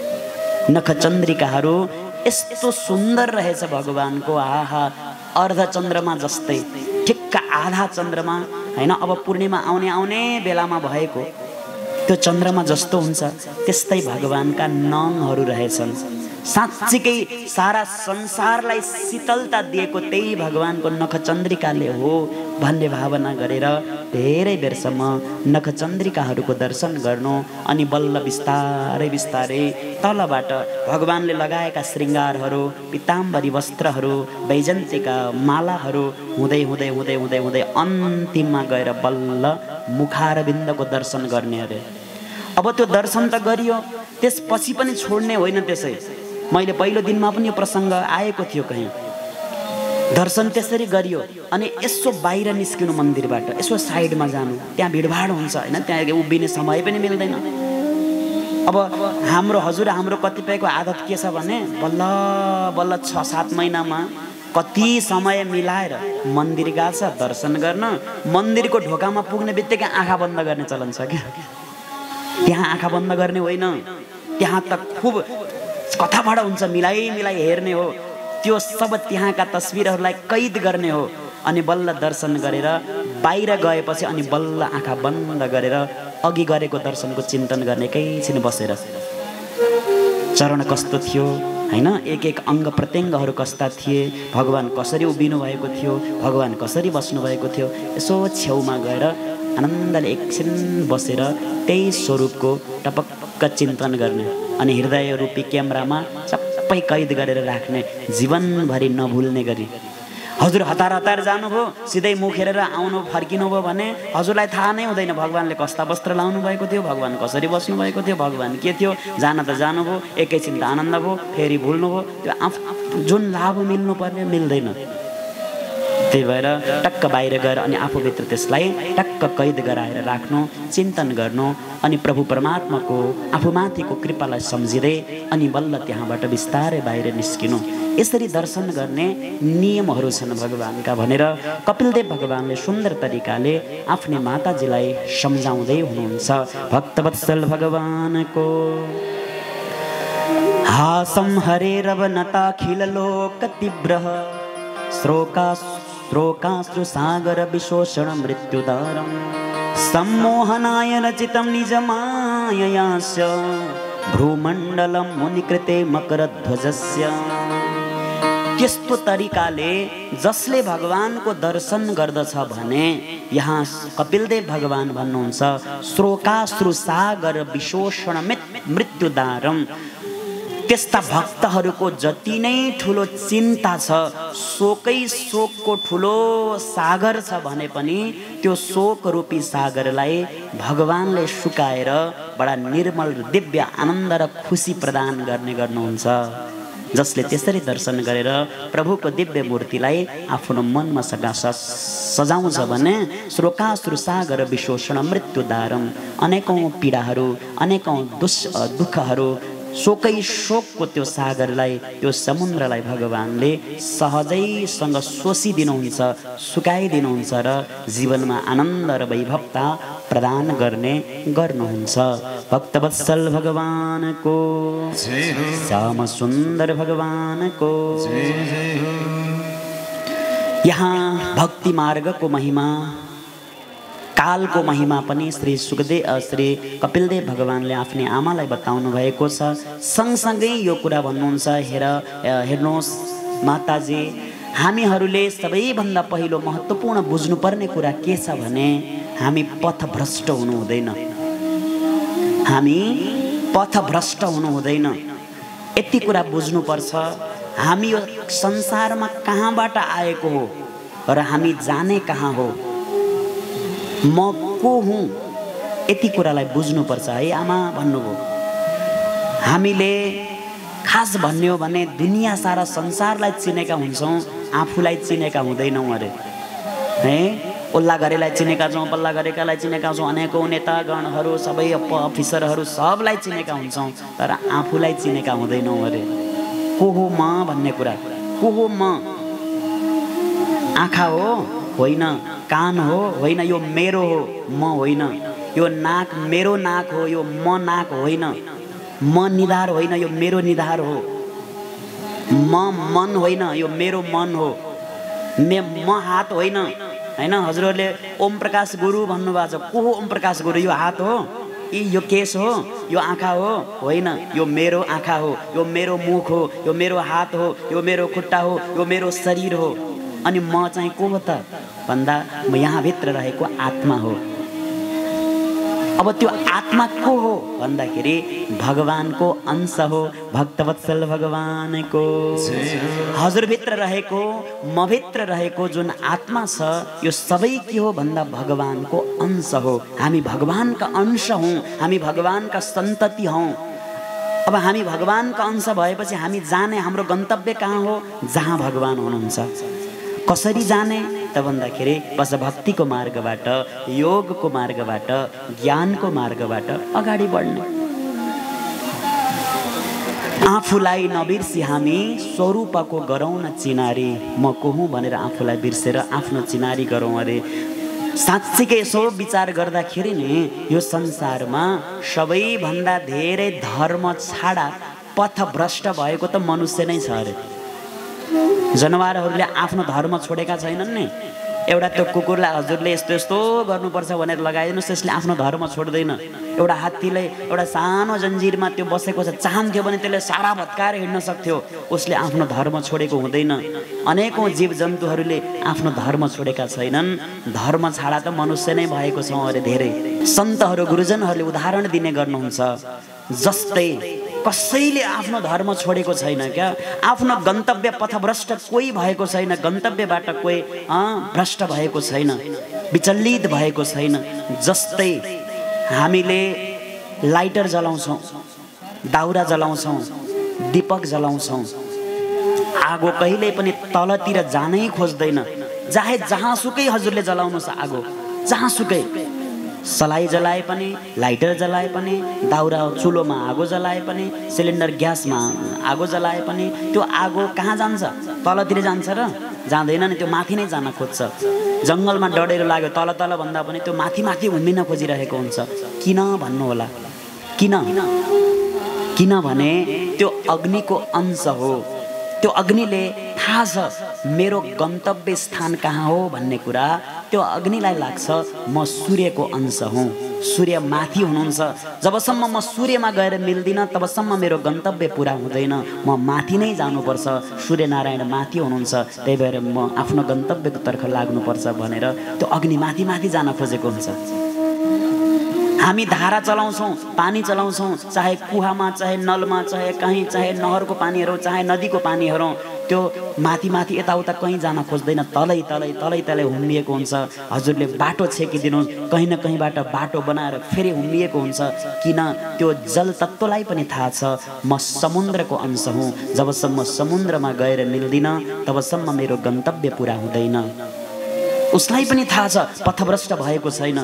नखचन्द्रिकाहरू यस्तो सुन्दर रहेछ भगवानको। आहा, अर्ध चन्द्रमा जस्तै, ठिक्क आधा चन्द्रमा हैन, अब पूर्णिमा आउने आउने बेलामा भएको त्यो चन्द्रमा जस्तो हुन्छ त्यस्तै भगवानका नङहरू रहेछन्। साँच्चीकै सारा संसारलाई शीतलता दिएको त्यही भगवानको नखचन्द्रिकाले हो भन्ने भावना गरेर धेरै बेरसम्म नखचन्द्रिकाहरूको दर्शन गर्नु। अनि बल्ल बिस्तारै बिस्तारै तलबाट भगवानले लगाएका श्रृङ्गारहरू, पिताम्बरी वस्त्रहरू, वैजन्तीका मालाहरू हुँदै हुँदै हुँदै हुँदै हुँदै अन्तिममा गएर बल्ल मुखारविन्दको दर्शन गर्ने अरे। अब त्यो दर्शन त गरियो, त्यसपछि पनि छोड्ने होइन। त्यसै मैले पहिलो दिनमा पनि यो प्रसङ्ग आएको थियो कहीँ। दर्शन त्यसरी गरियो अनि यसो बाहिर निस्किनु मन्दिरबाट, यसो साइडमा जानु, त्यहाँ भिडभाड हुन्छ होइन, त्यहाँ उभिने समय पनि मिल्दैन। अब हाम्रो हजुर हाम्रो कतिपयको आदत के छ भने बल्ल बल्ल छ सात महिनामा कति समय मिलाएर मन्दिर गएको छ दर्शन गर्न, मन्दिरको ढोकामा पुग्ने बित्तिकै आँखा बन्द गर्ने चलन छ क्या। त्यहाँ आँखा बन्द गर्ने होइन, त्यहाँ त खुब कथाबाट हुन्छ मिलाइ मिलाइ हेर्ने हो। त्यो सब त्यहाँका तस्बिरहरूलाई कैद गर्ने हो। अनि बल्ल दर्शन गरेर बाहिर गएपछि अनि बल्ल आँखा बन्द गरेर अघि गरेको दर्शनको चिन्तन गर्ने एकैछिन बसेर चरण कस्तो थियो हैन, एक एक अङ्ग प्रत्यङ्गहरू कस्ता थिए, भगवान कसरी उभिनु भएको थियो, भगवान कसरी बस्नु भएको थियो, यसो छेउमा गएर आनन्दले एकछिन बसेर त्यही स्वरूपको टपक्क चिन्तन गर्ने। अनि हृदय रूपी क्यामेरामा सबै कैद गरेर राख्ने, जीवनभरि नभुल्ने गरी। हजुर हतार हतार जानुभयो, सिधै मुख हेरेर आउनु फर्किनु भयो भने हजुरलाई थाहा नै हुँदैन भगवानले कस्ता वस्त्र लाउनु भएको थियो, भगवान कसरी बस्नु भएको थियो, भगवान के थियो। जान त जानुभयो, एकैछिन त आनन्द भयो, फेरि भुल्नुभयो। त्यो आफ जुन लाभ मिल्नु पर्ने मिल्दैन। त्यही भएर टक्क बाहिर गएर अनि आफूभित्र त्यसलाई टक्क कैद गराएर राख्नु, चिन्तन गर्नु, अनि प्रभु परमात्माको आफूमाथिको कृपालाई सम्झिँदै अनि बल्ल त्यहाँबाट बिस्तारै बाहिर निस्किनु। यसरी दर्शन गर्ने नियमहरू छन् भगवानका भनेर कपिलदेव भगवानले सुन्दर तरिकाले आफ्नै माताजीलाई सम्झाउँदै हुनुहुन्छ। भक्तवत्सल भगवानको हासं हरे रवनता खिललोक तीव्र श्रोका श्रोकाश्रु सागर विशोषण मृत्युदारं सम्मोहनाय रचितं निजमाययास्य भ्रूमण्डलं मुनिकृते मकरध्वजस्य। त्यस्तो तरिकाले जसले भगवानको दर्शन गर्दछ भने यहाँ कपिलदेव भगवान भन्नुहुन्छ श्रोकाश्रु सागर विशोषण मृत्युदारम। त्यस्ता भक्तहरूको जति नै ठुलो चिन्ता छ, शोकै शोकको ठुलो सागर छ भने पनि त्यो शोक रूपी सागरलाई भगवानले सुकाएर बडा निर्मल दिव्य आनन्द र खुसी प्रदान गर्ने गर्नुहुन्छ। जसले त्यसरी दर्शन गरेर प्रभुको दिव्य मूर्तिलाई आफ्नो मनमा सगा सजाउँछ भने श्रोकाश्रु सागर विशोषण मृत्युदारम, अनेकौं पीडाहरू अनेकौं दुष दुःखहरू शोकै शोकको त्यो सागरलाई त्यो समुद्रलाई भगवानले सहजैसँग सोसिदिनुहुन्छ, सुकाइदिनुहुन्छ र जीवनमा आनन्द र वैभवता प्रदान गर्ने गर्नुहुन्छ। भक्तवत्सल भगवानको श्याम सुन्दर भगवानको यहाँ भक्ति मार्गको महिमा कालको महिमा पनि श्री सुखदेव श्री कपिलदेव भगवानले आफ्नै आमालाई बताउनु भएको छ। सँगसँगै यो कुरा भन्नुहुन्छ, हेर हेर्नुहोस् माताजी, हामीहरूले सबैभन्दा पहिलो महत्त्वपूर्ण बुझ्नुपर्ने कुरा के छ भने हामी पथभ्रष्ट हुनु हुँदैन। हामी पथभ्रष्ट हुनु हुँदैन, यति कुरा बुझ्नुपर्छ। हामी यो संसारमा कहाँबाट आएको हो र हामी जाने कहाँ हो, म को हुँ, यति कुरालाई बुझ्नुपर्छ है आमा भन्नुभयो। हामीले खास भन्ने हो भने दुनियाँ सारा संसारलाई चिनेका हुन्छौँ, आफूलाई चिनेका हुँदैनौँ अरे है। ओल्ला गरेलाई चिनेका छौँ, पल्ला गरेकालाई चिनेका छौँ, अनेकौँ नेतागणहरू सबै अफिसरहरू सबलाई चिनेका हुन्छौँ, तर आफूलाई चिनेका हुँदैनौँ अरे। को हो म भन्ने कुरा, को हो म? आँखा हो होइन, कान हो होइन, यो मेरो हो म होइन। यो नाक मेरो नाक हो, यो म नाक होइन। म निधार होइन, यो मेरो निधार हो। म मन होइन, यो मेरो मन हो। मे म हात होइन होइन। हजुरहरूले ओम प्रकाश गुरु भन्नुभएको छ, को हो ओम प्रकाश गुरु? यो हात हो, यी यो केस हो, यो आँखा हो होइन, यो मेरो आँखा हो, यो मेरो मुख हो, यो मेरो हात हो, यो मेरो खुट्टा हो, यो मेरो शरीर हो। अनि म चाहिँ को हो त भन्दा म यहाँभित्र रहेको आत्मा हो। अब त्यो आत्मा को हो भन्दाखेरि भगवानको अंश हो, भक्तवत्सल भगवानको। हजुरभित्र रहेको म भित्र रहेको जुन आत्मा छ यो सबै के हो भन्दा भगवानको अंश हो। हामी भगवानका अंश हौँ, हामी भगवानका सन्तति हौँ। अब हामी भगवानका अंश भएपछि हामी जाने हाम्रो गन्तव्य कहाँ हो? जहाँ भगवान हुनुहुन्छ। कसरी जाने त भन्दाखेरि बस भक्तिको मार्गबाट, योगको मार्गबाट, ज्ञानको मार्गबाट अगाडि बढ्ने। आफूलाई नबिर्सी हामी स्वरूपको गरौँ न चिनारी। म को हुँ भनेर आफूलाई बिर्सेर आफ्नो चिनारी गरौँ अरे। साँच्चीकै यसो विचार गर्दाखेरि नि यो संसारमा सबैभन्दा धेरै धर्म छाडा पथभ्रष्ट भएको त मनुष्य नै छ अरे। जनावरहरूले आफ्नो धर्म छोडेका छैनन् नि। एउटा त्यो कुकुरलाई हजुरले यस्तो यस्तो गर्नुपर्छ भनेर लगाइदिनुहोस्, त्यसले आफ्नो धर्म छोड्दैन। एउटा हात्तीले एउटा सानो जन्जिरमा त्यो बसेको छ, चाहन्थ्यो भने त्यसले सारा भत्काएर हिँड्न सक्थ्यो, उसले आफ्नो धर्म छोडेको हुँदैन। अनेकौँ जीव जन्तुहरूले आफ्नो धर्म छोडेका छैनन्। धर्म छाडा त मनुष्य नै भएको छौँ अरे धेरै। सन्तहरू गुरुजनहरूले उदाहरण दिने गर्नुहुन्छ। जस्तै कसैले आफ्नो धर्म छोडेको छैन क्या, आफ्नो गन्तव्य पथभ्रष्ट कोही भएको छैन, गन्तव्यबाट कोही भ्रष्ट भएको छैन, विचलित भएको छैन। जस्तै हामीले लाइटर जलाउँछौँ, दाउरा जलाउँछौँ, दीपक जलाउँछौँ, आगो कहिल्यै पनि तलतिर जानै खोज्दैन। चाहे जहाँसुकै हजुरले जलाउनुहोस् आगो, जहाँसुकै सलाई जलाए पनि, लाइटर जलाए पनि, दाउरा चुलोमा आगो जलाए पनि, सिलिन्डर ग्यासमा आगो जलाए पनि त्यो आगो कहाँ जान्छ? तलतिर जान्छ र जाँदैन नि, त्यो माथि नै जान खोज्छ। जङ्गलमा डढेर लाग्यो तल तल भन्दा पनि त्यो माथि माथि घुम्बिन खोजिरहेको हुन्छ। किन भन्नु होला? किन? किनभने त्यो अग्निको अंश हो। त्यो अग्निले थाहा छ मेरो गन्तव्य स्थान कहाँ हो भन्ने कुरा त्यो अग्निलाई लाग्छ। म सूर्यको अंश हुँ, सूर्य माथि हुनुहुन्छ। जबसम्म म सूर्यमा गएर मिल्दिनँ तबसम्म मेरो गन्तव्य पुरा हुँदैन। म माथि नै जानुपर्छ, सूर्यनारायण माथि हुनुहुन्छ, त्यही भएर म आफ्नो गन्तव्यको तर्फ लाग्नुपर्छ भनेर त्यो अग्नि माथि माथि जान खोजेको हुन्छ। हामी धारा चलाउँछौँ, पानी चलाउँछौँ, चाहे कुवामा, चाहे नलमा, चाहे कहीँ, चाहे नहरको पानीहरू, चाहे नदीको पानीहरू, त्यो माथि माथि यताउता कहीँ जान खोज्दैन, तलै तलै तलै तलै हुम्मिएको हुन्छ। हजुरले बाटो छेकिदिनु, कहीँ न कहीँबाट बाटो बनाएर फेरि हुम्मिएको हुन्छ। किन? त्यो जल तत्त्वलाई पनि थाहा छ म समुद्रको अंश हुँ, जबसम्म समुद्रमा गएर मिल्दिनँ तबसम्म मेरो गन्तव्य पुरा हुँदैन। उसलाई पनि थाहा छ पथभ्रष्ट भएको छैन।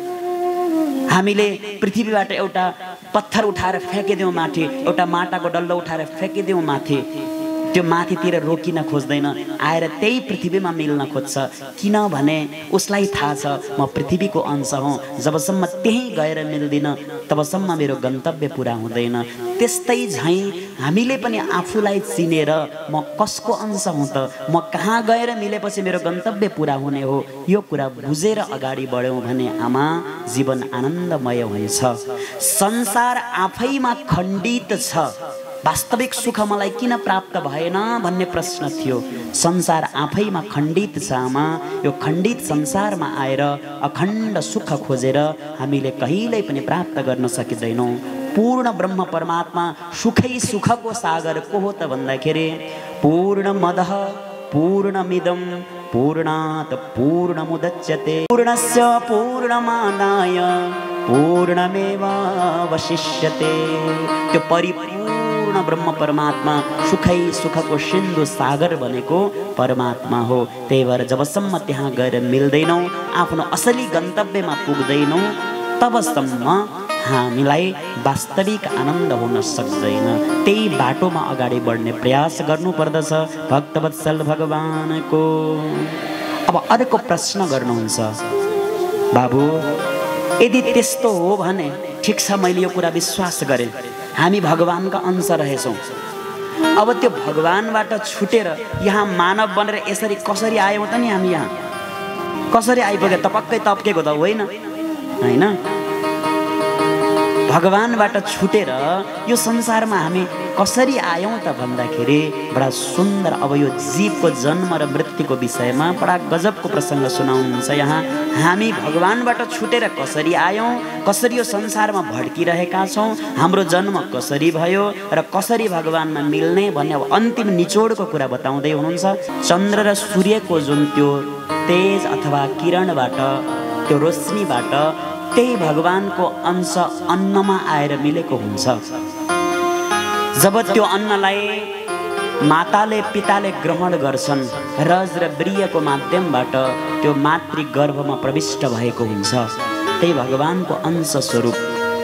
हामीले पृथ्वीबाट एउटा पत्थर उठाएर फ्याँकिदिउँ माथि, एउटा माटाको डल्लो उठाएर फ्याँकिदिउँ माथि, त्यो माथितिर रोकिन खोज्दैन, आएर त्यही पृथ्वीमा मिल्न खोज्छ। किनभने उसलाई थाहा छ म पृथ्वीको अंश हुँ, जबसम्म त्यहीँ गएर मिल्दिनँ तबसम्म मेरो गन्तव्य पुरा हुँदैन। त्यस्तै झैँ हामीले पनि आफूलाई चिनेर म कसको अंश हुँ त, म कहाँ गएर मिलेपछि मेरो गन्तव्य पुरा हुने हो, यो कुरा बुझेर अगाडि बढ्यौँ भने आमा जीवन आनन्दमय हुन्छ। संसार आफैमा खण्डित छ, वास्तविक सुख मलाई किन प्राप्त भएन भन्ने प्रश्न थियो। संसार आफैमा खण्डित छ आमा, यो खण्डित संसारमा आएर अखण्ड सुख खोजेर हामीले कहिल्यै पनि प्राप्त गर्न सकिँदैनौँ। पूर्ण ब्रह्म परमात्मा सुखै सुखको सागर को हो त भन्दाखेरि पूर्णमदः पूर्णमिदं पूर्णात् पूर्णमुदच्यते पूर्णस्य पूर्णमादाय पूर्णमेवावशिष्यते। त्यो परिपूर्ण ब्रह्म परमात्मा सुखै सुखको सिन्धु सागर बनेको परमात्मा हो। त्यही भएर जबसम्म त्यहाँ गएर मिल्दैनौँ, आफ्नो असली गन्तव्यमा पुग्दैनौँ, तबसम्म हामीलाई वास्तविक आनन्द हुन सक्दैन। त्यही बाटोमा अगाडि बढ्ने प्रयास गर्नुपर्दछ भक्तवत्सल भगवानको। अब अर्को प्रश्न गर्नुहुन्छ, बाबु यदि त्यस्तो हो भने ठिक छ, मैले यो कुरा विश्वास गरेँ, हामी भगवानका अंश रहेछौँ। अब त्यो भगवानबाट छुटेर यहाँ मानव बनेर यसरी कसरी आयौँ त नि? हामी यहाँ कसरी आइपुगे? तपक्कै तप्केको त होइन, होइन? भगवानबाट छुटेर यो संसारमा हामी कसरी आयौँ त भन्दाखेरि बडा सुन्दर, अब यो जीवको जन्म र मृत्युको विषयमा बडा गजबको प्रसङ्ग सुनाउनुहुन्छ यहाँ। हामी भगवानबाट छुटेर कसरी आयौँ, कसरी यो संसारमा भड्किरहेका छौँ, हाम्रो जन्म कसरी भयो र कसरी भगवानमा मिल्ने भन्ने अब अन्तिम निचोडको कुरा बताउँदै हुनुहुन्छ। चन्द्र र सूर्यको जुन त्यो तेज अथवा किरणबाट, त्यो रोशनीबाट त्यही भगवानको अंश अन्नमा आएर मिलेको हुन्छ। जब त्यो अन्नलाई माताले पिताले ग्रहण गर्छन्, रज र वीर्यको माध्यमबाट त्यो मातृ गर्भमा प्रविष्ट भएको हुन्छ, त्यही भगवानको अंश स्वरूप।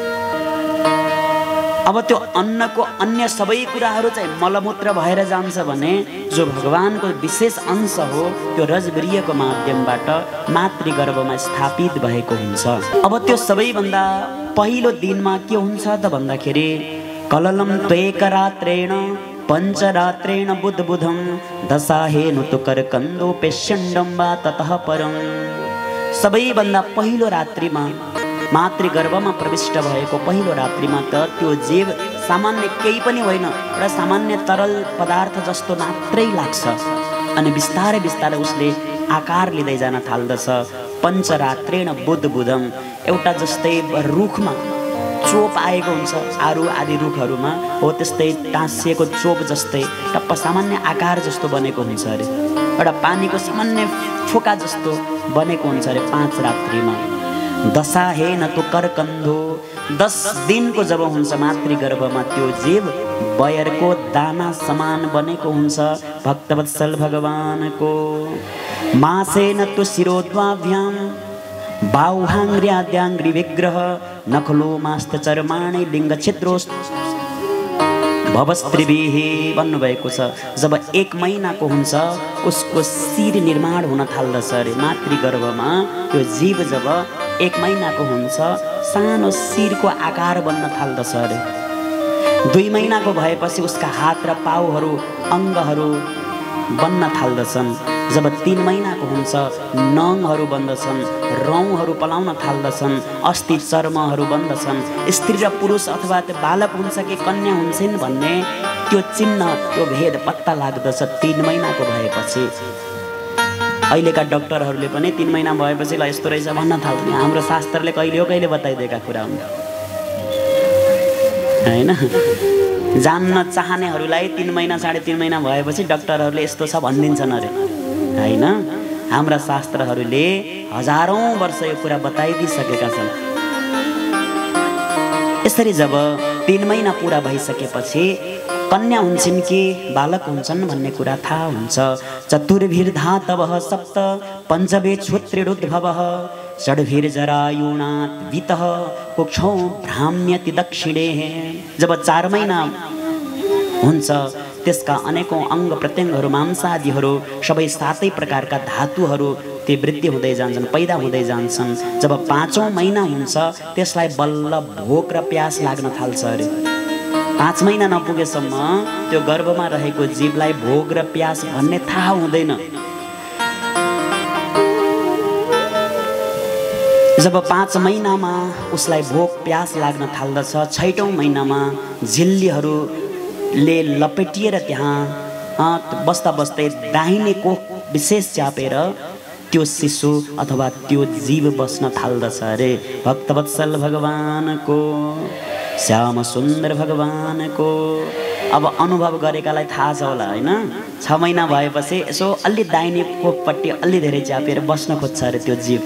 अब त्यो अन्नको अन्य सबै कुराहरू चाहिँ मलमूत्र भएर जान्छ भने जो भगवानको विशेष अंश हो त्यो रजवीर्यको माध्यमबाट मातृगर्भमा स्थापित भएको हुन्छ। अब त्यो सबैभन्दा पहिलो दिनमा के हुन्छ त भन्दाखेरि कललम त्वेकरात्रेण पञ्चरात्रेण बुधबुधं दशाहेनु तुकर कन्दो पेष्यण्डं वा ततः परं। सबैभन्दा पहिलो रात्रिमा मातृगर्भमा प्रविष्ट भएको पहिलो रात्रिमा त त्यो जीव सामान्य केही पनि होइन, एउटा सामान्य तरल पदार्थ जस्तो मात्रै लाग्छ। अनि बिस्तारै बिस्तारै उसले आकार लिँदै जान थाल्दछ। पञ्चरात्रेण बुधबुधं, एउटा जस्तै रुखमा चोप आएको हुन्छ आरू आदि रुखहरूमा, हो त्यस्तै टाँसिएको चोप जस्तै टप्प सामान्य आकार जस्तो बनेको हुन्छ अरे, एउटा पानीको सामान्य फोका जस्तो बनेको हुन्छ अरे पाँच रात्रिमा। दशा हे न तो करकन्धो, दस दिनको जब हुन्छ मातृगर्भमा त्यो जीव बयरको दाना समान बनेको हुन्छ भक्तवत्सल भगवानको। मासे न तो शिरोद्वाभ्याम बाहुहाङ्ग्र्याद्याङ्ग्रि विग्रह नखलो मास्त चर्माणे लिङ्ग छिद्रोस् भवस्त्रिभिः भन्नुभएको छ। जब एक महिनाको हुन्छ उसको शिर निर्माण हुन थाल्दछ अरे मातृगर्भमा। त्यो जीव जब एक महिनाको हुन्छ सानो शिरको आकार बन्न थाल्दछ अरे। दुई महिनाको भएपछि उसका हात र पाउहरू अङ्गहरू बन्न थाल्दछन्। जब तीन महिनाको हुन्छ नङहरू बन्दछन्, रौँहरू पलाउन थाल्दछन्, अस्थि चर्महरू बन्दछन्। स्त्री र पुरुष अथवा त्यो बालक हुन्छ कि कन्या हुन्छन् भन्ने त्यो चिन्ह त्यो भेद पत्ता लाग्दछ तीन महिनाको भएपछि। अहिलेका डक्टरहरूले पनि तीन महिना भएपछि ल यस्तो रहेछ भन्न थाल्ने। हाम्रो शास्त्रले कहिले हो कहिले बताइदिएका कुरा हुन् होइन। जान्न चाहनेहरूलाई तीन महिना साढे तीन महिना भएपछि डक्टरहरूले यस्तो छ भनिदिन्छन् अरे होइन। हाम्रा शास्त्रहरूले हजारौँ वर्ष यो कुरा बताइदिइसकेका छन्। यसरी जब तीन महिना पुरा भइसकेपछि कन्या हुन्छन् कि बालक हुन्छन् भन्ने कुरा थाहा हुन्छ। चतुर्भिर्धातवः सप्त पञ्चभेक्षुत्रिरुद्भवः षड्भिर्जरायुणात् वितः कुक्षौ भ्राम्यति दक्षिणे। जब चार महिना हुन्छ त्यसका अनेकौं अङ्ग प्रत्यङ्गहरू मांसादिहरू सबै सातै प्रकारका धातुहरू त्यो वृद्धि हुँदै जान्छन्, पैदा हुँदै जान्छन्। जब पाँचौँ महिना हुन्छ त्यसलाई बल्ल भोक र प्यास लाग्न थाल्छ अरे। पाँच महिना नपुगेसम्म त्यो गर्भमा रहेको जीवलाई भोग र प्यास भन्ने थाहा हुँदैन। जब पाँच महिनामा उसलाई भोक प्यास लाग्न थाल्दछ, छैटौँ महिनामा झिल्लीहरूले लपेटिएर त्यहाँ बस्दा बस्दै दाहिने कोख विशेष च्यापेर त्यो शिशु अथवा त्यो जीव बस्न थाल्दछ अरे। भक्तवत्सल भगवानको, श्याम सुन्दर भगवानको। अब अनुभव गरेकालाई थाहा छ होला होइन। छ महिना भएपछि यसो अलि दाहिने कोखपट्टि अलि धेरै च्यापेर बस्न खोज्छ अरे त्यो जीव।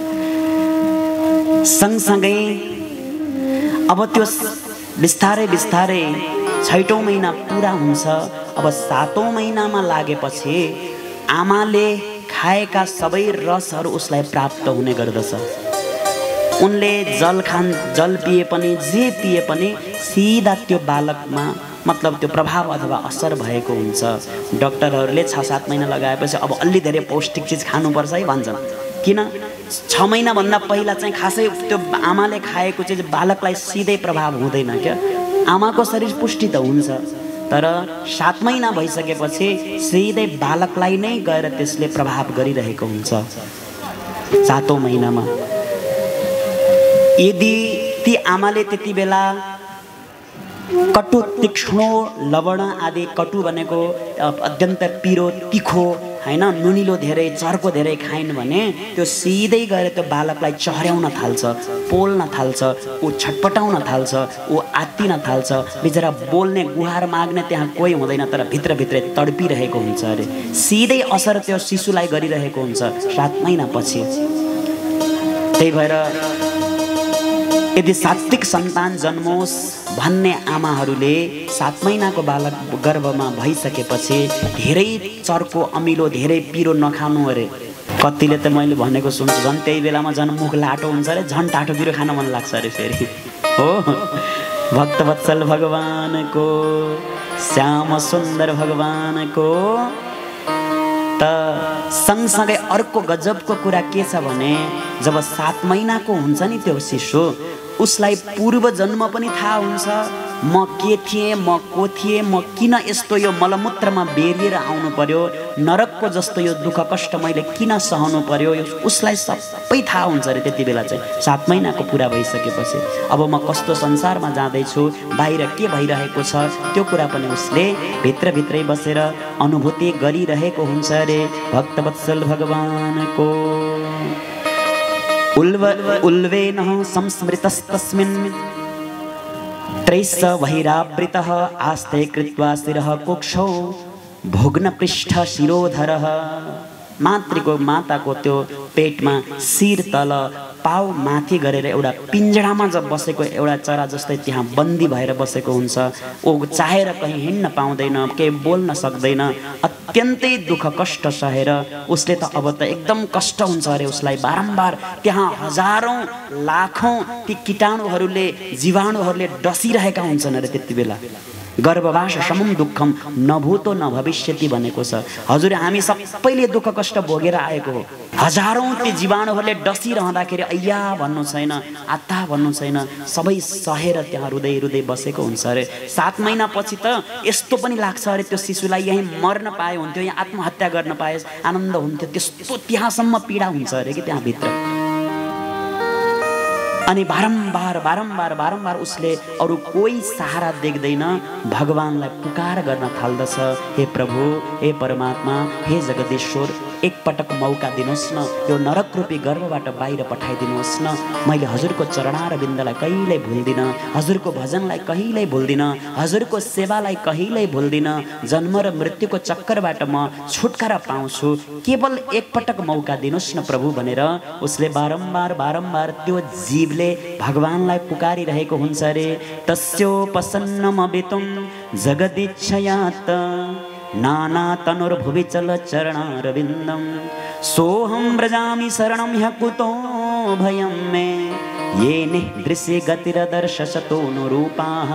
सँगसँगै अब त्यो बिस्तारै बिस्तारै छैटौँ महिना पुरा हुन्छ। अब सातौँ महिनामा लागेपछि आमाले खाएका सबै रसहरू उसलाई प्राप्त हुने गर्दछ। उनले जल खान जल पिए पनि जे पिए पनि सिधा त्यो बालकमा मतलब त्यो प्रभाव अथवा असर भएको हुन्छ। डक्टरहरूले छ सात महिना लगाएपछि अब अलि धेरै पौष्टिक चिज खानुपर्छ है भन्छन्। किन? छ महिनाभन्दा पहिला चाहिँ खासै त्यो आमाले खाएको चिज बालकलाई सिधै प्रभाव हुँदैन क्या। आमाको शरीर पुष्टि त हुन्छ तर सात महिना भइसकेपछि सिधै बालकलाई नै गएर त्यसले प्रभाव गरिरहेको हुन्छ। सातौँ महिनामा यदि ती आमाले त्यति बेला कटु तीक्ष्ण लवण आदि, कटु भनेको अत्यन्त पिरो तिखो होइन, नुनिलो धेरै चर्को धेरै खाइन् भने त्यो सिधै गएर त्यो बालकलाई चहर्याउन थाल्छ, पोल्न थाल्छ, ऊ छटपटाउन थाल्छ, ऊ आत्तिन थाल्छ। बिचरा बोल्ने गुहार माग्ने त्यहाँ कोही हुँदैन तर भित्रभित्रै तडपिरहेको हुन्छ अरे। सिधै असर त्यो शिशुलाई गरिरहेको हुन्छ सात महिनापछि। त्यही भएर यदि सात्विक सन्तान जन्मोस् भन्ने आमाहरूले सात महिनाको बालक गर्भमा भइसकेपछि धेरै चर्को अमिलो धेरै पिरो नखानु अरे। कतिले त मैले भनेको सुन्छु झन् त्यही बेलामा झन् मुख लाटो हुन्छ अरे, झन् टाटो पिरो खान मन लाग्छ अरे फेरि हो। भक्तवत्सल भगवानको, श्याम सुन्दर भगवानको। त सँगसँगै अर्को गजबको कुरा के छ भने जब सात महिनाको हुन्छ नि त्यो शिशु, उसलाई पूर्व जन्म पनि थाहा हुन्छ। म के थिएँ, म को थिएँ, म किन यस्तो यो मलमूत्रमा बेरिएर आउनु पर्यो, नरकको जस्तो यो दुःख कष्ट मैले किन सहनु पर्यो, उसलाई सबै थाहा हुन्छ अरे त्यति बेला चाहिँ सात महिनाको पुरा भइसकेपछि। अब म कस्तो संसारमा जाँदैछु, बाहिर के भइरहेको छ त्यो कुरा पनि उसले भित्रभित्रै बसेर अनुभूति गरिरहेको हुन्छ अरे। भक्तवत्सल भगवानको। उल्व उल्वेन संस्मृतस्तस्मिन् त्रैस्स वैरावृतः आस्ते कृत्वा शिरः कुक्षौ भोग्न पृष्ठ शिरोधरः। मातृको माताको त्यो पेटमा शिर तल पाउ माथि गरेर एउटा पिञ्जडामा जब बसेको एउटा चरा जस्तै त्यहाँ बन्दी भएर बसेको हुन्छ। ऊ चाहेर कहीँ हिँड्न पाउँदैन, केही बोल्न सक्दैन, अत्यन्तै दुःख कष्ट सहेर उसले त अब त एकदम कष्ट हुन्छ अरे उसलाई। बारम्बार त्यहाँ हजारौँ लाखौँ ती कीटाणुहरूले जीवाणुहरूले डसिरहेका हुन्छन् अरे त्यति बेला। गर्भवास समम दुःखम नभूतो न भविष्यति भनेको छ। हजुर हामी सबैले दुःख कष्ट भोगेर आएको हो। हजारौँ ती जीवाणुहरूले डसिरहँदाखेरि अय्या भन्नु छैन, आत्ता भन्नु छैन, सबै सहेर त्यहाँ रुँदै रुँदै बसेको हुन्छ अरे। सात महिना पछि त यस्तो पनि लाग्छ अरे त्यो शिशुलाई यहीँ मर्न पाए हुन्थ्यो, यहाँ आत्महत्या गर्न पाए आनन्द हुन्थ्यो, त्यस्तो त्यहाँसम्म पीडा हुन्छ अरे कि त्यहाँभित्र। अनि बारम्बार बारम्बार बारम्बार उसले अरू कोही सहारा देख्दैन, भगवानलाई पुकार गर्न थाल्दछ। हे प्रभु, हे परमात्मा, हे जगदीश्वर, एक पटक मौका दिनुहोस् न, यो नरक रूपी गर्भबाट बाहिर पठाइदिनुहोस् न। मैले हजुरको चरणारविन्दलाई कहिल्यै भुल्दिनँ, हजुरको भजनलाई कहिल्यै भुल्दिनँ, हजुरको सेवालाई कहिल्यै भुल्दिनँ। जन्म र मृत्युको चक्करबाट म छुटकारा पाउँछु, केवल एक पटक मौका दिनुहोस् न प्रभु भनेर उसले बारम्बार बारम्बार त्यो जीवले भगवानलाई पुकारिरहेको हुन्छ अरे। तस्योपसन्नमवितुं जगदीच्छयात नाना तनुर्भुवि चल चरणारविन्दं सोऽहं व्रजामि शरणं ह्यः कुतो भयं मे येने दृश्ये गतिरदर्शतो अनुरूपाः।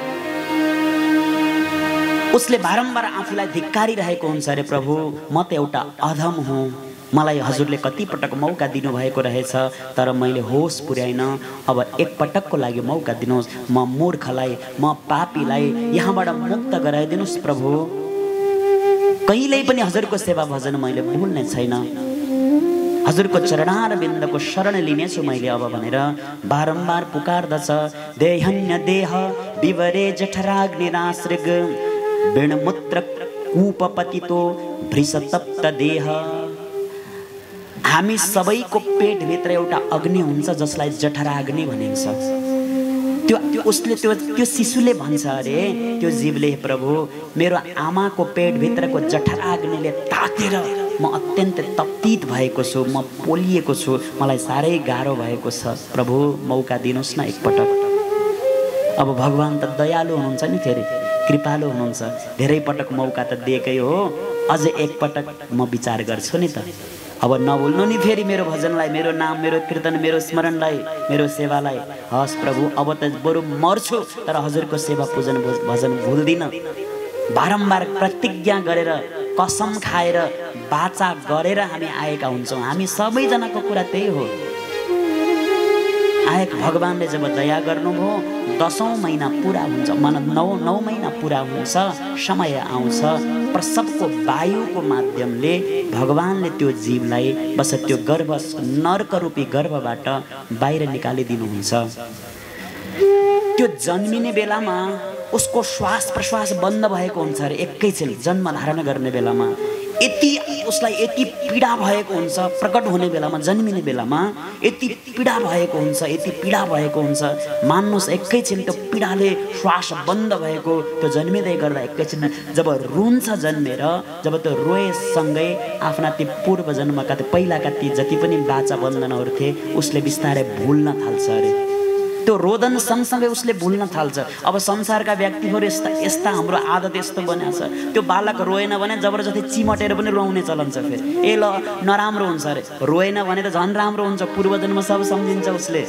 उसले बारम्बार आफूलाई धिक्कारिरहेको हुन्छ अरे। प्रभु, म त एउटा अधम हुँ, मलाई हजुरले कति पटक मौका दिनुभएको रहेछ, तर मैले होस पुर्याइन। अब एक पटकको लागि मौका दिनुहोस्, म मूर्खलाई, म पापीलाई यहाँबाट मुक्त गराइदिनुहोस् प्रभु। कहिल्यै पनि हजुरको सेवा भजन मैले भुल्ने छैन, हजुरको चरणारविन्दको शरण लिनेछु मैले अब भनेर बारम्बार पुकार्दछ। देहन्य देह विवरे जठराग्निरासृग विणमुत्र कूपपतितो भृषतप्त देह। हामी सबैको पेटभित्र एउटा अग्नि हुन्छ जसलाई जठराग्नि भनिन्छ। त्यो उसले त्यो त्यो शिशुले भन्छ अरे, त्यो जीवले, प्रभु मेरो आमाको पेटभित्रको जठराग्निले तातेर म अत्यन्त तप्तित भएको छु, म पोलिएको छु, मलाई साह्रै गाह्रो भएको छ। प्रभु मौका दिनुहोस् न एकपटक। अब भगवान त दयालु हुनुहुन्छ नि, फेरि कृपालु हुनुहुन्छ। धेरै पटक मौका त दिएकै हो, अझै एकपटक म विचार गर्छु नि त। अब नभुल्नु नि फेरि मेरो भजनलाई, मेरो नाम, मेरो कीर्तन, मेरो स्मरणलाई, मेरो सेवालाई। हस् प्रभु, अब त बरु मर्छु तर हजुरको सेवा पूजन भजन भुल्दिनँ। बारम्बार प्रतिज्ञा गरेर, कसम खाएर, वाचा गरेर हामी आएका हुन्छौँ। हामी सबैजनाको कुरा त्यही हो। आएक भगवानले जब दया गर्नुभयो, दसौँ महिना पुरा हुन्छ, मन नौ नौ महिना पुरा हुन्छ, समय आउँछ, प्रसवको वायुको माध्यमले भगवानले त्यो जीवलाई बस त्यो गर्भ नर्क रूपी गर्भबाट बाहिर निकालिदिनुहुन्छ। त्यो जन्मिने बेलामा उसको श्वास प्रश्वास बन्द भएको हुन्छ अरे एकैछिन जन्म धारण गर्ने बेलामा। यति उसलाई यति पीडा भएको हुन्छ, प्रकट हुने बेलामा, जन्मिने बेलामा यति पीडा भएको हुन्छ, यति पीडा भएको हुन्छ। मान्नुहोस् एकैछिन त्यो पीडाले श्वास बन्द भएको, त्यो जन्मिँदै गर्दा एकैछिन जब रुन्छ जन्मेर, जब त्यो रोएसँगै आफ्ना ती पूर्व जन्मका त्यो पहिलाका ती जति पनि बाचा बन्धनहरू थिए उसले बिस्तारै भुल्न थाल्छ अरे। त्यो रोदन सँगसँगै उसले भुल्न थाल्छ। अब संसारका व्यक्तिहरू यस्ता यस्ता हाम्रो आदत यस्तो बनाएको छ, त्यो बालक रोएन भने जबरजस्ती चिमटेर पनि रुवाउने चलन छ। फेरि ए ल नराम्रो हुन्छ अरे, रोएन भने त झन् राम्रो हुन्छ, पूर्वजन्म सब सम्झिन्छ उसले।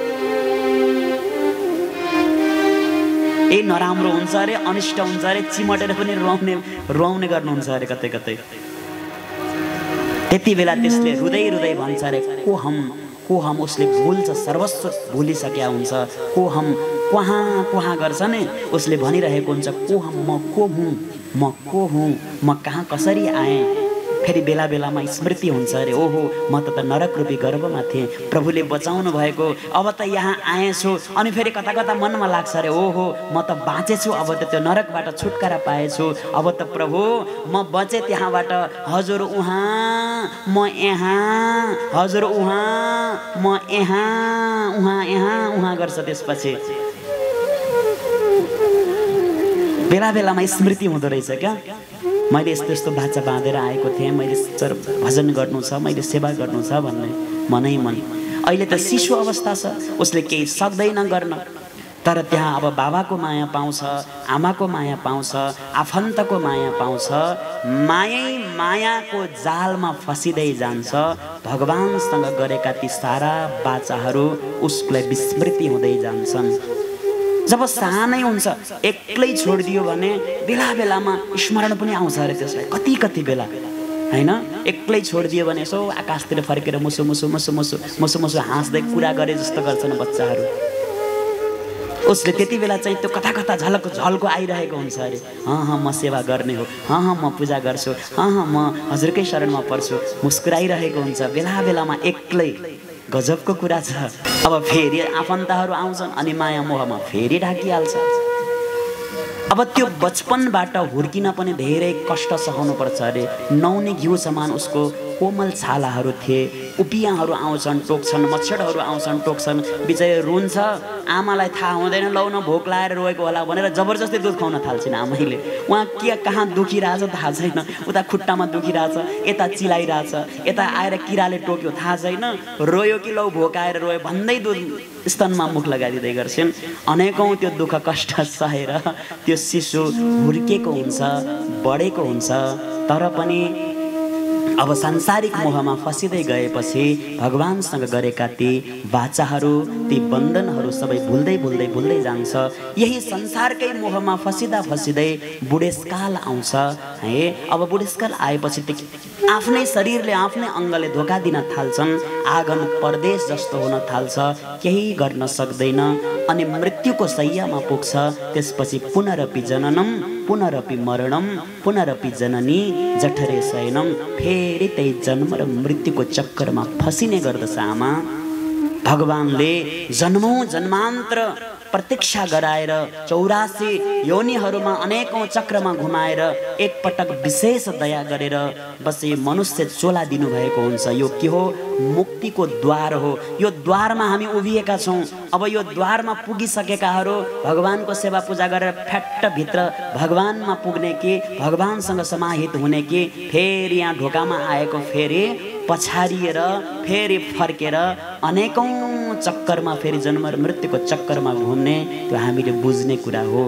ए नराम्रो हुन्छ अरे, अनिष्ट हुन्छ अरे, चिमटेर पनि रुवाउने रुवाउने गर्नुहुन्छ अरे कतै कतै। त्यति बेला त्यसले रुँदै रुँदै भन्छ अरे, को हम को हम, उसले भुल्छ, सर्वस्व भुलिसकेका हुन्छ। को हम कहाँ कहाँ गर्छ नि उसले भनिरहेको हुन्छ, को हम, म को हुँ, म को हुँ, म कहाँ कसरी आएँ। फेरि बेला बेलामा स्मृति हुन्छ अरे, ओहो म त त नरक रूपी गर्भमा थिएँ, प्रभुले बचाउनु भएको, अब त यहाँ आएछु। अनि फेरि कता कता मनमा लाग्छ अरे, ओहो म त बाँचेछु, अब त त्यो नरकबाट छुटकारा पाएछु, अब त प्रभु म बचेँ त्यहाँबाट, हजुर उहाँ, म यहाँ, हजुर उहाँ, म यहाँ, उहाँ यहाँ उहाँ गर्छ। त्यसपछि बेला बेलामा स्मृति हुँदो रहेछ क्या, मैले यस्तो यस्तो बाचा बाँधेर आएको थिएँ, मैले चर भजन गर्नु छ, मैले सेवा गर्नु छ भन्ने मनै मन। अहिले त शिशु अवस्था छ, उसले केही सक्दैन गर्न, तर त्यहाँ अब बाबाको माया पाउँछ, आमाको माया पाउँछ, आफन्तको माया पाउँछ। मायै मायाको जालमा फसिँदै जान्छ। भगवानसँग गरेका ती सारा बाचाहरू उसलाई विस्मृति हुँदै जान्छन्। जब सानै हुन्छ एक्लै छोडिदियो भने बेला बेलामा स्मरण पनि आउँछ अरे त्यसलाई, कति कति बेला हैन। एक्लै छोडिदियो भने यसो आकाशतिर फर्केर मुसु मुसु मुसु मुसु मुसु मुसु हाँस्दै कुरा गरे जस्तो गर्छन् बच्चाहरू। उसले त्यति बेला चाहिँ त्यो कता कता झलक झल्को आइरहेको हुन्छ अरे। हँ हँ म सेवा गर्ने हो, हँ हँ म पूजा गर्छु, हँ हँ म हजुरकै शरणमा पर्छु, मुस्कुराइरहेको हुन्छ बेला बेलामा एक्लै। गजबको कुरा छ। अब फेरि आफन्तहरू आउँछन् अनि माया मोहमा फेरि ढाकिहाल्छ। अब त्यो बचपनबाट हुर्किन पनि धेरै कष्ट सहनु पर्छ अरे। नुहाउने घिउ समान उसको कोमल छालाहरू थिए, उपियाँहरू आउँछन् टोक्छन्, मच्छरहरू आउँछन् टोक्छन्, बिचारी रुन्छ। आमालाई थाहा हुँदैन, लौ न भोक लागेर रोएको होला भनेर जबरजस्ती दुध खुवाउन थाल्छिन् आमैले। उहाँ के कहाँ दुखिरहेछ थाहा छैन, उता खुट्टामा दुखिरहेछ, यता चिलाइरहेछ, यता आएर किराले टोक्यो थाहा छैन, रोयो कि लौ भोक आएर रोयो भन्दै दुध स्तनमा मुख लगाइदिँदै गर्छन्। अनेकौँ त्यो दुःख कष्ट सहेर त्यो शिशु हुर्केको हुन्छ, बढेको हुन्छ। तर पनि अब सांसारिक मोहमा फसिँदै गएपछि भगवानसँग गरेका ती वाचाहरू, ती बन्धनहरू सबै भुल्दै भुल्दै भुल्दै जान्छ। यही संसारकै मोहमा फसिँदा फसिँदै बुढेसकाल आउँछ है। अब बुढेसकाल आएपछि आफ्नै शरीरले आफ्नै अङ्गले धोका दिन थाल्छन्। आँगन परदेश जस्तो हुन थाल्छ, केही गर्न सक्दैन अनि मृत्युको शय्यामा पुग्छ। त्यसपछि पुनरपि जननम पुनरपि मरणम पुनरपि जननी जठरे शयनम। फेरि त्यही जन्म र मृत्युको चक्करमा फसिने गर्दछ आमा। भगवानले जन्मौँ जन्मान्तर प्रतीक्षा गराएर चौरासी योनिहरूमा अनेकौँ चक्रमा घुमाएर एकपटक विशेष दया गरेर बस मनुष्य चोला दिनुभएको हुन्छ। यो के हो? मुक्तिको द्वार हो। यो द्वारमा हामी उभिएका छौँ। अब यो द्वारमा पुगिसकेकाहरू भगवानको सेवा पूजा गरेर फ्याट्ट भित्र भगवानमा पुग्ने कि भगवानसँग समाहित हुने कि फेरि यहाँ ढोकामा आएको फेरि पछारिएर फेरि फर्केर अनेकौँ चक्करमा फेरि जन्म र मृत्युको चक्करमा घुम्ने, त्यो हामीले बुझ्ने कुरा हो।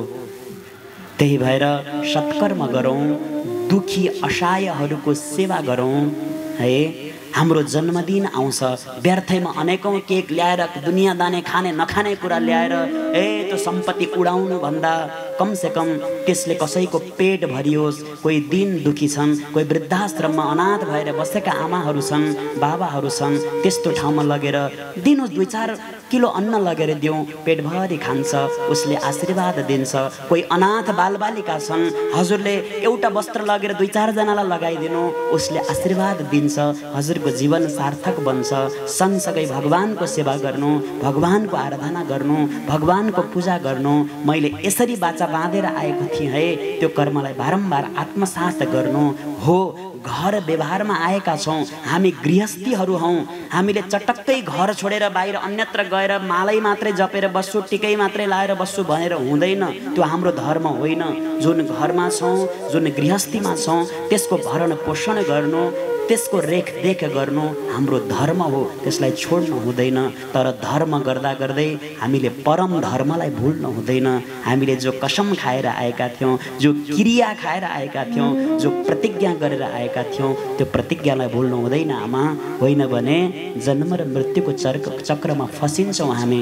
त्यही भएर सत्कर्म गरौँ, दुखी असहायहरूको सेवा गरौँ है। हाम्रो जन्मदिन आउँछ, व्यर्थैमा अनेकौँ केक ल्याएर दुनियाँ दाने खाने नखाने कुरा ल्याएर ए त्यो सम्पत्ति उडाउनु भन्दा कमसेकम त्यसले कसैको पेट भरियोस्। कोही दिन दुखी छन्, कोही वृद्धाश्रममा अनाथ भएर बसेका आमाहरू छन्, बाबाहरू छन्, त्यस्तो ठाउँमा लगेर दिनुहोस्। दुई चार किलो अन्न लगेर दिउँ, पेटभरि खान्छ, उसले आशीर्वाद दिन्छ। कोही अनाथ बालबालिका छन्, हजुरले एउटा वस्त्र लगेर दुई चारजनालाई लगाइदिनु, उसले आशीर्वाद दिन्छ, हजुरको जीवन सार्थक बन्छ। सँगसँगै भगवानको सेवा गर्नु, भगवानको आराधना गर्नु, भगवानको पूजा गर्नु। मैले यसरी बाचा बाँधेर आएको थिएँ है, त्यो कर्मलाई बारम्बार आत्मसात गर्नु हो। घर व्यवहारमा आएका छौँ, हामी गृहस्थीहरू हौँ। हामीले चटक्कै घर छोडेर बाहिर अन्यत्र गएर मालै मात्रै जपेर बस्छु, टिकै मात्रै लाएर बस्छु भनेर हुँदैन। त्यो हाम्रो धर्म होइन। जुन घरमा छौँ, जुन गृहस्थीमा छौँ, त्यसको भरण पोषण गर्नु, त्यसको रेखदेख गर्नु हाम्रो धर्म हो। त्यसलाई छोड्नु हुँदैन। तर धर्म गर्दा गर्दै हामीले परम धर्मलाई भुल्नु हुँदैन। हामीले जो कसम खाएर आएका थियौँ, जो क्रिया खाएर आएका थियौँ, जो प्रतिज्ञा गरेर आएका थियौँ, त्यो प्रतिज्ञालाई भुल्नु हुँदैन आमा। होइन भने जन्म र मृत्युको चर्क चक्रमा फसिन्छौँ हामी।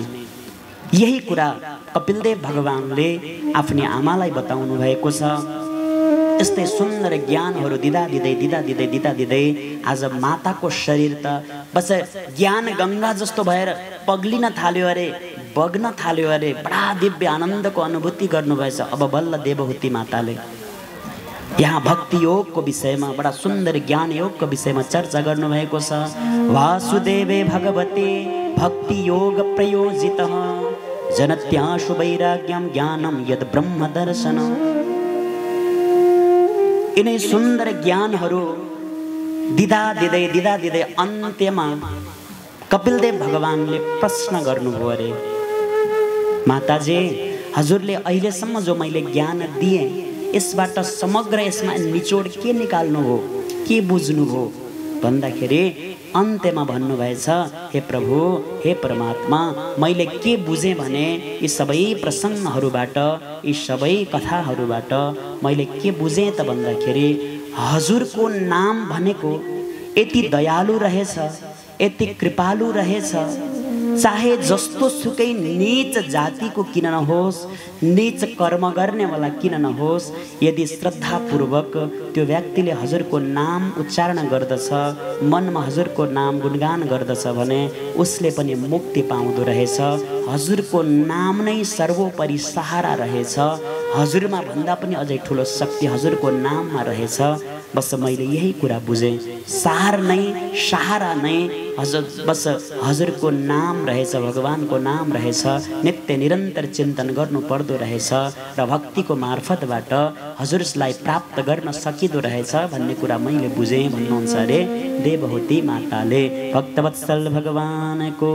यही कुरा कपिलदेव भगवानले आफ्नी आमालाई बताउनु भएको छ। यस्तै सुन्दर ज्ञानहरू दिँदा दिँदै दिँदा दिँदै दिँदा दिँदै आज माताको शरीर त बस ज्ञान गङ्गा जस्तो भएर पग्लिन थाल्यो अरे, बग्न थाल्यो अरे। बडा दिव्य आनन्दको अनुभूति गर्नुभएछ अब बल्ल देवहूति माताले। यहाँ भक्ति योगको विषयमा, बडा सुन्दर ज्ञान योगको विषयमा चर्चा गर्नुभएको छ। वासुदेवे भगवते भक्ति योग प्रयोजितः जनत्याशु वैराग्यम ज्ञानम यद ब्रह्म दर्शनम। यिनै सुन्दर ज्ञानहरू दिँदा दिँदै दिँदा दिँदै अन्त्यमा कपिलदेव भगवानले प्रश्न गर्नुभयो अरे, माताजी हजुरले अहिलेसम्म जो मैले ज्ञान दिएँ यसबाट समग्र यसमा निचोड के निकाल्नु हो, के बुझ्नु हो भन्दाखेरि अन्त्यमा भन्नुभएछ, हे प्रभु, हे परमात्मा, मैले के बुझेँ भने यी सबै प्रसङ्गहरूबाट, यी सबै कथाहरूबाट मैले के बुझेँ त भन्दाखेरि हजुरको नाम भनेको यति दयालु रहेछ, यति कृपालु रहेछ, चाहे जस्तो सुकै नीच जातिको किन नहोस्, नीच कर्म गर्नेवाला किन नहोस्, यदि श्रद्धापूर्वक त्यो व्यक्तिले हजुरको नाम उच्चारण गर्दछ, मनमा हजुरको नाम गुणगान गर्दछ भने उसले पनि मुक्ति पाउँदो रहेछ। हजुरको नाम नै सर्वोपरि सहारा रहेछ। हजुरमा भन्दा पनि अझै ठुलो शक्ति हजुरको नाममा रहेछ। बस मैले यही कुरा बुझेँ, सार नै सहारा नै हजुर, बस हजुरको नाम रहेछ, भगवानको नाम रहेछ। नित्य निरन्तर चिन्तन गर्नु पर्दो रहेछ र भक्तिको मार्फतबाट हजुरलाई प्राप्त गर्न सकिदो रहेछ भन्ने कुरा मैले बुझेँ भन्नुहुन्छ अरे देवहूति माताले। भक्तवत्सल भगवानको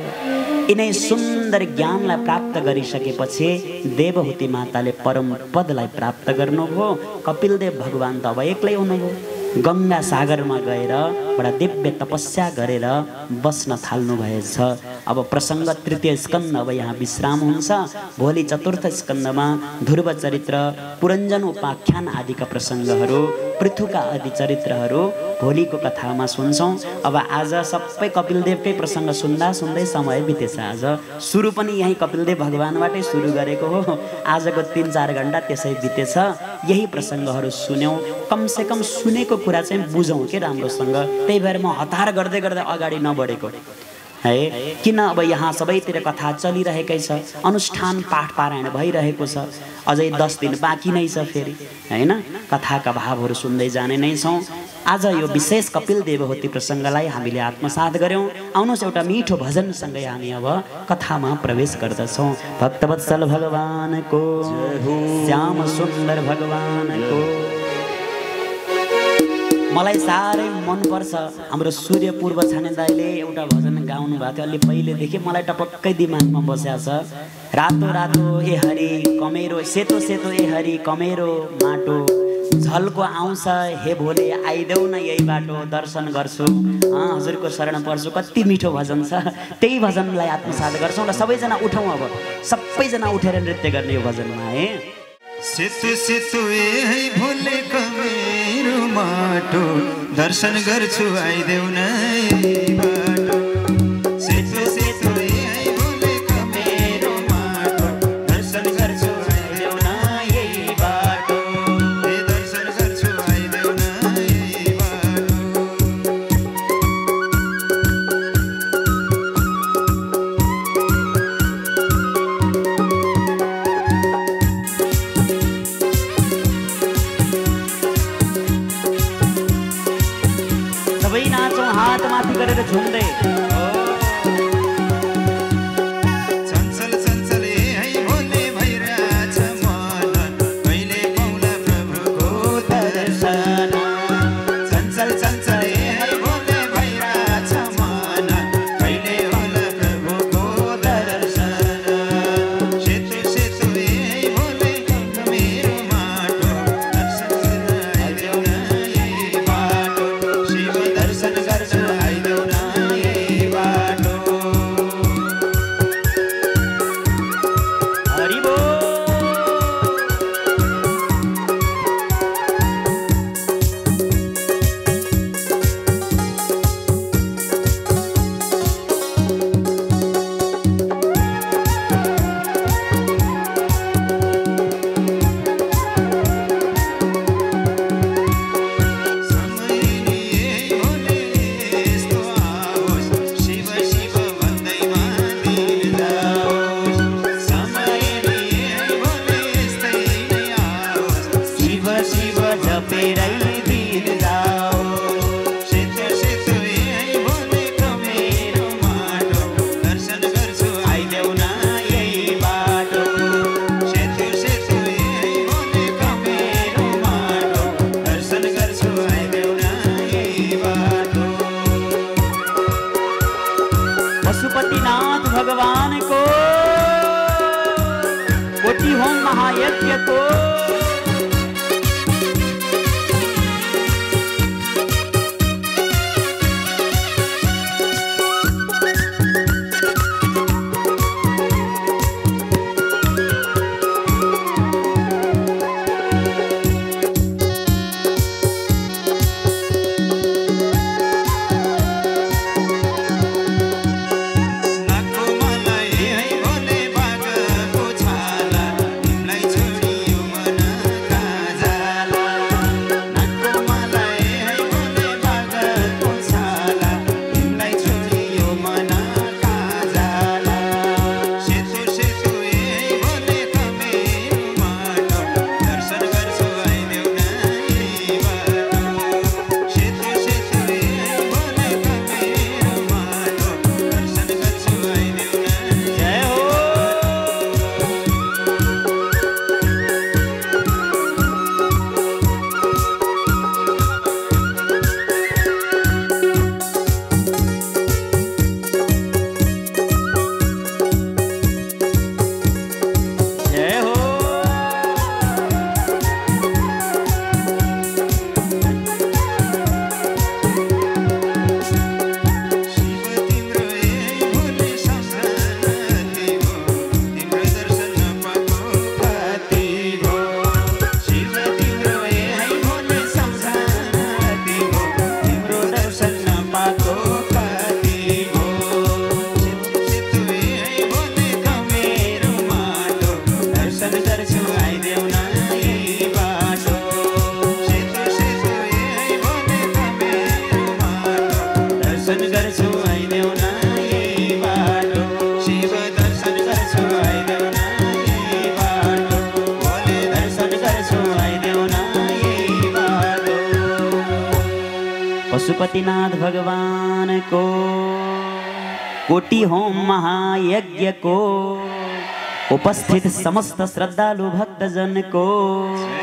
यिनै सुन्दर ज्ञानलाई प्राप्त गरिसकेपछि देवहूति माताले परम पदलाई प्राप्त गर्नुभयो। कपिलदेव भगवान त अब एक्लै हुनुभयो। गङ्गा सागरमा गएर बडा दिव्य तपस्या गरेर बस्न थाल्नु भएछ। अब प्रसङ्ग तृतीय स्कन्द अब यहाँ विश्राम हुन्छ। भोलि चतुर्थ स्कन्दमा ध्रुव चरित्र, पुरञ्जन उपाख्यान आदिका प्रसङ्गहरू, पृथुका आदि चरित्रहरू भोलिको कथामा सुन्छौँ। अब आज सबै कपिलदेवकै प्रसङ्ग सुन्दा सुन्दै समय बितेछ। आज सुरु पनि यहीँ कपिलदेव भगवानबाटै सुरु गरेको हो। आजको तिन चार घन्टा त्यसै बितेछ। यही प्रसङ्गहरू सुन्यौँ। कमसेकम सुनेको कुरा चाहिँ बुझौँ के राम्रोसँग। त्यही भएर म हतार गर्दै गर्दै अगाडि नबढेको है। किन अब यहाँ सबैतिर कथा चलिरहेकै छ, अनुष्ठान पाठ पारायण भइरहेको छ। अझै दस दिन बाँकी नै छ फेरि होइन। कथाका भावहरू सुन्दै जाने नै छौँ। आज यो विशेष कपिल देवहूति प्रसङ्गलाई हामीले आत्मसात गऱ्यौँ। आउनुहोस् एउटा मिठो भजनसँगै हामी अब कथामा प्रवेश गर्दछौँ। भक्तवत्सल भगवानको, श्याम सुन्दर भगवानको। मलाई साह्रै मनपर्छ हाम्रो सूर्य पूर्व छाने दाइले एउटा भजन गाउनु भएको थियो अलि पहिलेदेखि, मलाई टपक्कै दिमागमा बस्या छ। रातो रातो ए हरि कमेरो, सेतो सेतो ए हरि कमेरो माटो, झल्को आउँछ हे भोले आइदेऊ न यही बाटो, दर्शन गर्छु हजुरको शरण पर्छु। कति मिठो भजन छ। त्यही भजनलाई आत्मसात गर्छौँ र सबैजना उठौँ। अब सबैजना उठेर नृत्य गर्ने यो भजनमा है। सेतो सेतो ए भोले कमेरो माटो, दर्शन गर्छु आइदेऊ न यही बाटो। सेतो सेतो ए भोले कमेरो माटो, दर्शन गर्छु आइदेऊ न यही बाटो। ए दर्शन गर्छु आइदेऊ न यही बाटो। सबै नाचौँ हात माथि गरेर झुम्दै। चञ्चल चञ्चल ए भोले भइरहेछ मन, कहिले पाउला प्रभुको दर्शन। चञ्चल चञ्चल ए भोले भइरहेछ मन, कहिले होला प्रभुको दर्शन। सेतो सेतो ए भोले कमेरो माटो, दर्शन गर्न आइदेऊ न यही बाटो। शिव दर्शन गर्छु आइदेऊ न यही बाटो। हरि बोल। समयले भोले यस्तो आओस्, शिव शिव भन्दै मानिल जाओस्। समयले भोले यस्तै नै आओस्, शिव शिव जपेरै दिन जाओस्। सेतो सेतो ए भोले कमेरो माटो, दर्शन गर्छु आइदेऊ न यही बाटो। सेतो सेतो ए भोले कमेरो माटो, दर्शन गर्छु आइदेऊ न यही बाटो। पशुपतिनाथ भगवानको कोटी होम महायज्ञको पशुपतिनाथ भगवान को कोटि होम महायज्ञ को उपस्थित समस्त श्रद्धालु भक्तजन को